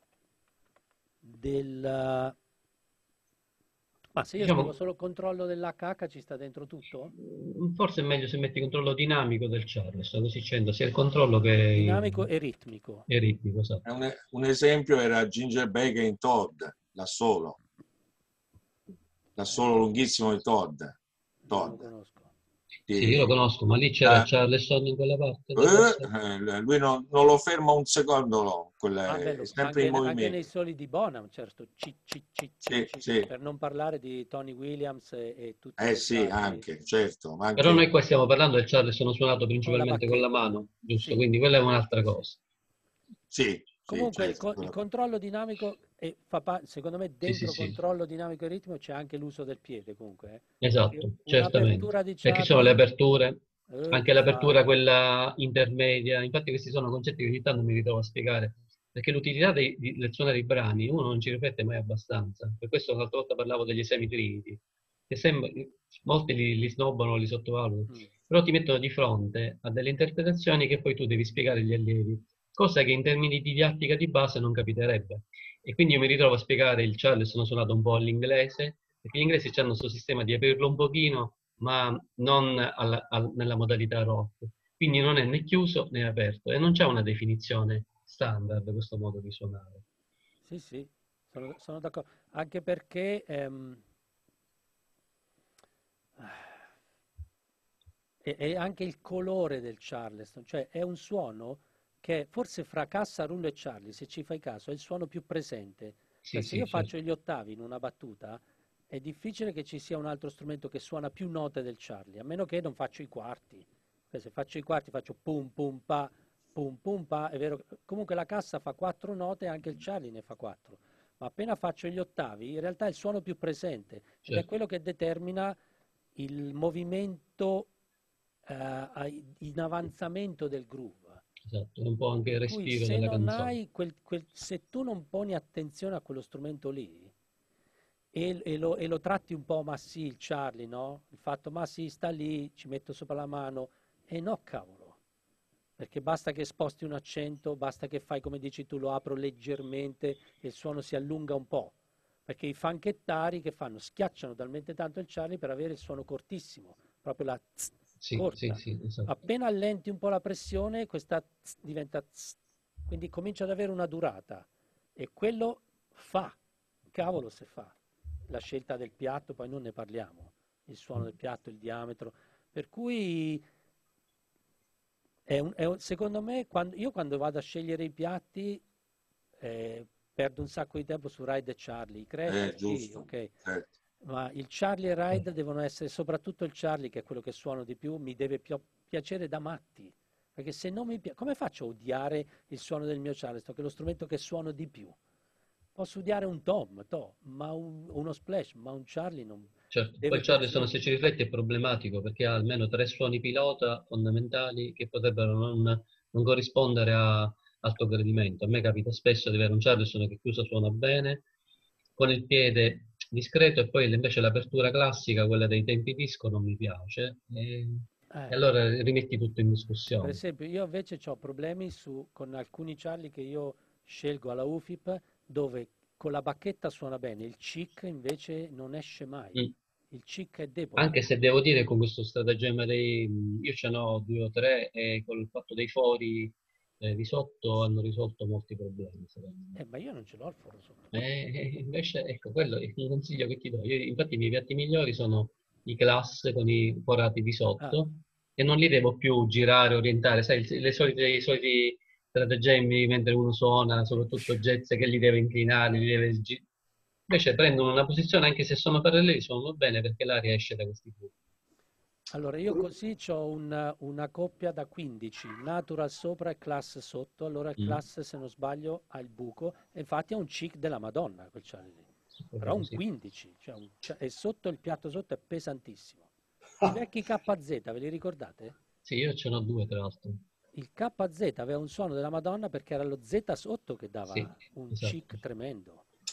del... Ma se io scrivo Diciamo, solo controllo dell'H H ci sta dentro tutto? mm, forse è meglio se metti controllo dinamico del Charleston, così scendo sia il controllo che Dinamico il, e ritmico. il ritmico, È esatto. un, un esempio era Ginger Baker in Todd, l'assolo, l'assolo lunghissimo di Todd. Non lo Todd. conosco. Sì, io lo Di- conosco, ma lì c'era da- Charleston in quella parte dell'assolo. eh, lui non, non lo ferma un secondo, no, quella Ah, è bello, sempre in anche, anche nei movimento. soli di Bonham, certo, ci, ci, ci, ci, Sì, ci, sì, per non parlare di Tony Williams e, e tutti eh quegli sì, altri. anche, certo, ma Però anche noi qua stiamo parlando del Charleston suonato Con la principalmente con la bacchetta. mano, giusto? Sì, Quindi quella è un'altra sì, sì. cosa. sì, sì, Comunque il, certo. co- il controllo dinamico, e fa pa- secondo me Sì, sì, dentro sì, controllo dinamico e ritmo c'è anche l'uso del piede comunque. Eh. Perché esatto, certamente. un'apertura di Perché ci sono le Charlie, aperture, eh, anche che l'apertura fai? quella intermedia, infatti questi sono concetti che ogni tanto mi ritrovo a spiegare, perché l'utilità dei- di- del suonare i brani uno non ci riflette mai abbastanza. Per questo l'altra volta parlavo degli esami triti, che sembra, molti li, li snobbano, li sottovalutano, Mm. però ti mettono di fronte a delle interpretazioni che poi tu devi spiegare agli allievi, cosa che in termini di didattica di base non capiterebbe. E quindi io mi ritrovo a spiegare il Charleston suonato un po' all'inglese, perché gli inglesi hanno questo sistema di aprirlo un pochino, ma non alla- al- nella modalità rock. Quindi non è né chiuso né aperto e non c'è una definizione standard questo modo di suonare. Sì, sì, sono, sono d'accordo. Anche perché ehm, e, e anche il colore del Charleston, cioè è un suono che forse fra Cassa, Rullo e Charlie, se ci fai caso, è il suono più presente. Cioè Sì, se sì, io certo. faccio gli ottavi in una battuta, è difficile che ci sia un altro strumento che suona più note del Charlie, a meno che non faccio i quarti. Cioè, se faccio i quarti faccio pum pum pa, pum pum pa, è vero. Comunque la Cassa fa quattro note e anche il Charlie ne fa quattro. Ma appena faccio gli ottavi, in realtà è il suono più presente ed è Certo. quello che determina il movimento eh, in avanzamento del groove. Esatto, è un po' anche il Per cui respiro se della non canzone. hai quel, quel- se tu non poni attenzione a quello strumento lì e, e lo, e lo tratti un po', ma sì, il Charlie, no? Il fatto, ma sì, sta lì, ci metto sopra la mano, e no, cavolo. Perché basta che sposti un accento, basta che fai come dici tu, lo apro leggermente e il suono si allunga un po'. Perché i fanchettari che fanno? Schiacciano talmente tanto il Charlie per avere il suono cortissimo, proprio la tss Sì, sì, corta. sì, esatto. Appena allenti un po' la pressione, questa tss diventa tss, quindi comincia ad avere una durata. E quello fa, cavolo se fa. La scelta del piatto, poi non ne parliamo, il suono del piatto, il diametro. Per cui è un- è un- secondo me, quando, io quando vado a scegliere i piatti, eh, perdo un sacco di tempo su Ride e Charlie. I Crash, è sì, giusto, ok. certo. Ma il Charlie e Ride devono essere, soprattutto il Charlie, che è quello che suono di più, mi deve pi- piacere da matti. Perché se non mi piace, come faccio a odiare il suono del mio Charleston, che è lo strumento che suono di più? Posso odiare un tom, to, ma un- uno splash, ma un Charlie non Certo, poi deve il Charleston, se piacermi. ci rifletti, è problematico perché ha almeno tre suoni pilota fondamentali che potrebbero non, non corrispondere a, al tuo gradimento. A me capita spesso di avere un Charleston che chiuso suona bene, con il piede discreto e poi invece l'apertura classica, quella dei tempi disco, non mi piace. E, e Eh, allora rimetti tutto in per discussione. esempio, io invece ho problemi su, con alcuni Charlie che io scelgo alla U F I P, dove con la bacchetta suona bene, il chick invece non esce mai. Mm. Il chick è debole. Anche se devo dire con questo stratagemma dei... io ce n'ho due o tre e col fatto dei fori eh, di sotto hanno risolto molti problemi, secondo me. Eh, ma io non ce l'ho il foro sopra. E invece, ecco, quello è un consiglio che ti do. Io, infatti i miei piatti migliori sono i class con i forati di Ah, sotto e non li devo più girare, orientare, sai, il- le solite, i soliti stratagemmi mentre uno suona, soprattutto jazz che li deve inclinare, li deve gi- invece prendono una posizione anche se sono paralleli, suonano bene perché l'aria esce da questi punti. allora io così ho una, una coppia da quindici, natural sopra e class sotto. Allora il Mm. class, se non sbaglio, ha il buco e infatti ha un chick della Madonna quel Charlie lì. Sì, Però proprio un così. quindici, cioè un- cioè- e sotto il piatto sotto è pesantissimo. I vecchi K Z, ve li ricordate? Sì, io ce n'ho due tra l'altro. Il K Z aveva un suono della Madonna perché era lo Z sotto che Sì, dava un esatto. chic tremendo.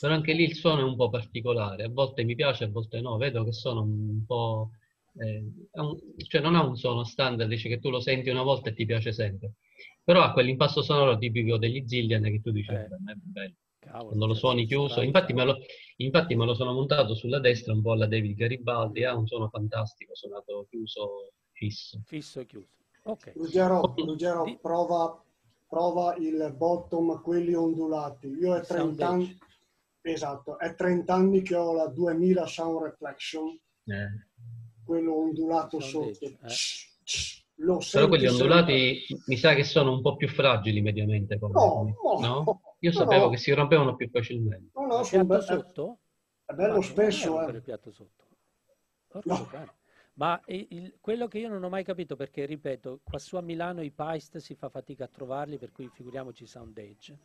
Però anche lì il suono è un po' particolare, a volte mi piace, a volte no, vedo che sono un po'... eh, ha un- cioè non ha un suono standard, dice che tu lo senti una volta e ti piace sempre, però ha quell'impasto sonoro tipico degli Zillion che tu dici, Eh, "Vabbè, ma è bello, cavolo, quando lo cioè, suoni si chiuso, infatti me straccia. lo, infatti me lo sono montato sulla destra un po' alla David Garibaldi, ha un suono fantastico, suonato chiuso, fisso. Fisso e chiuso. Ok. Ruggero, Poi- Ruggero, Di- prova, prova il bottom, quelli ondulati. Io è Il Sound trenta anni, Edge. esatto, è trenta anni che ho la duemila Sound Reflection, eh. quello ondulato Sound sotto. Edge, eh. Tsh, tsh, lo Però quelli senti sempre. ondulati mi sa che sono un po' più fragili mediamente come, No, come- no, no? Io no, sapevo che no, si rompevano più facilmente. no, no, Ma son piatto be- è, sotto? è bello Ma non è spesso, rompere eh. il piatto sotto. Porco No. cane. Ma il- il- quello che io non ho mai capito, perché ripeto, qua su a Milano i paist si fa fatica a trovarli, per cui figuriamoci Sound Edge,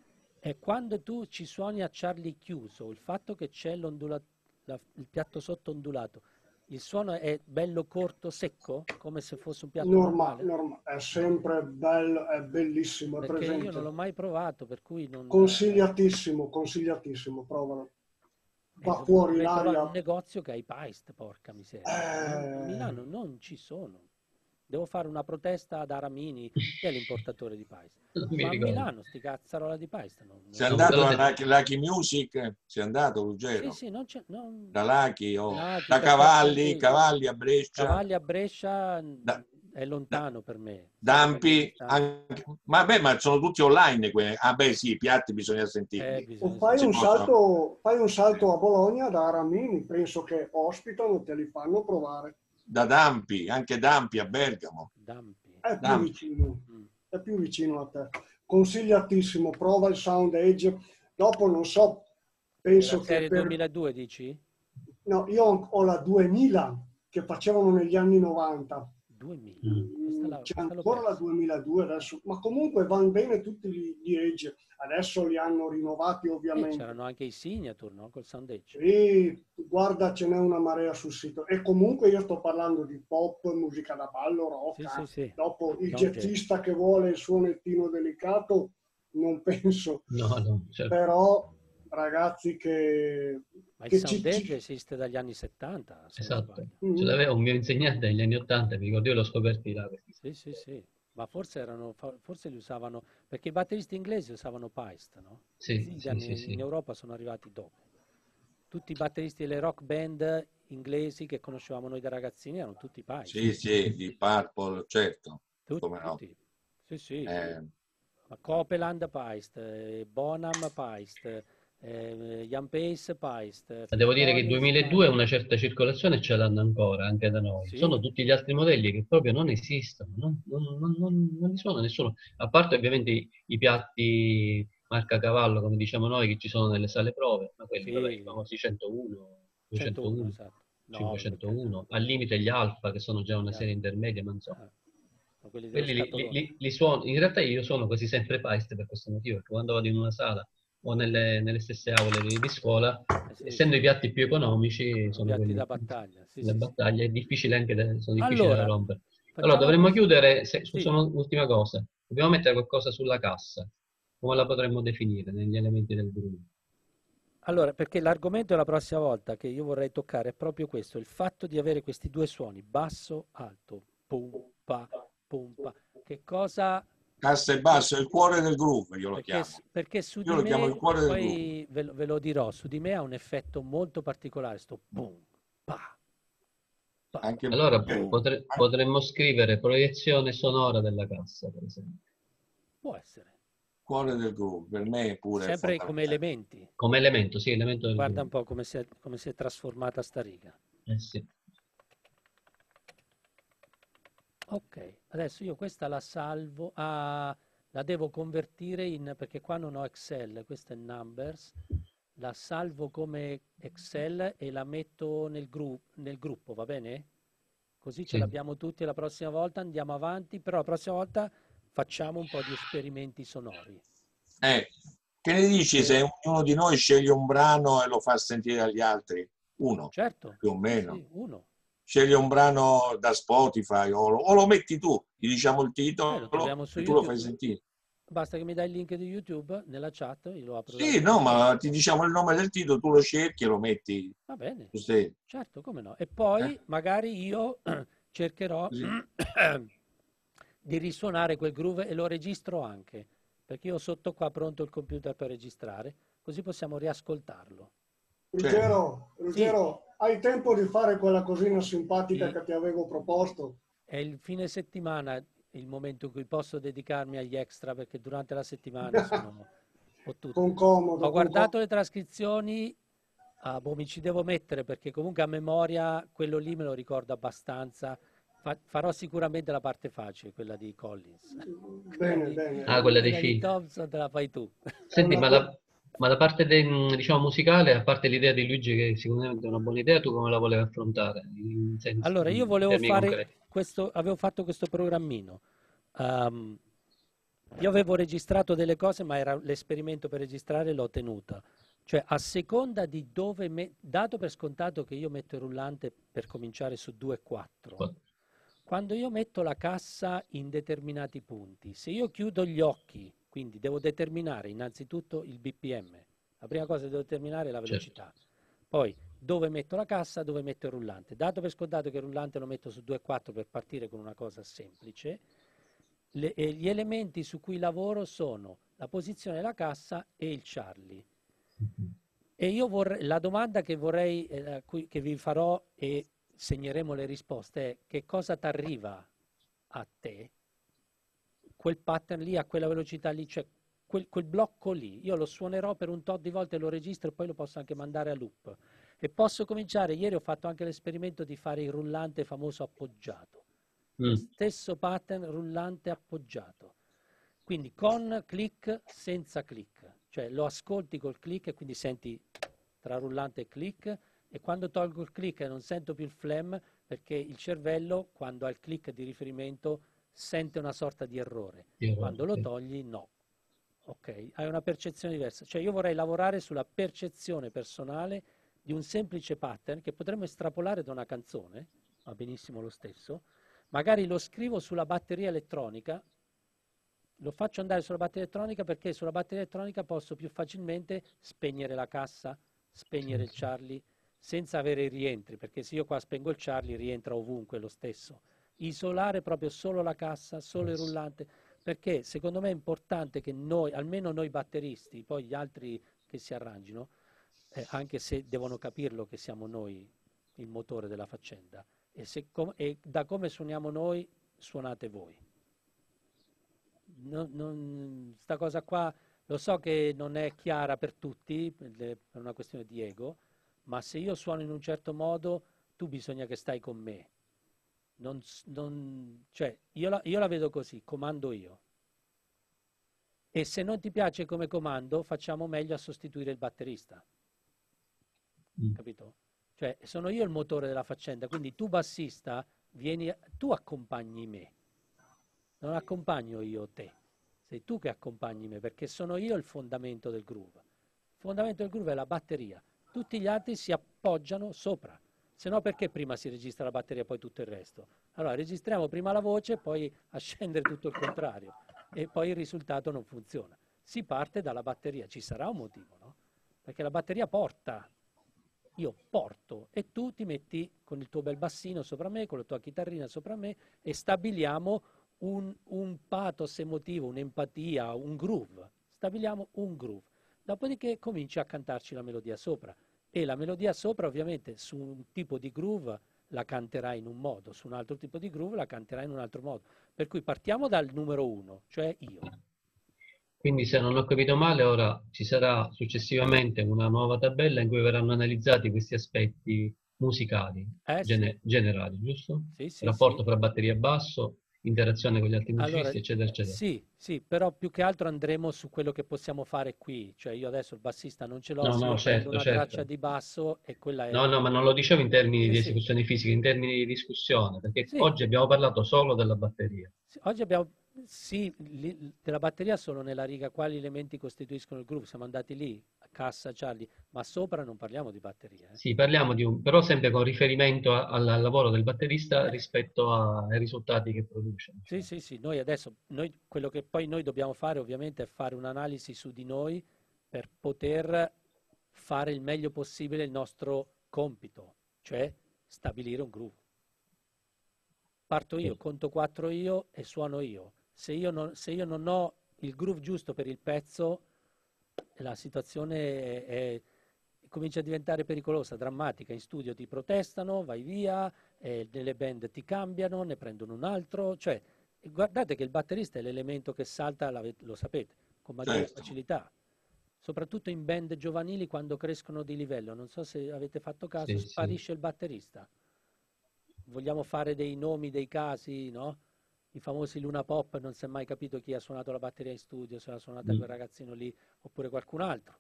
è quando tu ci suoni a Charlie chiuso, il fatto che c'è l'ondula- la- il piatto sotto ondulato, il suono è bello corto, secco, come se fosse un piatto Norma, normale? norma- è sempre bello, è bellissimo, è Perché io non l'ho presente. mai provato, per cui non... Consigliatissimo, consigliatissimo, provalo. Eh, Va dov- fuori dovrei trovare l'aria. un negozio che ha i paist, porca miseria. Non- a Eh, Milano non ci sono. Devo fare una protesta ad Aramini, che è l'importatore di paist. Non mi Ma a ricordo. Milano sti cazzarola di paist non, non Sei ci No, andato quello a se- Lucky, Lucky Music? Sei andato, Sì, Ruggero? sì, non c'è... non- Da Lucky o Lucky, da da Cavalli, Cortese- Cavalli a Brescia, Cavalli a Brescia mh, da, è da lontano per me. sarebbe Dampi, distante. anche, ma, beh, ma sono tutti online. Que- ah beh sì, i piatti bisogna Eh, sentirli. o bisogna fai Si un, sentire. possono. salto, fai un salto a Bologna da Aramini, penso che ospitano, te li fanno provare. Da Dampi, anche Dampi a Bergamo. Dampi. È più Dampi. vicino, Mm. è più vicino a te. Consigliatissimo, prova il Sound Edge. Dopo non so, penso Della serie che per... duemiladue dici? No, io ho ho la duemila che facevano negli anni novanta. duemila. Mm. Questa, la, C'è questa l'ho ancora la persa. duemiladue adesso, ma comunque vanno bene tutti gli, gli Edge. Adesso li hanno rinnovati E ovviamente. c'erano anche i signature, no? Col Sound Edge. E guarda, ce n'è una marea sul sito. E comunque io sto parlando di pop, musica da ballo, rock. Sì, sì, sì. Dopo il Non jazzista che vuole il suonettino delicato, non penso. No, no, certo. Però ragazzi che... Ma il che Sound ci- Edge ci- esiste dagli anni settanta, se non Esatto. sbaglio. Mm. Ce l'aveva un mio insegnante negli anni ottanta, mi ricordo, io l'ho scoperti là. questi. Sì, sì, sì. Ma forse erano, fa- forse li usavano, perché i batteristi inglesi usavano paist, no? Sì, Gli sì, anni sì, sì. in Europa sono arrivati dopo. Tutti i batteristi delle rock band inglesi che conoscevamo noi da ragazzini erano tutti paist. Sì, sì, di Purple, certo. Tutti, come no. tutti. Sì, sì. Eh, Ma Copeland paist, eh, Bonham paist, eh, Jan Pace paist. Ma devo dire che Phil Collins, duemiladue paist. una certa circolazione ce l'hanno ancora, anche da noi. Sì. Sono tutti gli altri modelli che proprio non esistono, non, non, non, non, non li suona nessuno. A parte ovviamente i, i piatti marca cavallo, come diciamo noi, che ci sono nelle sale prove, ma quelli, Sì. vabbè, i famosi centouno, centouno, duecentouno, esatto. No, cinquecentouno, perché- al limite gli alfa, che sono già una Gli serie Alfa. intermedia, ma insomma. Ah, ma quelli dello Quelli li, li- scatolone. li- li suono, in realtà io suono quasi sempre paist per questo motivo, perché quando vado in una sala o nelle, nelle stesse aule di, di scuola, Eh sì, essendo sì. i piatti più economici, Sono sono piatti quelli da battaglia. Sì, le sì, sì. battaglie, è difficile anche da, sono difficili da Allora, rompere. Allora, facciamo dovremmo così. chiudere, se, Sì. solo un'ultima cosa, dobbiamo mettere qualcosa sulla cassa, come la potremmo definire negli elementi del gruppo? Allora, perché l'argomento della prossima volta che io vorrei toccare è proprio questo, il fatto di avere questi due suoni, basso, alto, pompa, pompa. Che cosa... cassa e basso, è il cuore del groove, io lo Perché, chiamo. s- perché su Io di lo chiamo il me, cuore del poi ve lo, ve lo dirò, su di me ha un effetto molto particolare, sto boom, pa, pa. Anche Allora, perché- potre- potremmo scrivere proiezione sonora della cassa, per esempio, Può essere, cuore del groove, per me pure è sempre come fondamentale. elementi. come elemento, sì, elemento del Guarda un gruppo. po' come si è, come si è trasformata sta riga. Eh sì. Ok, adesso io questa la salvo, ah, la devo convertire in, perché qua non ho Excel, questo è Numbers, la salvo come Excel e la metto nel, gru- nel gruppo, va bene? Così ce Sì. l'abbiamo tutti, la prossima volta andiamo avanti, però la prossima volta facciamo un po' di esperimenti sonori. Eh, che ne dici se ognuno di noi sceglie un brano e lo fa sentire agli altri? Uno, Certo, più o meno. sì, uno. Scegli un brano da Spotify o lo, o lo metti tu, gli diciamo il Eh, lo titolo troviamo su e tu lo YouTube. fai sentire. basta che mi dai il link di YouTube nella chat, io lo apro. Sì, no, ma ti diciamo il nome del titolo, tu lo cerchi e lo metti. Va bene, Sì. certo, come no. E poi Eh? magari io cercherò Così. di risuonare quel groove e lo registro anche, perché io ho sotto qua pronto il computer per registrare, così possiamo riascoltarlo. Ruggero, Ruggero, hai tempo di fare quella cosina simpatica Sì. che ti avevo proposto? È il fine settimana il momento in cui posso dedicarmi agli extra, perché durante la settimana sono fottuto. Con comodo. Ho con guardato com- le trascrizioni, ah, boh, mi ci devo mettere perché comunque a memoria quello lì me lo ricordo abbastanza. Fa- farò sicuramente la parte facile, quella di Collins. Quella Bene, di, bene. Ah, quella dei quella di film. Thompson te la fai tu. Senti, una ma co- la, ma la parte de- diciamo, musicale, a parte l'idea di Luigi, che sicuramente è una buona idea, tu come la volevi affrontare? In sensi, Allora, io in volevo termini fare concreti. questo, avevo fatto questo programmino. Ehm, io avevo registrato delle cose, ma era l'esperimento per registrare, l'ho tenuta. Cioè, a seconda di dove, me- dato per scontato che io metto il rullante per cominciare su due e quattro, quando io metto la cassa in determinati punti, se io chiudo gli occhi, quindi devo determinare innanzitutto il B P M, la prima cosa che devo determinare è la velocità. Poi dove metto la cassa, dove metto il rullante. Dato per scontato che il rullante lo metto su due e quattro per partire con una cosa semplice, le- e gli elementi su cui lavoro sono la posizione della cassa e il Charlie. E io vorrei, la domanda che vorrei, eh, a cui- che vi farò e segneremo le risposte è: che cosa ti arriva a te? Quel pattern lì, a quella velocità lì, cioè quel, quel blocco lì, io lo suonerò per un tot di volte, lo registro e poi lo posso anche mandare a loop. E posso cominciare, ieri ho fatto anche l'esperimento di fare il rullante famoso appoggiato. Mm. Lo stesso pattern rullante appoggiato. Quindi con click, senza click. Cioè lo ascolti col click e quindi senti tra rullante e click, e quando tolgo il click non sento più il flam, perché il cervello, quando ha il click di riferimento, sente una sorta di errore. Io- Quando lo sì. togli, no. Ok, hai una percezione diversa. Cioè io vorrei lavorare sulla percezione personale di un semplice pattern che potremmo estrapolare da una canzone, va benissimo lo stesso, magari lo scrivo sulla batteria elettronica, lo faccio andare sulla batteria elettronica perché sulla batteria elettronica posso più facilmente spegnere la cassa, spegnere Sì, il sì. Charlie, senza avere i rientri, perché se io qua spengo il Charlie rientra ovunque lo stesso. Isolare proprio solo la cassa, solo il rullante, perché secondo me è importante che noi, almeno noi batteristi, poi gli altri che si arrangino, eh, anche se devono capirlo che siamo noi il motore della faccenda, e, se com- e da come suoniamo noi, suonate voi. Non, non, sta cosa qua lo so che non è chiara per tutti, per le- per una questione di ego, ma se io suono in un certo modo, tu bisogna che stai con me. Non, s- non- cioè, io la, io la vedo così, comando io. E se non ti piace come comando, facciamo meglio a sostituire il batterista. Mm. Capito? Cioè, sono io il motore della faccenda, quindi tu bassista, vieni, a- tu accompagni me. Non accompagno io te, sei tu che accompagni me, perché sono io il fondamento del groove. Il fondamento del groove è la batteria, tutti gli altri si appoggiano sopra, se no perché prima si registra la batteria e poi tutto il resto? Allora registriamo prima la voce, poi a scendere tutto il contrario, e poi il risultato non funziona. Si parte dalla batteria, ci sarà un motivo, no? Perché la batteria porta, io porto, e tu ti metti con il tuo bel bassino sopra me, con la tua chitarrina sopra me, e stabiliamo un, un pathos emotivo, un'empatia, un groove. Stabiliamo un groove. Dopodiché cominci a cantarci la melodia sopra. E la melodia sopra, ovviamente, su un tipo di groove la canterai in un modo, su un altro tipo di groove la canterai in un altro modo. Per cui partiamo dal numero uno, cioè io. Quindi, se non ho capito male, ora ci sarà successivamente una nuova tabella in cui verranno analizzati questi aspetti musicali Eh sì, gene- generali, giusto? sì, sì, Rapporto sì. fra batteria e basso, interazione con gli altri Allora, musicisti, eccetera, eccetera. sì, sì, però più che altro andremo su quello che possiamo fare qui. Cioè io adesso il bassista non ce l'ho, No, se no, io prendo certo, una traccia certo. di basso e quella No, è... no, ma non lo dicevo in termini Sì, di sì, esecuzione fisica, in termini di discussione, perché sì. oggi abbiamo parlato solo della batteria. Sì, oggi abbiamo, Sì, li- della batteria solo nella riga quali elementi costituiscono il groove. Siamo andati lì, cassa, Charlie, ma sopra non parliamo di batteria. Eh. Sì, parliamo di un, però sempre con riferimento a- al, al lavoro del batterista rispetto a- ai risultati che produce. Sì, Diciamo. sì, sì, noi adesso, noi, quello che poi noi dobbiamo fare ovviamente è fare un'analisi su di noi per poter fare il meglio possibile il nostro compito, cioè stabilire un groove. Parto io, Sì. conto quattro io e suono io. Se io non, se io non ho il groove giusto per il pezzo, la situazione è- è- comincia a diventare pericolosa, drammatica. In studio ti protestano, vai via, eh, nelle band ti cambiano, ne prendono un altro. Cioè, guardate che il batterista è l'elemento che salta, l'ave- lo sapete, con maggiore Certo. facilità. Soprattutto in band giovanili quando crescono di livello. Non so se avete fatto caso, Sì, sì. sparisce il batterista. Vogliamo fare dei nomi, dei casi, no? I famosi Luna Pop, non si è mai capito chi ha suonato la batteria in studio, se l'ha suonata Mm. quel ragazzino lì oppure qualcun altro.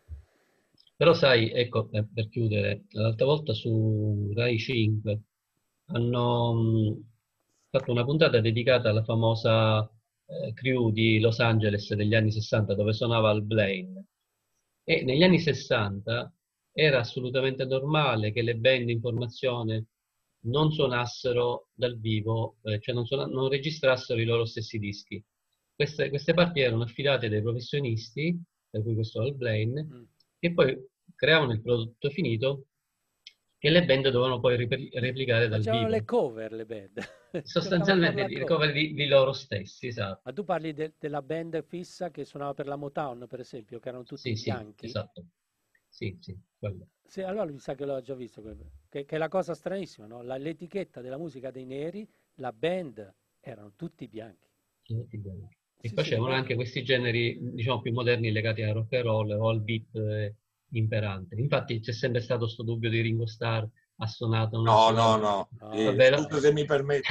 Però sai, ecco, eh, per chiudere, l'altra volta su Rai cinque hanno mh, fatto una puntata dedicata alla famosa eh, crew di Los Angeles degli anni sessanta dove suonava Al Blaine. E negli anni sessanta era assolutamente normale che le band in formazione non suonassero dal vivo, eh, cioè non, suona- non registrassero i loro stessi dischi. Queste, queste parti erano affidate dai professionisti, per cui questo Al Blaine, Mm. che poi creavano il prodotto finito che le band dovevano poi ripli- replicare dal Facevano le vivo. cover, le band. Toccava fare Sostanzialmente la i cover. cover di, di loro stessi, esatto. Ma tu parli de- della band fissa che suonava per la Motown, per esempio, che erano tutti Sì, sì, bianchi? esatto. Sì, sì, quello. Sì, allora mi sa che l'ho già visto, quello. Che, che è la cosa stranissima, no? La- l'etichetta della musica dei neri, la band erano tutti bianchi. Tutti bianchi. E Sì, sì, facevano ricordo. anche questi generi, diciamo, più moderni legati al rock and roll o al beat eh, imperante. Infatti c'è sempre stato questo dubbio di Ringo Starr, ha suonato o non ha No, no, suonato. no. No, Eh, Vabbè, lo- scusa se mi permetti.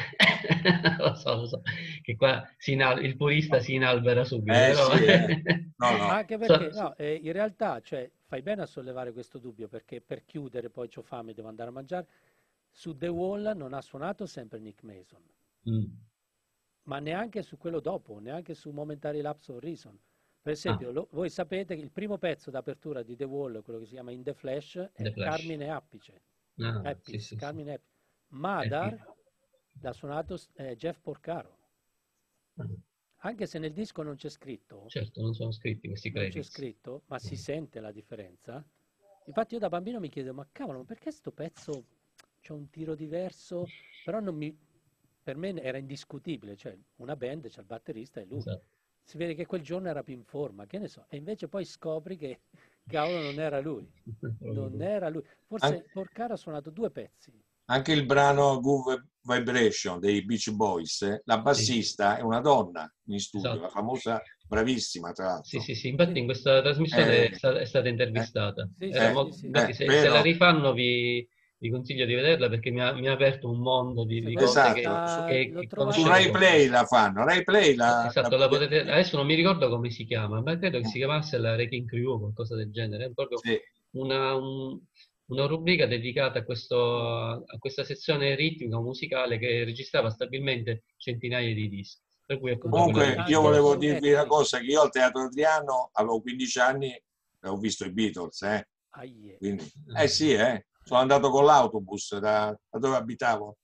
lo so, lo so, che qua si inal- il purista si inalbera subito, Eh però... sì, eh. No, no. anche perché, so- no, eh, in realtà, cioè, fai bene a sollevare questo dubbio, perché per chiudere, poi c'ho fame, devo andare a mangiare, su The Wall non ha suonato sempre Nick Mason, Mm. ma neanche su quello dopo, neanche su Momentary Lapse of Reason. Per Ah, esempio, lo- voi sapete che il primo pezzo d'apertura di The Wall, quello che si chiama In the Flash, è The Flash. Carmine Appice. Ah, sì, Appice, sì, sì. Carmine Appice. Eh, Madar sì. l'ha suonato eh, Jeff Porcaro. Ah, Anche se nel disco non c'è scritto, certo, non sono scritti questi non c'è credits. scritto, ma si Mm. sente la differenza. Infatti io da bambino mi chiedevo, ma cavolo, ma perché sto pezzo c'è un tiro diverso? Però non mi, per me era indiscutibile, cioè una band, c'è il batterista e lui. Esatto. Si vede che quel giorno era più in forma, che ne so. E invece poi scopri che, cavolo, non era lui. Non era lui. Forse An- Porcaro ha suonato due pezzi. Anche il brano Good Vibration dei Beach Boys, eh, la bassista è una donna in studio, Esatto. la famosa, bravissima tra Sì, l'altro. sì, sì, infatti in questa trasmissione Eh, è sta- è stata eh, intervistata. Sì, Era sì, eh, sì, mo- sì. infatti eh, se, se la vero? rifanno vi, vi consiglio di vederla perché mi ha, mi ha aperto un mondo di, di Secondo cose me che, Esatto, su, sta, che, l'ho che su trovata conoscevo Rai poco. Play la fanno, Rai Play la, la Esatto, la potete potete, vedere. adesso non mi ricordo come si chiama, ma credo che si chiamasse la Wrecking Crew o qualcosa del genere. È proprio Sì. una, un- una rubrica dedicata a, questo, a questa sezione ritmica musicale che registrava stabilmente centinaia di dischi. Per cui appunto Secondo quella me dei Comunque Beach io anche volevo Boys. su dirvi una Netflix. cosa, che io al Teatro Adriano avevo quindici anni e ho visto i Beatles, eh. Aie. Quindi, eh sì, eh. Sono andato con l'autobus da, da dove abitavo.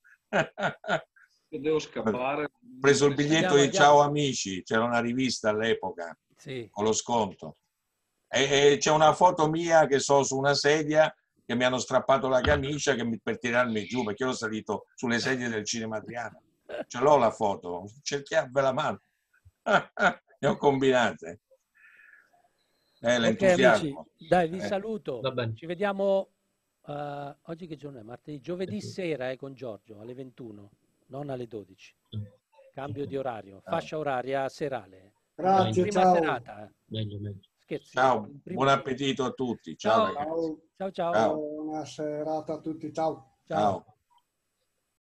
Io devo Ho scappare. preso il biglietto Andiamo, di andiamo. Ciao Amici, c'era una rivista all'epoca Sì. con lo sconto. E, e c'è una foto mia che so su una sedia che mi hanno strappato la camicia che mi, per tirarmi giù, perché io ero salito sulle sedie del Cinema Adriano. Ce l'ho la foto, cerchiamo la mano. Ne ho combinate. Eh, Ok amici, l'entusiasmo. dai vi Eh, saluto. Va bene. Ci vediamo eh, oggi che giorno è? Martedì, giovedì sera eh, con Giorgio alle ventuno, non alle dodici. Cambio di orario, Ciao. fascia oraria serale. Grazie, Prima ciao. serata. Meglio, meglio. Scherzi. Ciao, in prima buon serata. appetito a tutti. Ciao Ciao. ragazzi. Ciao, Ciao ciao. Ciao. buona serata a tutti, ciao. Ciao. Ciao.